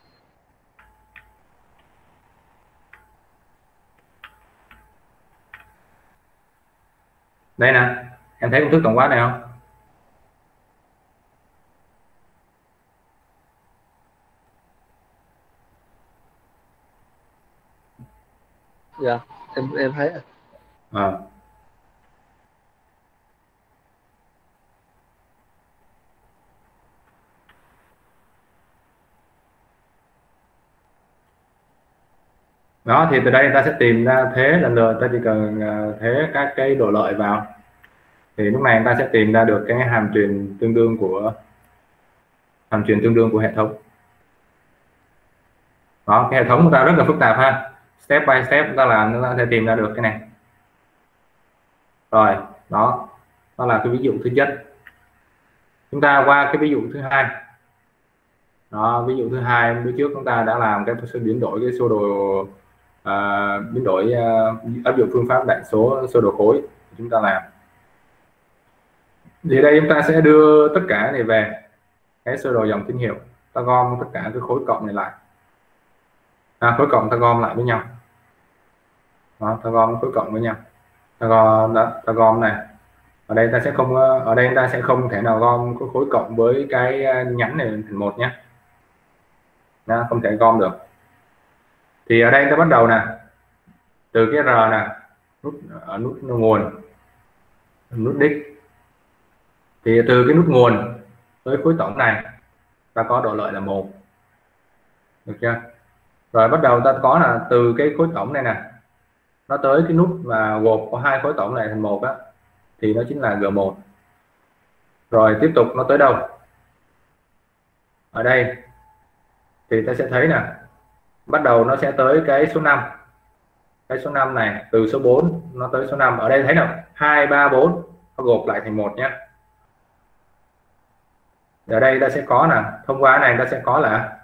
S1: Đây nè, em thấy công thức tổng quát này không?
S6: Dạ, em em thấy rồi.
S1: À. Đó, thì từ đây ta sẽ tìm ra thế lần lượt, ta chỉ cần thế các cái độ lợi vào thì lúc này ta sẽ tìm ra được cái hàm truyền tương đương của hàm truyền tương đương của hệ thống. Đó, cái hệ thống của ta rất là phức tạp ha, step by step chúng ta làm chúng ta sẽ tìm ra được cái này. Rồi, đó, đó là cái ví dụ thứ nhất. Chúng ta qua cái ví dụ thứ hai. Đó, ví dụ thứ hai bữa trước chúng ta đã làm cái biến đổi cái sơ đồ à, biến đổi à, áp dụng phương pháp đại số sơ đồ khối chúng ta làm. Thì đây chúng ta sẽ đưa tất cả này về cái sơ đồ dòng tín hiệu, ta gom tất cả cái khối cộng này lại, à, khối cộng ta gom lại với nhau. Đó, ta gom khối cộng với nhau, ta gom đó, ta gom này. Ở đây ta sẽ không ở đây ta sẽ không thể nào gom cái khối cộng với cái nhánh này thành một nhé. Đó, không thể gom được. Thì ở đây ta bắt đầu nè, từ cái R nè, nút ở nút nguồn, nút đích. Thì từ cái nút nguồn tới khối tổng này ta có độ lợi là một, được chưa? Rồi bắt đầu ta có là từ cái khối tổng này nè, nó tới cái nút mà gộp có hai khối tổng này thành một á, thì nó chính là G một. Rồi tiếp tục nó tới đâu? Ở đây thì ta sẽ thấy nè, bắt đầu nó sẽ tới cái số năm, cái số năm này, từ số bốn nó tới số năm. Ở đây thấy nào, hai ba bốn nó gộp lại thành một nhé. Ở đây ta sẽ có là thông qua này ta sẽ có là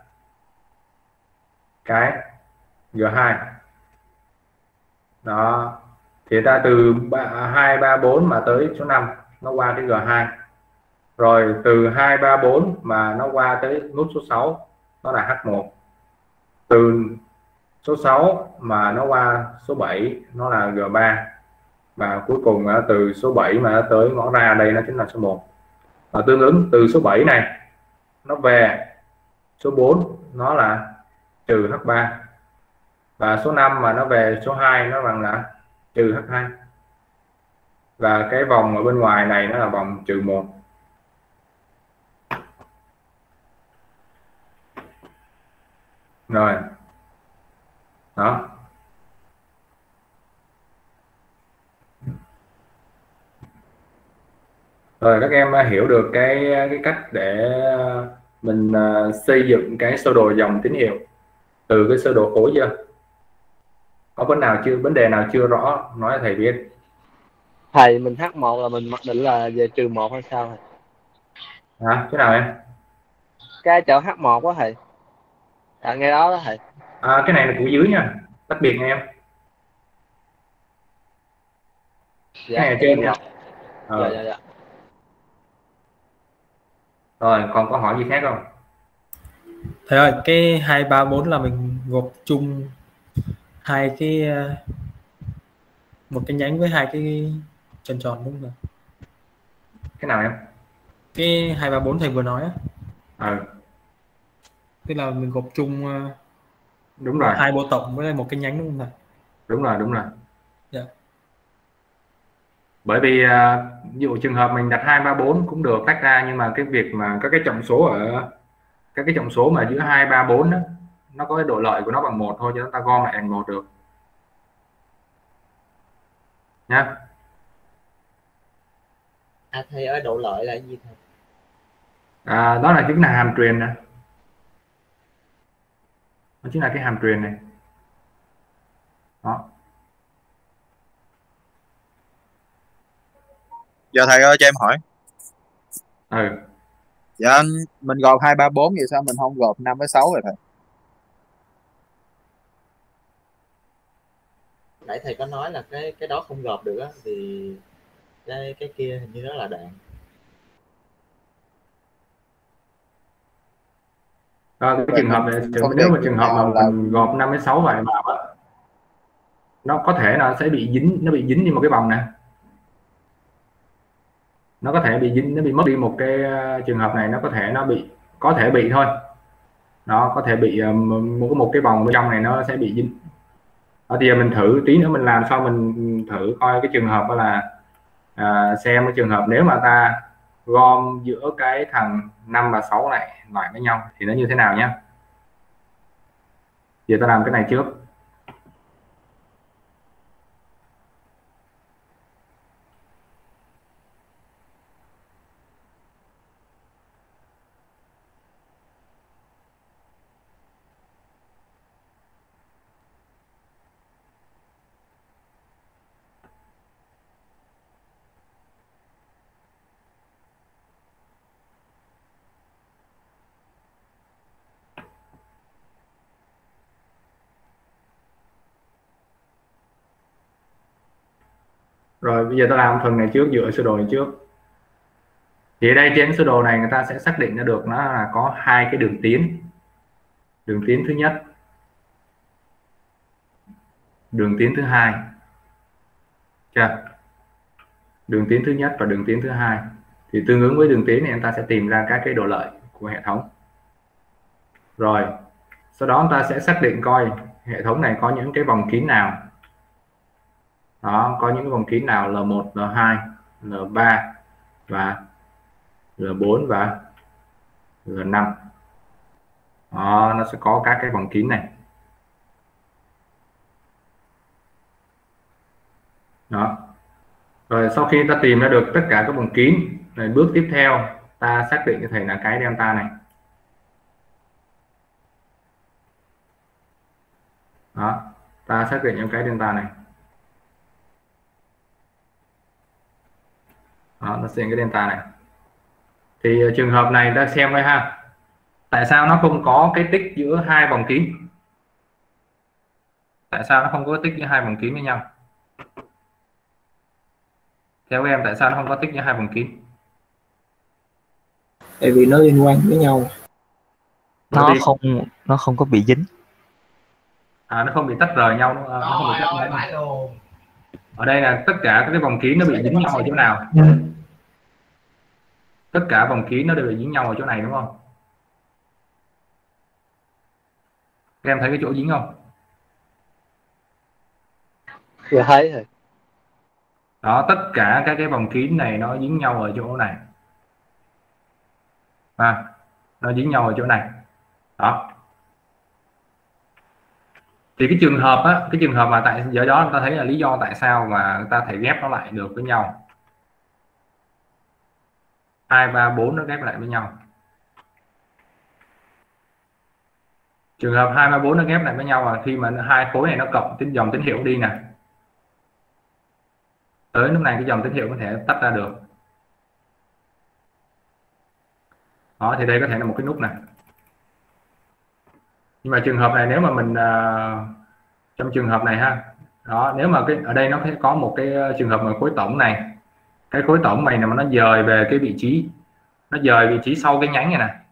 S1: cái G hai. Đó, thì ta từ hai ba bốn mà tới số năm nó qua cái G hai. Rồi từ hai ba bốn mà nó qua tới nút số sáu nó là H một. Từ số sáu mà nó qua số bảy nó là G ba. Và cuối cùng từ số bảy mà nó tới ngõ ra đây nó chính là số một. Và tương ứng từ số bảy này nó về số bốn nó là trừ H ba. Và số năm mà nó về số hai nó bằng là trừ H hai. Và cái vòng ở bên ngoài này nó là vòng trừ một. Rồi. Đó. Rồi các em hiểu được cái cái cách để mình uh, xây dựng cái sơ đồ dòng tín hiệu từ cái sơ đồ khối chưa? Có vấn nào chưa vấn đề nào chưa rõ nói thầy biết.
S6: Thầy mình H một là mình mặc định là về trừ một hay sao thầy?
S1: Hả? Cái nào em?
S6: Cái chỗ H một quá thầy. À, ngay đó đó thầy.
S1: À, cái này là của dưới nha, tách biệt nha em.
S6: Dạ,
S1: Cái này ở trên
S6: dạ.
S1: nha. Ờ.
S6: Dạ, dạ, dạ.
S1: Rồi còn có hỏi gì khác không?
S5: Thầy ơi, cái hai ba bốn là mình gộp chung hai cái ờ, một cái nhánh với hai cái tròn tròn đúng không?
S1: Cái nào em?
S5: Cái hai ba bốn thầy vừa nói á.
S1: Ừ.
S5: Tức là mình gộp chung ờ,
S1: Đúng rồi.
S5: hai bộ tổng với một cái nhánh đúng không thầy?
S1: Đúng rồi, đúng rồi.
S5: Dạ.
S1: Bởi vì à, ví dụ trường hợp mình đặt hai ba bốn cũng được tách ra, nhưng mà cái việc mà các cái trọng số ở các cái trọng số mà giữa hai ba bốn đó, nó có cái độ lợi của nó bằng một thôi, cho chúng ta gom lại thành một được nhá.
S17: À thầy ơi, độ lợi là gì thầy?
S1: À, đó là chính là hàm truyền nè, đó chính là cái hàm truyền này đó.
S20: Dạ thầy ơi cho em hỏi.
S1: Ừ.
S20: Dạ mình gộp hai ba bốn vậy sao mình không gộp năm với sáu rồi thầy?
S17: Nãy thầy có nói là cái cái đó không gộp được á, thì cái cái kia hình như nó là đoạn.
S1: À, cái trường hợp này nếu mà trường hợp mà mình gộp năm với sáu vậy vào á, nó có thể là sẽ bị dính, nó bị dính đi một cái vòng này, nó có thể bị dính, nó bị mất đi một cái uh, trường hợp này nó có thể nó bị có thể bị thôi, nó có thể bị um, một một cái vòng bên trong này nó sẽ bị dính. Ở thì mình thử tí nữa mình làm sao mình thử coi cái trường hợp đó là à, xem cái trường hợp nếu mà ta gom giữa cái thằng năm và sáu này lại với nhau thì nó như thế nào nhé. Giờ ta làm cái này trước. Rồi bây giờ ta làm phần này trước, dựa sơ đồ này trước. Thì ở đây trên sơ đồ này người ta sẽ xác định ra được nó là có hai cái đường tiến. Đường tiến thứ nhất, đường tiến thứ hai. Chưa? Đường tiến thứ nhất và đường tiến thứ hai. Thì tương ứng với đường tiến này người ta sẽ tìm ra các cái độ lợi của hệ thống. Rồi, sau đó người ta sẽ xác định coi hệ thống này có những cái vòng kín nào. Đó, có những cái vòng kín nào L một, L hai, L ba và L bốn và L năm. Đó, nó sẽ có các cái vòng kín này. Đó. Rồi sau khi ta tìm ra được tất cả các vòng kín, rồi bước tiếp theo ta xác định cho thầy là cái delta này. Đó, ta xác định những cái delta này. Đó, nó sẽ cái delta này. Thì trường hợp này ta xem đây ha. Tại sao nó không có cái tích giữa hai vòng kín? Tại sao nó không có tích giữa hai vòng kín với nhau? Theo em tại sao nó không có tích giữa hai vòng kín?
S2: Tại vì nó liên quan với nhau.
S8: Nó không nó không có bị dính.
S1: À, nó không bị tách rời nhau, nó không bị tách rời. Ở đây là tất cả các cái vòng kín nó bị dính nhau ở chỗ nào? Tất cả vòng kín nó đều bị dính nhau ở chỗ này đúng không? Các em thấy cái chỗ dính không?
S6: Dạ thấy rồi.
S1: Đó, tất cả các cái vòng kín này nó dính nhau ở chỗ này. À, nó dính nhau ở chỗ này. Đó. Thì cái trường hợp á, cái trường hợp mà tại giờ đó người ta thấy là lý do tại sao mà người ta thể ghép nó lại được với nhau. hai ba bốn nó ghép lại với nhau. Trường hợp hai ba bốn nó ghép lại với nhau là khi mà hai khối này nó cộng tín dòng tín hiệu đi nè. tới lúc này cái dòng tín hiệu có thể tách ra được. Đó, thì đây có thể là một cái nút này. Nhưng mà trường hợp này nếu mà mình uh, trong trường hợp này ha, đó, nếu mà cái ở đây nó sẽ có một cái trường hợp mà khối tổng này, cái khối tổng này là nó dời về cái vị trí, nó dời vị trí sau cái nhánh này nè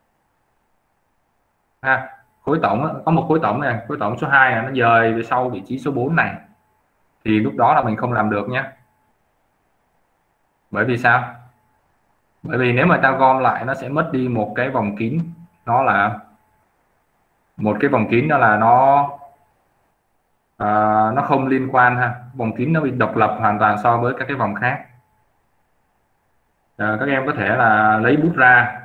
S1: ha. Khối tổng có một khối tổng này, khối tổng số hai này, nó dời về sau vị trí số bốn này, thì lúc đó là mình không làm được nhé. Bởi vì sao? Bởi vì nếu mà ta gom lại nó sẽ mất đi một cái vòng kín, nó là một cái vòng kín, đó là nó à, nó không liên quan ha, vòng kín nó bị độc lập hoàn toàn so với các cái vòng khác. À, các em có thể là lấy bút ra,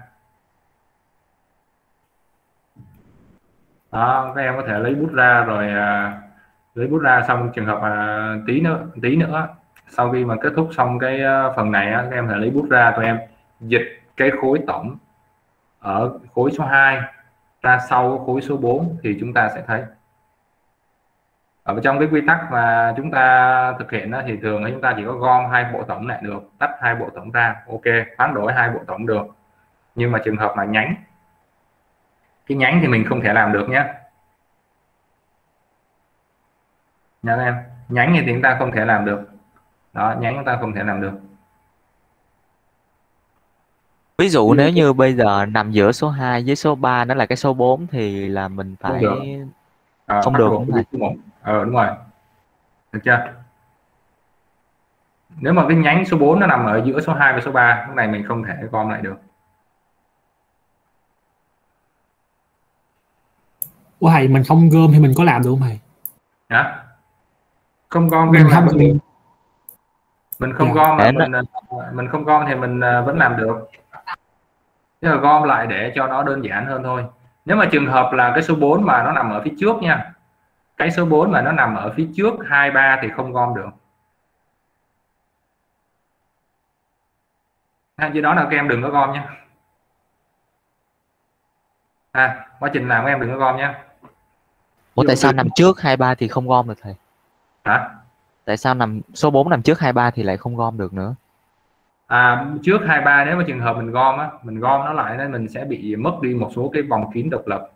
S1: đó, các em có thể lấy bút ra rồi à, lấy bút ra xong trường hợp à, tí nữa tí nữa sau khi mà kết thúc xong cái phần này á, các em phải lấy bút ra, tụi em dịch cái khối tổng ở khối số hai ra sau khối số bốn thì chúng ta sẽ thấy ở trong cái quy tắc mà chúng ta thực hiện đó, thì thường chúng ta chỉ có gom hai bộ tổng lại được, tách hai bộ tổng ra, ok, hoán đổi hai bộ tổng được. Nhưng mà trường hợp mà nhánh, cái nhánh thì mình không thể làm được nhé nha em, nhánh thì chúng ta không thể làm được, đó, nhánh chúng ta không thể làm được.
S8: Ví dụ nếu như bây giờ nằm giữa số hai với số ba nó là cái số bốn thì là mình phải
S1: Không được, à,
S8: không được đúng
S1: không? Ờ đúng rồi, được chưa? Nếu mà cái nhánh số bốn nó nằm ở giữa số hai và số ba, lúc này mình không thể gom lại được.
S2: Ủa thầy, mình không gom thì mình có làm được không thầy?
S1: Hả? Không gom
S2: mình
S1: không
S2: không
S1: mình, mình không
S2: dạ.
S1: gom mà mình mình không gom thì mình vẫn làm được. Tức là gom lại để cho nó đơn giản hơn thôi. Nếu mà trường hợp là cái số bốn mà nó nằm ở phía trước nha, cái số bốn mà nó nằm ở phía trước hai ba thì không gom được. Ha, chứ đó là các em đừng có gom nhé. À, quá trình làm các em đừng có gom nhé.
S8: Ủa tại sao nằm trước hai ba thì không gom được thầy?
S1: Hả?
S8: Tại sao nằm số bốn nằm trước hai ba thì lại không gom được nữa?
S1: À, trước hai ba nếu mà trường hợp mình gom á, mình gom nó lại nên mình sẽ bị mất đi một số cái vòng kín độc lập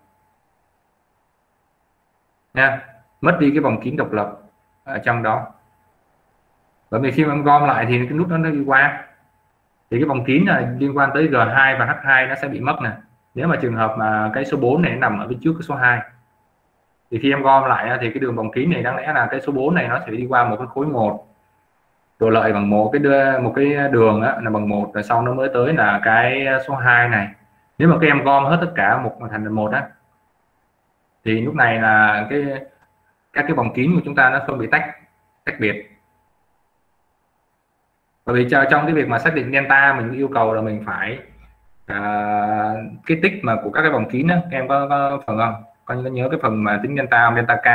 S1: nha, mất đi cái vòng kín độc lập ở trong đó. Bởi vì khi mà gom lại thì cái nút đó nó đi qua, thì cái vòng kín là liên quan tới G hai và H hai nó sẽ bị mất nè. Nếu mà trường hợp mà cái số bốn này nằm ở phía trước cái số hai thì khi em gom lại thì cái đường vòng kín này đáng lẽ là cái số bốn này nó sẽ đi qua một cái khối một, độ lợi bằng một cái đưa, một cái đường á, là bằng một, rồi sau nó mới tới là cái số hai này. Nếu mà các em gom hết tất cả một thành một á thì lúc này là cái các cái vòng kín của chúng ta nó không bị tách tách biệt. Bởi vì trong cái việc mà xác định delta mình yêu cầu là mình phải à, cái tích mà của các cái vòng kín đó, các em có, có phần không? Có nhớ cái phần mà tính delta delta k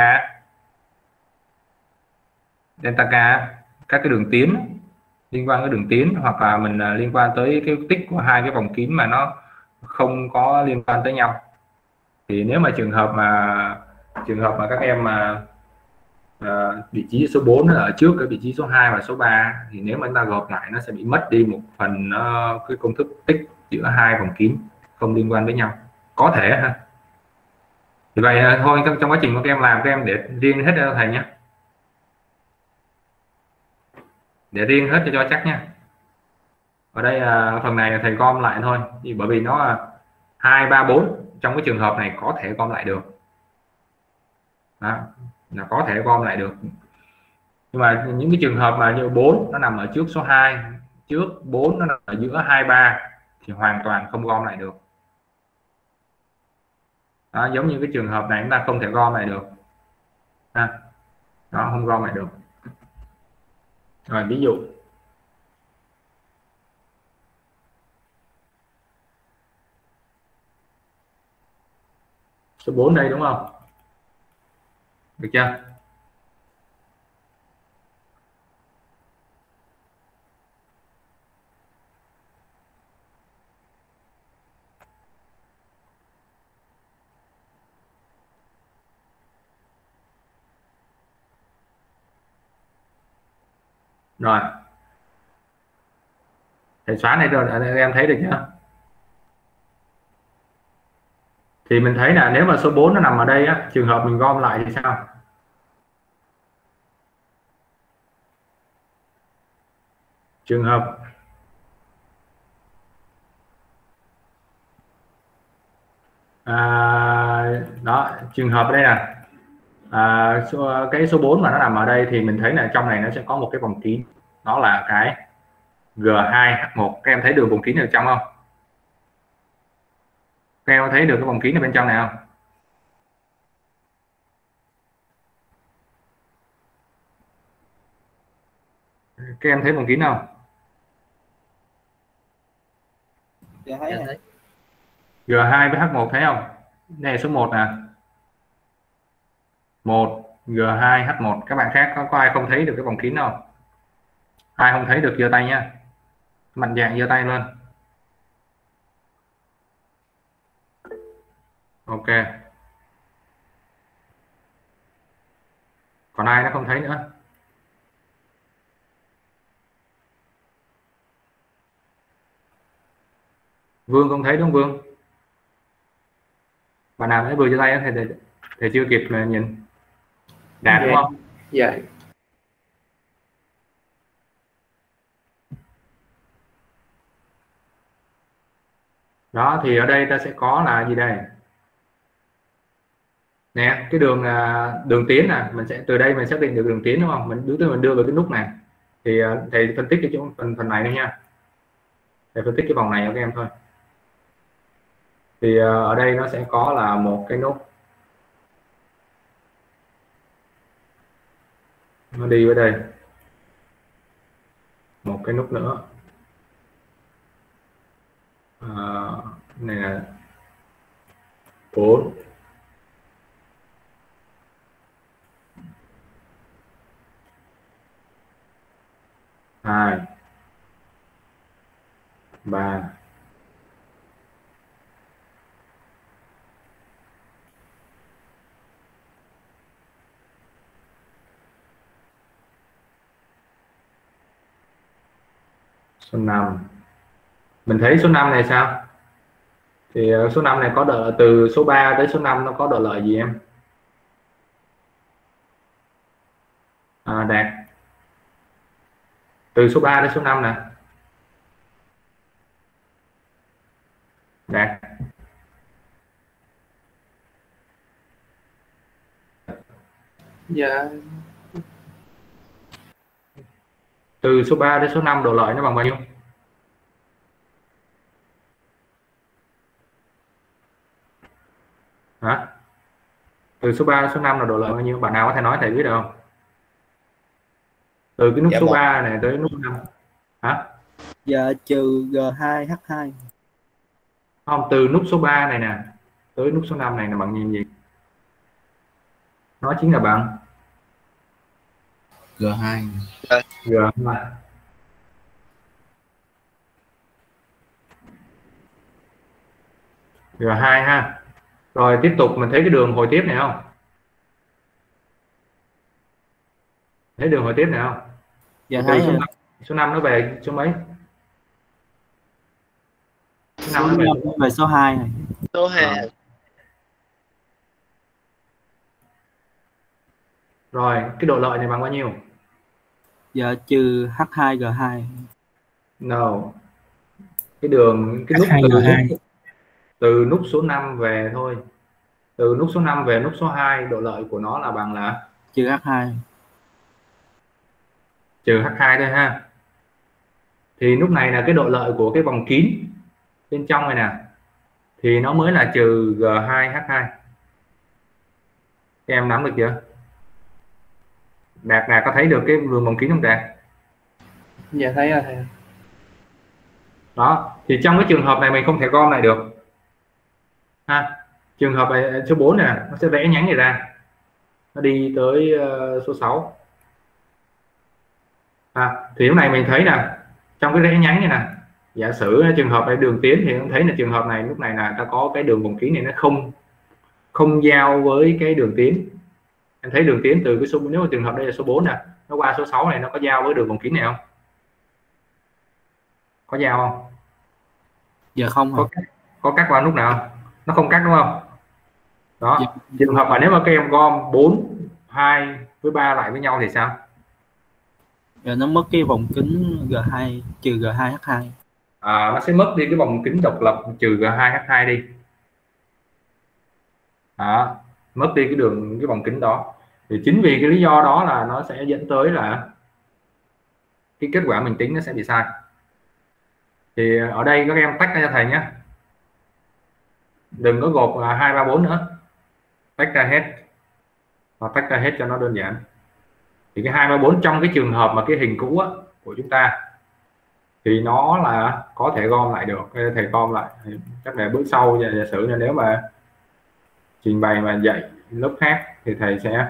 S1: delta k các cái đường tiến liên quan tới đường tiến, hoặc là mình uh, liên quan tới cái tích của hai cái vòng kín mà nó không có liên quan tới nhau. Thì nếu mà trường hợp mà trường hợp mà các em mà uh, vị trí số bốn ở trước cái vị trí số hai và số ba thì nếu mà chúng ta gộp lại nó sẽ bị mất đi một phần uh, cái công thức tích giữa hai vòng kín không liên quan với nhau, có thể ha. Thì vậy uh, thôi trong, trong quá trình của các em làm, các em để riêng hết cho thầy nhé, để riêng hết cho cho chắc nha. Ở đây à, phần này thầy gom lại thôi, thì bởi vì nó là hai ba bốn, trong cái trường hợp này có thể gom lại được. Đó, là có thể gom lại được. Nhưng mà những cái trường hợp mà như bốn nó nằm ở trước số hai, trước bốn nó nằm ở giữa hai ba thì hoàn toàn không gom lại được. Đó, giống như cái trường hợp này chúng ta không thể gom lại được. Ha. Đó, không gom lại được. Rồi ví dụ số bốn đây đúng không? Được chưa? Rồi thầy xóa này rồi em thấy được chưa? Thì mình thấy là nếu mà số bốn nó nằm ở đây á, trường hợp mình gom lại thì sao? Trường hợp à, đó, trường hợp ở đây là à, số, cái số bốn mà nó nằm ở đây thì mình thấy là trong này nó sẽ có một cái vòng kín, nó là cái G hai H một. Các em thấy đường vòng kín ở trong không? Các em thấy được cái vòng kín ở bên trong này không? Các em thấy vòng kín không?
S6: Dạ thấy rồi.
S1: G hai với H một thấy không? Đây là số một nè. một G hai H một. Các bạn khác có, có ai không thấy được cái vòng kín không? Ai không thấy được giơ tay nha. Mạnh dạn giơ tay luôn. Ok. Còn ai nó không thấy nữa? Vương không thấy đúng không Vương? Bạn nào thấy vừa giơ tay thì, thì, thì chưa kịp mà nhìn. Đạt đúng không?
S18: Dạ.
S1: Đó thì ở đây ta sẽ có là gì đây? Nè, cái đường đường tiến nè, mình sẽ từ đây mình xác định được đường tiến đúng không? Mình đưa mình đưa vào cái nút này. Thì thầy phân tích cái chỗ phần phần này thôi nha. Thầy phân tích cái vòng này cho các em thôi. Thì ở đây nó sẽ có là một cái nút. Nó đi với đây. Một cái nút nữa. À, này là bốn. Hai. Ba. Số năm. Mình thấy số năm này sao? Thì số năm này có độ từ số ba tới số năm nó có độ lợi gì em? À, Đạt. Từ số ba đến số năm nè. Đạt.
S18: Dạ.
S1: Từ số ba đến số năm độ lợi nó bằng bao nhiêu? Hả? Từ số ba đến số năm là độ lợi bao nhiêu? Bạn nào có thể nói thầy biết được không? Từ cái nút
S6: Dạ
S1: số
S6: một.
S1: ba này tới nút năm. Hả?
S6: Dạ trừ G hai H hai.
S1: Không, từ nút số ba này nè tới nút số năm này là bằng như gì? Nó chính là bằng
S3: G hai.
S1: G hai. G hai ha. Rồi tiếp tục mình thấy cái đường hồi tiếp này không? Thấy đường hồi tiếp này không?
S6: Dạ
S1: Từ
S6: thấy
S1: số
S6: rồi.
S1: năm, số năm nó về số mấy? Số năm
S6: Số
S1: nó về
S6: năm về số hai này.
S7: Số hai.
S1: Rồi. Rồi, cái độ lợi này bằng bao nhiêu?
S6: Dạ trừ H hai G hai.
S1: No. Cái đường cái nút từ, nút, từ nút số năm về thôi. Từ nút số năm về nút số hai độ lợi của nó là bằng là
S6: Trừ H hai.
S1: Trừ H hai thôi ha. Thì lúc này là cái độ lợi của cái vòng kín bên trong này nè thì nó mới là trừ G hai H hai. Các em nắm được chưa? Đạt Đạt có thấy được cái đường vòng kín không Đạt?
S18: Dạ thấy rồi thầy.
S1: Đó, thì trong cái trường hợp này mình không thể gom lại được ha. Trường hợp này số bốn này nó sẽ vẽ nhánh này ra, nó đi tới uh, số sáu à, thì lúc này mình thấy là trong cái vẽ nhánh này nè, giả sử trường hợp này đường tiến thì cũng thấy là trường hợp này lúc này là ta có cái đường vòng kín này nó không không giao với cái đường tiến, em thấy đường tiến từ cái số, nếu mà trường hợp đây là số bốn nè, nó qua số sáu này, nó có giao với đường vòng kính này không? Có giao không?
S19: Giờ không
S1: có cắt, có cắt qua lúc nào? Nó không cắt đúng không? Đó, dạ. Trường hợp mà nếu mà các em gom bốn, hai với ba lại với nhau thì sao?
S19: Giờ nó mất cái vòng kính G hai trừ G hai H hai.
S1: À, nó sẽ mất đi cái vòng kính độc lập trừ G hai H hai đi. Đó, mất đi cái đường cái vòng kính đó. Thì chính vì cái lý do đó là nó sẽ dẫn tới là cái kết quả mình tính nó sẽ bị sai. Thì ở đây các em tách ra cho thầy nhé, đừng có gộp là hai ba bốn nữa, tách ra hết, và tách ra hết cho nó đơn giản. Thì cái hai ba bốn trong cái trường hợp mà cái hình cũ á, của chúng ta thì nó là có thể gom lại được. Thầy gom lại chắc là bước sau, giả sử như nếu mà trình bày mà dạy lớp khác thì thầy sẽ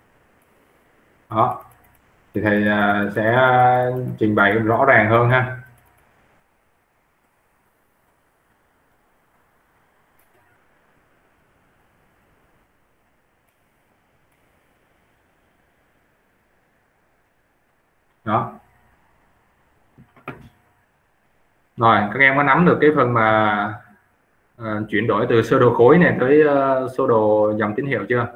S1: đó, thì thầy sẽ trình bày rõ ràng hơn ha. Đó. Rồi các em có nắm được cái phần mà uh, chuyển đổi từ sơ đồ khối này tới uh, sơ đồ dòng tín hiệu chưa?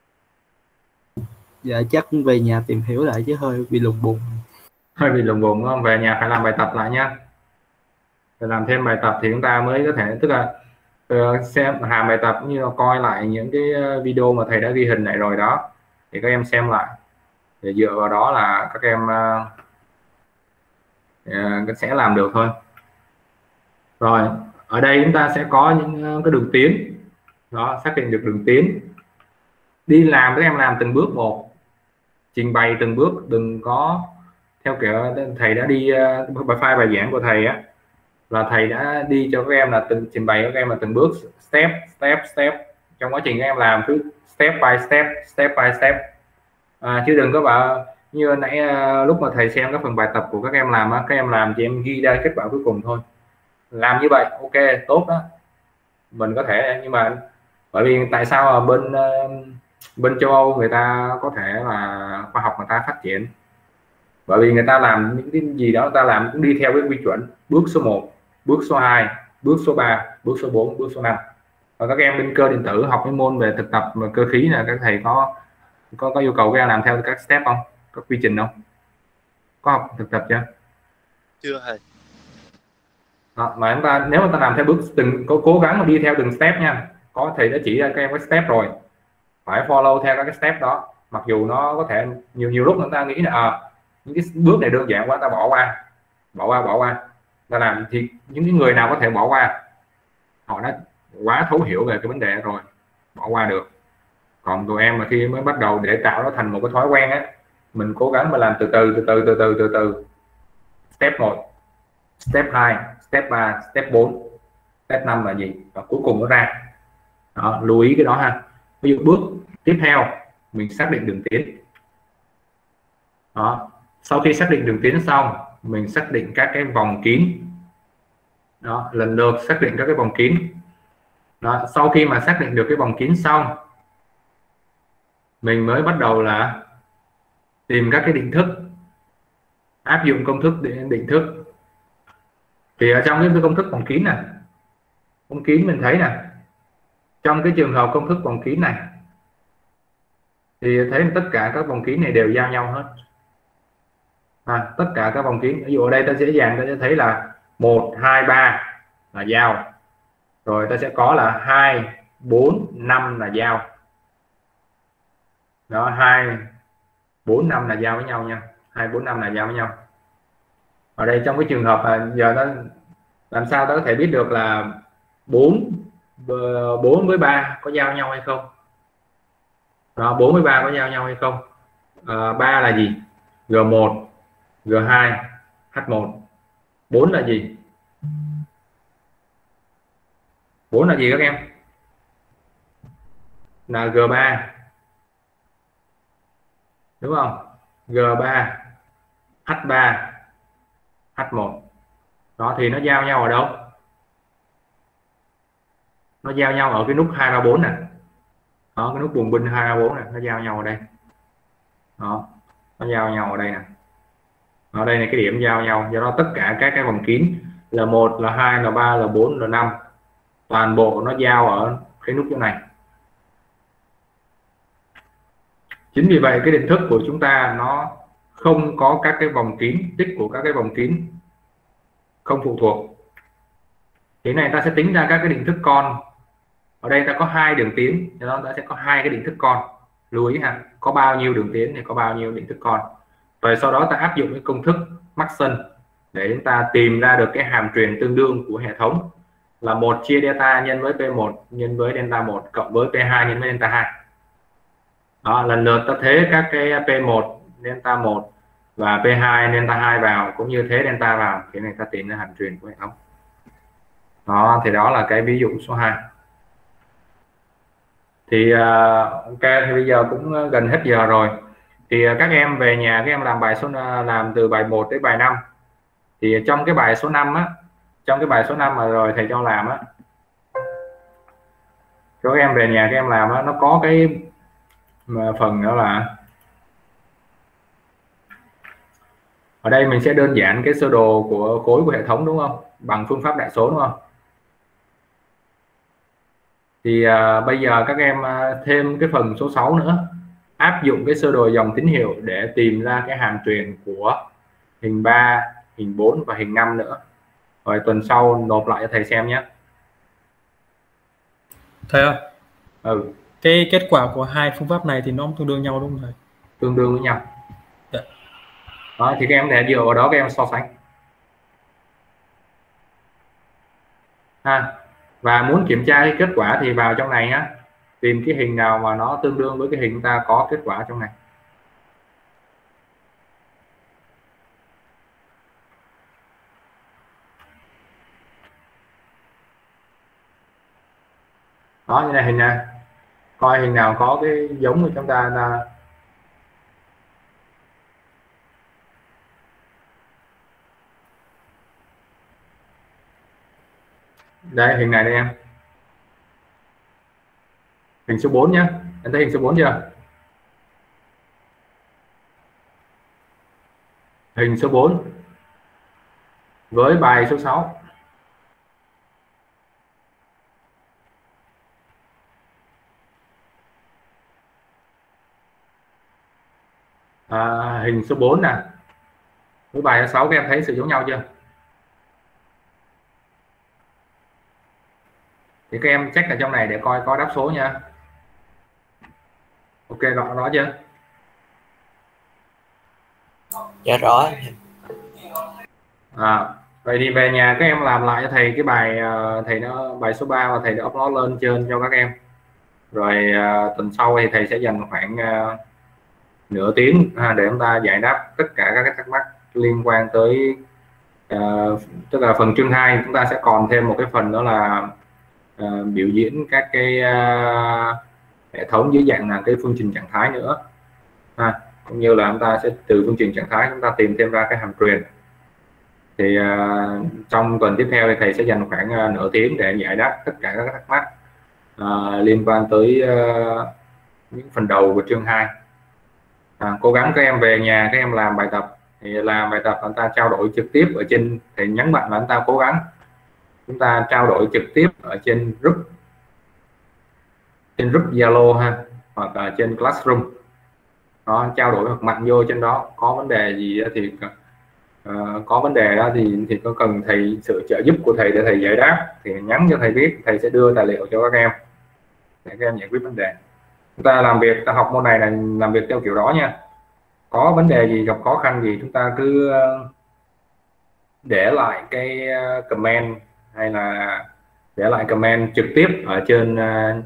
S19: Dạ chắc về nhà tìm hiểu lại chứ hơi bị lùng bùng.
S1: Hơi bị lùng bùng không? Về nhà phải làm bài tập lại nhá. Phải làm thêm bài tập thì chúng ta mới có thể, tức là uh, xem làm bài tập như là coi lại những cái video mà thầy đã ghi hình lại rồi đó, thì các em xem lại để dựa vào đó là các em uh, uh, sẽ làm được thôi. Rồi ở đây chúng ta sẽ có những cái đường tiến đó, xác định được đường tiến, đi làm các em làm từng bước một, trình bày từng bước, đừng có theo kiểu thầy đã đi uh, bài file bài giảng của thầy á, là thầy đã đi cho các em là từng trình bày các em là từng bước, step step step, trong quá trình các em làm cứ step by step step by step, à, chứ đừng có bảo như nãy uh, lúc mà thầy xem các phần bài tập của các em làm á, các em làm thì em ghi ra kết quả cuối cùng thôi. Làm như vậy ok, tốt đó, mình có thể, nhưng mà bởi vì tại sao ở bên uh, bên châu Âu người ta có thể là khoa học người ta phát triển, bởi vì người ta làm những cái gì đó, người ta làm cũng đi theo cái quy chuẩn, bước số một, bước số hai, bước số ba, bước số bốn, bước số năm. Và các em bên cơ điện tử học cái môn về thực tập mà cơ khí là các thầy có có có yêu cầu các em làm theo các step không, các quy trình không? Có học thực tập chưa?
S20: Chưa thầy.
S1: Đó, mà chúng ta nếu mà ta làm theo bước từng, có cố gắng mà đi theo từng step nha, có thầy đã chỉ ra các em cái step rồi, phải follow theo các cái step đó, mặc dù nó có thể nhiều nhiều lúc chúng ta nghĩ là à, những cái bước này đơn giản quá ta bỏ qua bỏ qua bỏ qua ta làm, thì những cái người nào có thể bỏ qua họ đã quá thấu hiểu về cái vấn đề rồi, bỏ qua được. Còn tụi em mà khi mới bắt đầu để tạo nó thành một cái thói quen á, mình cố gắng mà làm từ từ từ từ từ từ từ từ step một, step hai, step ba, step bốn, step năm là gì, và cuối cùng nó ra đó, lưu ý cái đó ha. Ví dụ bước tiếp theo mình xác định đường tiến đó, sau khi xác định đường tiến xong mình xác định các cái vòng kín đó, lần lượt xác định các cái vòng kín đó. Sau khi mà xác định được cái vòng kín xong mình mới bắt đầu là tìm các cái định thức, áp dụng công thức để định thức. Thì ở trong cái công thức vòng kín này, vòng kín mình thấy nè, trong cái trường hợp công thức vòng kín này thì thấy tất cả các vòng kín này đều giao nhau hết. À, tất cả các vòng kín, ví dụ ở đây ta dễ dàng ta sẽ thấy là một, hai, ba là giao, rồi ta sẽ có là hai, bốn, năm là giao đó, hai, bốn, năm là giao với nhau nha, hai, bốn, năm là giao với nhau. Ở đây trong cái trường hợp là giờ nó làm sao ta có thể biết được là bốn bốn với ba có giao nhau hay không đó, bốn với ba có giao nhau hay không. À, ba là gì? G một, G hai, H một. Bốn là gì? Bốn là gì các em? Là G ba, đúng không? G ba, H ba, H một. Đó thì nó giao nhau ở đâu? Nó giao nhau ở cái nút hai ba bốn này. Đó, cái nút bùng binh hai ba bốn này nó giao nhau ở đây. Đó, nó giao nhau ở đây nè. Ở đây là cái điểm giao nhau, do đó tất cả các cái vòng kín là một, là hai, là ba, là bốn, là năm, toàn bộ nó giao ở cái nút chỗ này. Chính vì vậy cái định thức của chúng ta nó không có các cái vòng kín, tích của các cái vòng kín không phụ thuộc. Thế này ta sẽ tính ra các cái định thức con. Ở đây ta có hai đường tiến, cho đó ta sẽ có hai cái định thức con. Lưu ý ha, có bao nhiêu đường tiến thì có bao nhiêu định thức con. Rồi sau đó ta áp dụng cái công thức Maxson để chúng ta tìm ra được cái hàm truyền tương đương của hệ thống là một chia delta nhân với P một nhân với delta một cộng với P hai nhân với delta hai. Đó, lần lượt ta thế các cái P một, delta một và P hai, delta hai vào, cũng như thế delta vào, thì này ta tìm ra hàm truyền của hệ thống. Đó, thì đó là cái ví dụ số hai. Thì uh, ok, thì bây giờ cũng gần hết giờ rồi. Thì uh, các em về nhà các em làm bài số uh, làm từ bài một đến bài năm. Thì trong cái bài số năm á, trong cái bài số năm mà rồi thầy cho làm á, cho các em về nhà các em làm á, nó có cái mà phần đó là ở đây mình sẽ đơn giản cái sơ đồ của khối của hệ thống, đúng không, bằng phương pháp đại số, đúng không? Thì uh, bây giờ các em uh, thêm cái phần số sáu nữa, áp dụng cái sơ đồ dòng tín hiệu để tìm ra cái hàm truyền của hình ba, hình bốn và hình năm nữa. Rồi tuần sau nộp lại cho thầy xem nhé.
S5: Thầy ơi,
S1: ừ.
S5: cái kết quả của hai phương pháp này thì nó tương đương nhau đúng không thầy?
S1: Tương đương với nhau.
S5: Dạ.
S1: Đó, thì các em để dựa vào đó các em so sánh ha. Và muốn kiểm tra cái kết quả thì vào trong này á, tìm cái hình nào mà nó tương đương với cái hình ta có kết quả trong này. Đó, như này hình này, coi hình nào có cái giống của chúng ta là đây, hình này đây em, hình số bốn nhé, em thấy hình số bốn chưa? Hình số bốn với bài số sáu. À, hình số bốn nè với bài số sáu, các em thấy sự giống nhau chưa? Thì các em check ở trong này để coi có đáp số nha. Ok, rõ rõ chưa?
S15: Dạ rõ.
S1: À, vậy thì về nhà các em làm lại cho thầy cái bài thầy nó bài số ba và thầy đã upload lên trên cho các em. Rồi uh, tuần sau thì thầy sẽ dành khoảng uh, nửa tiếng à, để chúng ta giải đáp tất cả các cái thắc mắc liên quan tới uh, tức là phần chương hai chúng ta sẽ còn thêm một cái phần đó là uh, biểu diễn các cái uh, hệ thống dưới dạng là cái phương trình trạng thái nữa à, cũng như là chúng ta sẽ từ phương trình trạng thái chúng ta tìm thêm ra cái hàm truyền. Thì uh, trong tuần tiếp theo thì thầy sẽ dành khoảng uh, nửa tiếng để giải đáp tất cả các thắc mắc uh, liên quan tới uh, những phần đầu của chương hai. À, cố gắng các em về nhà các em làm bài tập, thì làm bài tập chúng ta trao đổi trực tiếp ở trên, thì nhấn mạnh là chúng ta cố gắng chúng ta trao đổi trực tiếp ở trên group trên group Zalo ha, hoặc là trên Classroom đó, trao đổi hoặc mạnh vô trên đó. Có vấn đề gì thì uh, có vấn đề đó thì thì có cần thầy sự trợ giúp của thầy để thầy giải đáp thì nhắn cho thầy biết, thầy sẽ đưa tài liệu cho các em để các em giải quyết vấn đề. Chúng ta làm việc, ta học môn này là làm việc theo kiểu đó nha. Có vấn đề gì, gặp khó khăn gì chúng ta cứ để lại cái comment hay là để lại comment trực tiếp ở trên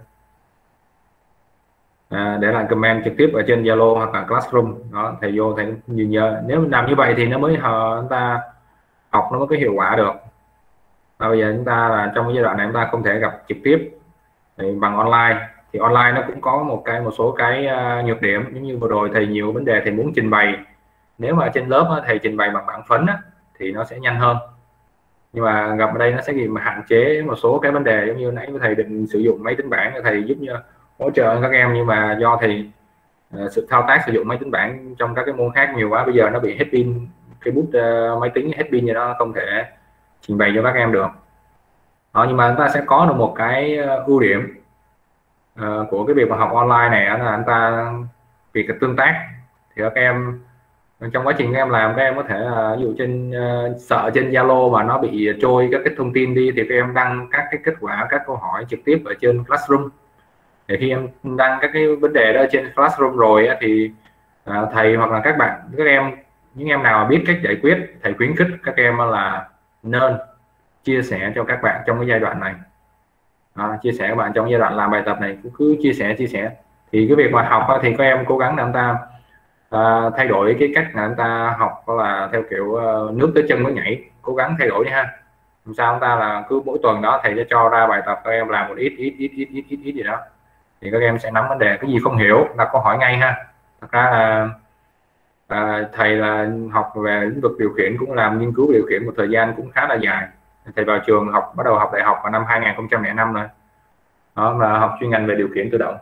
S1: à, để lại comment trực tiếp ở trên Zalo hoặc là Classroom đó, thầy vô thầy nhìn nhớ. Nếu làm như vậy thì nó mới chúng ta học nó có cái hiệu quả được. Và bây giờ chúng ta là trong cái giai đoạn này chúng ta không thể gặp trực tiếp thì bằng online. Thì online nó cũng có một cái một số cái uh, nhược điểm, giống như vừa rồi thầy nhiều vấn đề thầy muốn trình bày, nếu mà trên lớp uh, thầy trình bày bằng bảng phấn uh, thì nó sẽ nhanh hơn, nhưng mà gặp ở đây nó sẽ bị hạn chế một số cái vấn đề, giống như nãy thầy định sử dụng máy tính bảng, thầy giúp như hỗ trợ các em, nhưng mà do thì uh, sự thao tác sử dụng máy tính bảng trong các cái môn khác nhiều quá, bây giờ nó bị hết pin, cái bút uh, máy tính hết pin thì nó không thể trình bày cho các em được đó. Nhưng mà chúng ta sẽ có được một cái ưu điểm uh, của cái việc mà học online này là anh ta vì cái tương tác thì các em trong quá trình các em làm, các em có thể là ví dụ trên uh, sợ trên Zalo mà nó bị trôi các cái thông tin đi, thì các em đăng các cái kết quả, các câu hỏi trực tiếp ở trên Classroom. Để khi em đăng các cái vấn đề đó trên Classroom rồi á, thì uh, thầy hoặc là các bạn, các em, những em nào biết cách giải quyết, thầy khuyến khích các em là nên chia sẻ cho các bạn trong cái giai đoạn này. À, chia sẻ các bạn trong giai đoạn làm bài tập này cứ, cứ chia sẻ chia sẻ thì cái việc mà học á, thì các em cố gắng làm ta uh, thay đổi cái cách là chúng ta học, là theo kiểu uh, nước tới chân mới nhảy, cố gắng thay đổi đi ha. Làm sao chúng ta là cứ mỗi tuần đó thầy sẽ cho ra bài tập, các em làm một ít ít ít ít ít ít ít gì đó thì các em sẽ nắm vấn đề, cái gì không hiểu đặt câu hỏi ngay ha. Thật ra là à, thầy là học về lĩnh vực điều khiển, cũng làm nghiên cứu điều khiển một thời gian cũng khá là dài. Thầy vào trường học, bắt đầu học đại học vào năm hai nghìn không trăm lẻ năm rồi đó, và học chuyên ngành về điều khiển tự động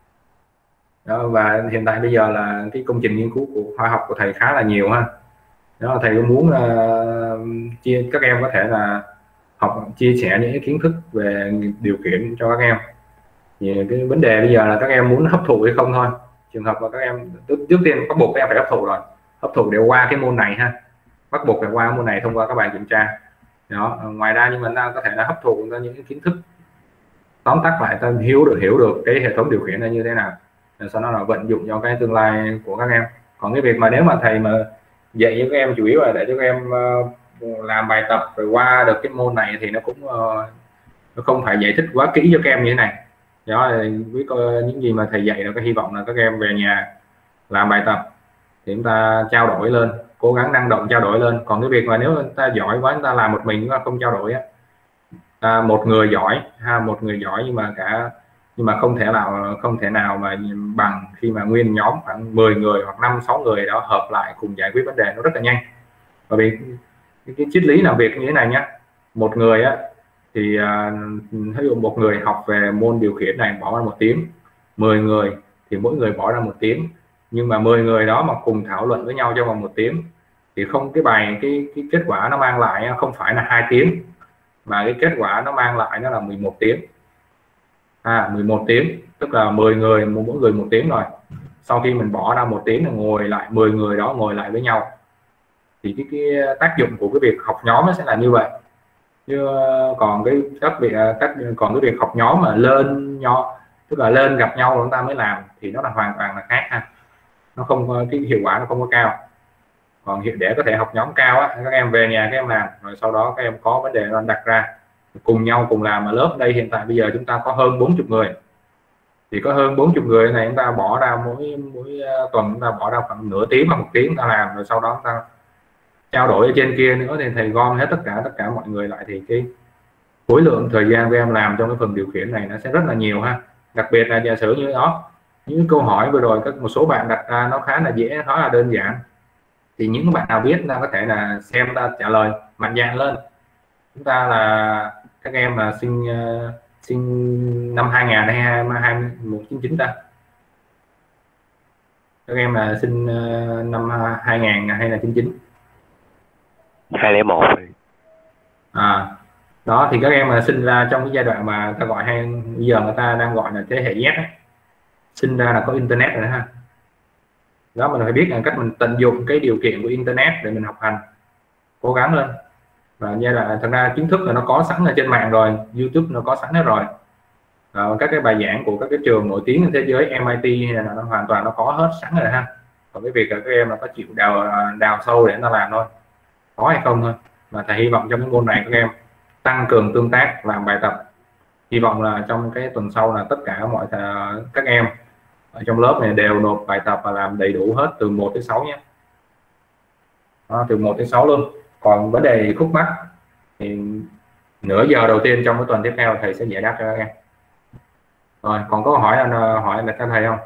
S1: đó. Và hiện tại bây giờ là cái công trình nghiên cứu của khoa học của thầy khá là nhiều ha. Đó, thầy cũng muốn uh, chia các em có thể là học, chia sẻ những cái kiến thức về điều khiển cho các em. Thì cái vấn đề bây giờ là các em muốn hấp thụ hay không thôi. Trường hợp mà các em trước tiên bắt buộc các em phải hấp thụ rồi, hấp thụ đều qua cái môn này ha, bắt buộc phải qua môn này thông qua các bài kiểm tra đó. Ngoài ra nhưng mà ta có thể là hấp thụ ra những cái kiến thức, tóm tắt lại ta hiểu được hiểu được cái hệ thống điều khiển là như thế nào, rồi sau đó là vận dụng cho cái tương lai của các em. Còn cái việc mà nếu mà thầy mà dạy cho các em chủ yếu là để cho các em uh, làm bài tập rồi qua được cái môn này thì nó cũng uh, nó không phải giải thích quá kỹ cho các em như thế này đó. Với những gì mà thầy dạy là cái hy vọng là các em về nhà làm bài tập thì chúng ta trao đổi lên, cố gắng năng động trao đổi lên. Còn cái việc mà nếu chúng ta giỏi quá, chúng ta làm một mình chúng ta không trao đổi á, à, một người giỏi ha, một người giỏi nhưng mà cả nhưng mà không thể nào không thể nào mà bằng khi mà nguyên nhóm khoảng mười người hoặc năm sáu người đó hợp lại cùng giải quyết vấn đề nó rất là nhanh. Bởi vì cái, cái triết lý làm việc như thế này nhá, một người á thì uh, ví dụ một người học về môn điều khiển này bỏ ra một tiếng, mười người thì mỗi người bỏ ra một tiếng, nhưng mà mười người đó mà cùng thảo luận với nhau trong vòng một tiếng thì không, cái bài cái, cái kết quả nó mang lại không phải là hai tiếng mà cái kết quả nó mang lại nó là mười một tiếng. À, mười một tiếng, tức là mười người mỗi người một tiếng rồi. Sau khi mình bỏ ra một tiếng là ngồi lại mười người đó ngồi lại với nhau thì cái, cái tác dụng của cái việc học nhóm nó sẽ là như vậy. Chứ còn cái các việc các còn cái việc học nhóm mà lên nhóm, tức là lên gặp nhau chúng ta mới làm thì nó là hoàn toàn là khác ha. Nó không, cái hiệu quả nó không có cao. Còn hiện để có thể học nhóm cao á, các em về nhà các em làm rồi sau đó các em có vấn đề nó đặt ra cùng nhau cùng làm. Ở lớp đây hiện tại bây giờ chúng ta có hơn bốn mươi người, thì có hơn bốn mươi người này chúng ta bỏ ra mỗi mỗi tuần chúng ta bỏ ra khoảng nửa tiếng hoặc một tiếng chúng ta làm, rồi sau đó chúng ta trao đổi ở trên kia nữa thì thầy gom hết tất cả tất cả mọi người lại thì cái khối lượng thời gian của em làm trong cái phần điều khiển này nó sẽ rất là nhiều ha. Đặc biệt là giả sử như đó những câu hỏi vừa rồi các một số bạn đặt ra nó khá là dễ, khá là đơn giản, thì những bạn nào biết ta có thể là xem ta trả lời mạnh dạn lên. Chúng ta là các em là sinh uh, sinh năm hai nghìn hay hai một chín chín ta, các em là sinh uh, năm hai nghìn hay là chín chín?
S4: hai không một.
S1: À đó, thì các em là sinh ra trong cái giai đoạn mà ta gọi hay bây giờ người ta đang gọi là thế hệ Z ấy. Sinh ra là có internet rồi đó ha. Đó, mình phải biết là cách mình tận dụng cái điều kiện của internet để mình học hành, cố gắng lên. Và giai đoạn thật ra kiến thức là nó có sẵn ở trên mạng rồi, YouTube nó có sẵn hết rồi. À, các cái bài giảng của các cái trường nổi tiếng trên thế giới em I T hay là nó hoàn toàn nó có hết sẵn rồi ha. Còn cái việc là các em là có chịu đào đào sâu để nó làm thôi, có hay không thôi. Mà thầy hy vọng trong cái môn này các em tăng cường tương tác làm bài tập. Hy vọng là trong cái tuần sau là tất cả mọi các em ở trong lớp này đều nộp bài tập và làm đầy đủ hết từ một tới sáu nhé. Đó, từ một tới sáu luôn. Còn vấn đề khúc mắc thì nửa giờ đầu tiên trong cái tuần tiếp theo thầy sẽ giải đáp cho các em. Rồi, còn có câu hỏi là hỏi là các thầy không?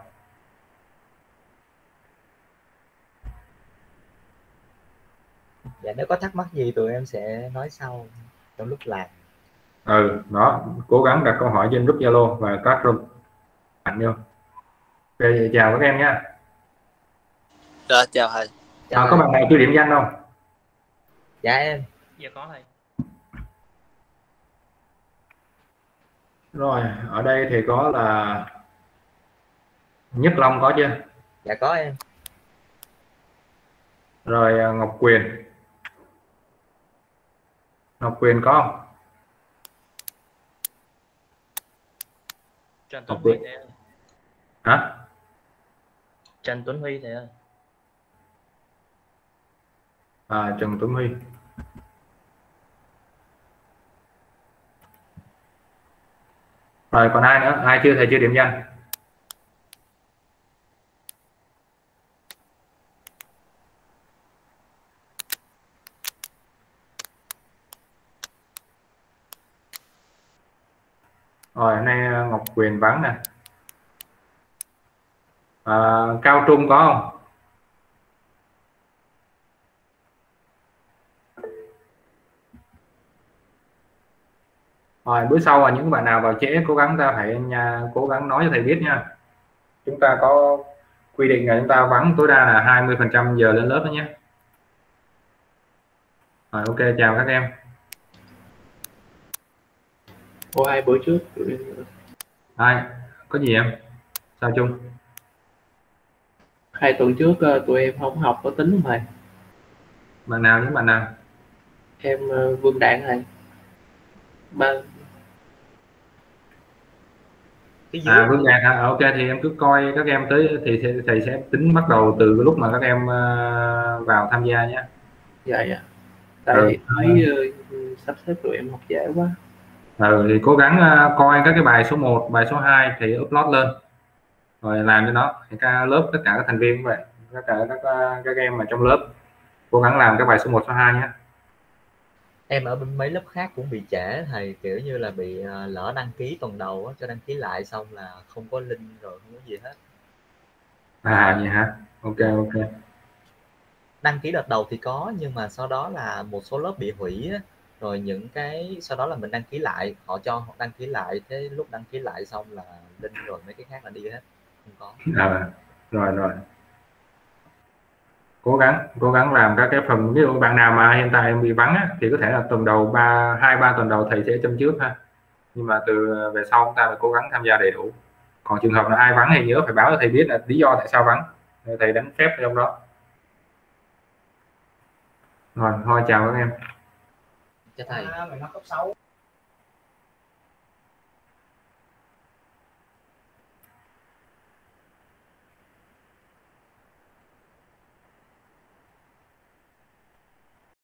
S17: Dạ, nếu có thắc mắc gì tụi em sẽ nói sau trong lúc làm.
S1: Ừ, đó, cố gắng đặt câu hỏi trên group Zalo và Classroom. mạnh vô. Ok, chào các em nhé.
S21: Rồi, chào thầy.
S1: À, có bạn nào chưa điểm danh không?
S17: Dạ em.
S14: Dạ có thầy.
S1: Rồi, ở đây thì có là Nhất Long có chưa?
S17: Dạ có em.
S1: Rồi Ngọc Quyền. Ngọc Quyền có không?
S14: Trần
S1: Ngọc
S14: Tuấn Huy
S1: Quyền.
S14: thầy ơi.
S1: Hả?
S14: Trần Tuấn Huy thầy ơi.
S1: À, Trần Tuấn Huy. Rồi còn ai nữa? Ai chưa thầy chưa điểm danh? Rồi hôm nay Ngọc Quyền vắng nè. À, Cao Trung có không? Rồi bữa sau là những bạn nào vào trễ cố gắng ta phải nha, cố gắng nói cho thầy biết nha. Chúng ta có quy định là chúng ta vắng tối đa là hai mươi phần trăm giờ lên lớp đó nhé. Rồi ok, chào các em.
S18: Ô hai bữa trước
S1: Ai có gì em? Sao Chung?
S18: hai tuần trước tụi em không học có tính không thầy?
S1: Bạn nào những bạn nào?
S18: Em Vương Đạn thầy. Ba
S1: À Vương Đạt hả? Ok thì em cứ coi các em tới thì thầy, thầy sẽ tính bắt đầu từ lúc mà các em uh, vào tham gia nhé.
S18: Dạ dạ. Tại
S1: ừ.
S18: thấy uh, sắp xếp tụi em học dễ quá.
S1: Ừ, thì cố gắng uh, coi các cái bài số một, bài số hai thì upload lên rồi làm cho nó. Thì cả lớp tất cả các thành viên cũng vậy, tất cả các uh, các em ở trong lớp cố gắng làm các bài số một, số hai nhé.
S17: Em ở bên mấy lớp khác cũng bị trễ thầy, kiểu như là bị uh, lỡ đăng ký tuần đầu á, cho đăng ký lại xong là không có link rồi không có gì hết.
S1: À vậy hả? Ok ok.
S17: Đăng ký đợt đầu thì có, nhưng mà sau đó là một số lớp bị hủy á, rồi những cái sau đó là mình đăng ký lại, họ cho họ đăng ký lại, thế lúc đăng ký lại xong là link rồi mấy cái khác là đi hết, không có.
S1: À, rồi rồi. Cố gắng cố gắng làm các cái phần, ví dụ bạn nào mà hiện tại bị vắng á, thì có thể là tuần đầu ba hai ba tuần đầu thầy sẽ châm trước ha, nhưng mà từ về sau chúng ta phải cố gắng tham gia đầy đủ. Còn trường hợp là ai vắng thì nhớ phải báo cho thầy biết là lý do tại sao vắng, thầy đánh phép trong đó. Rồi thôi chào các em.
S17: Cho thầy.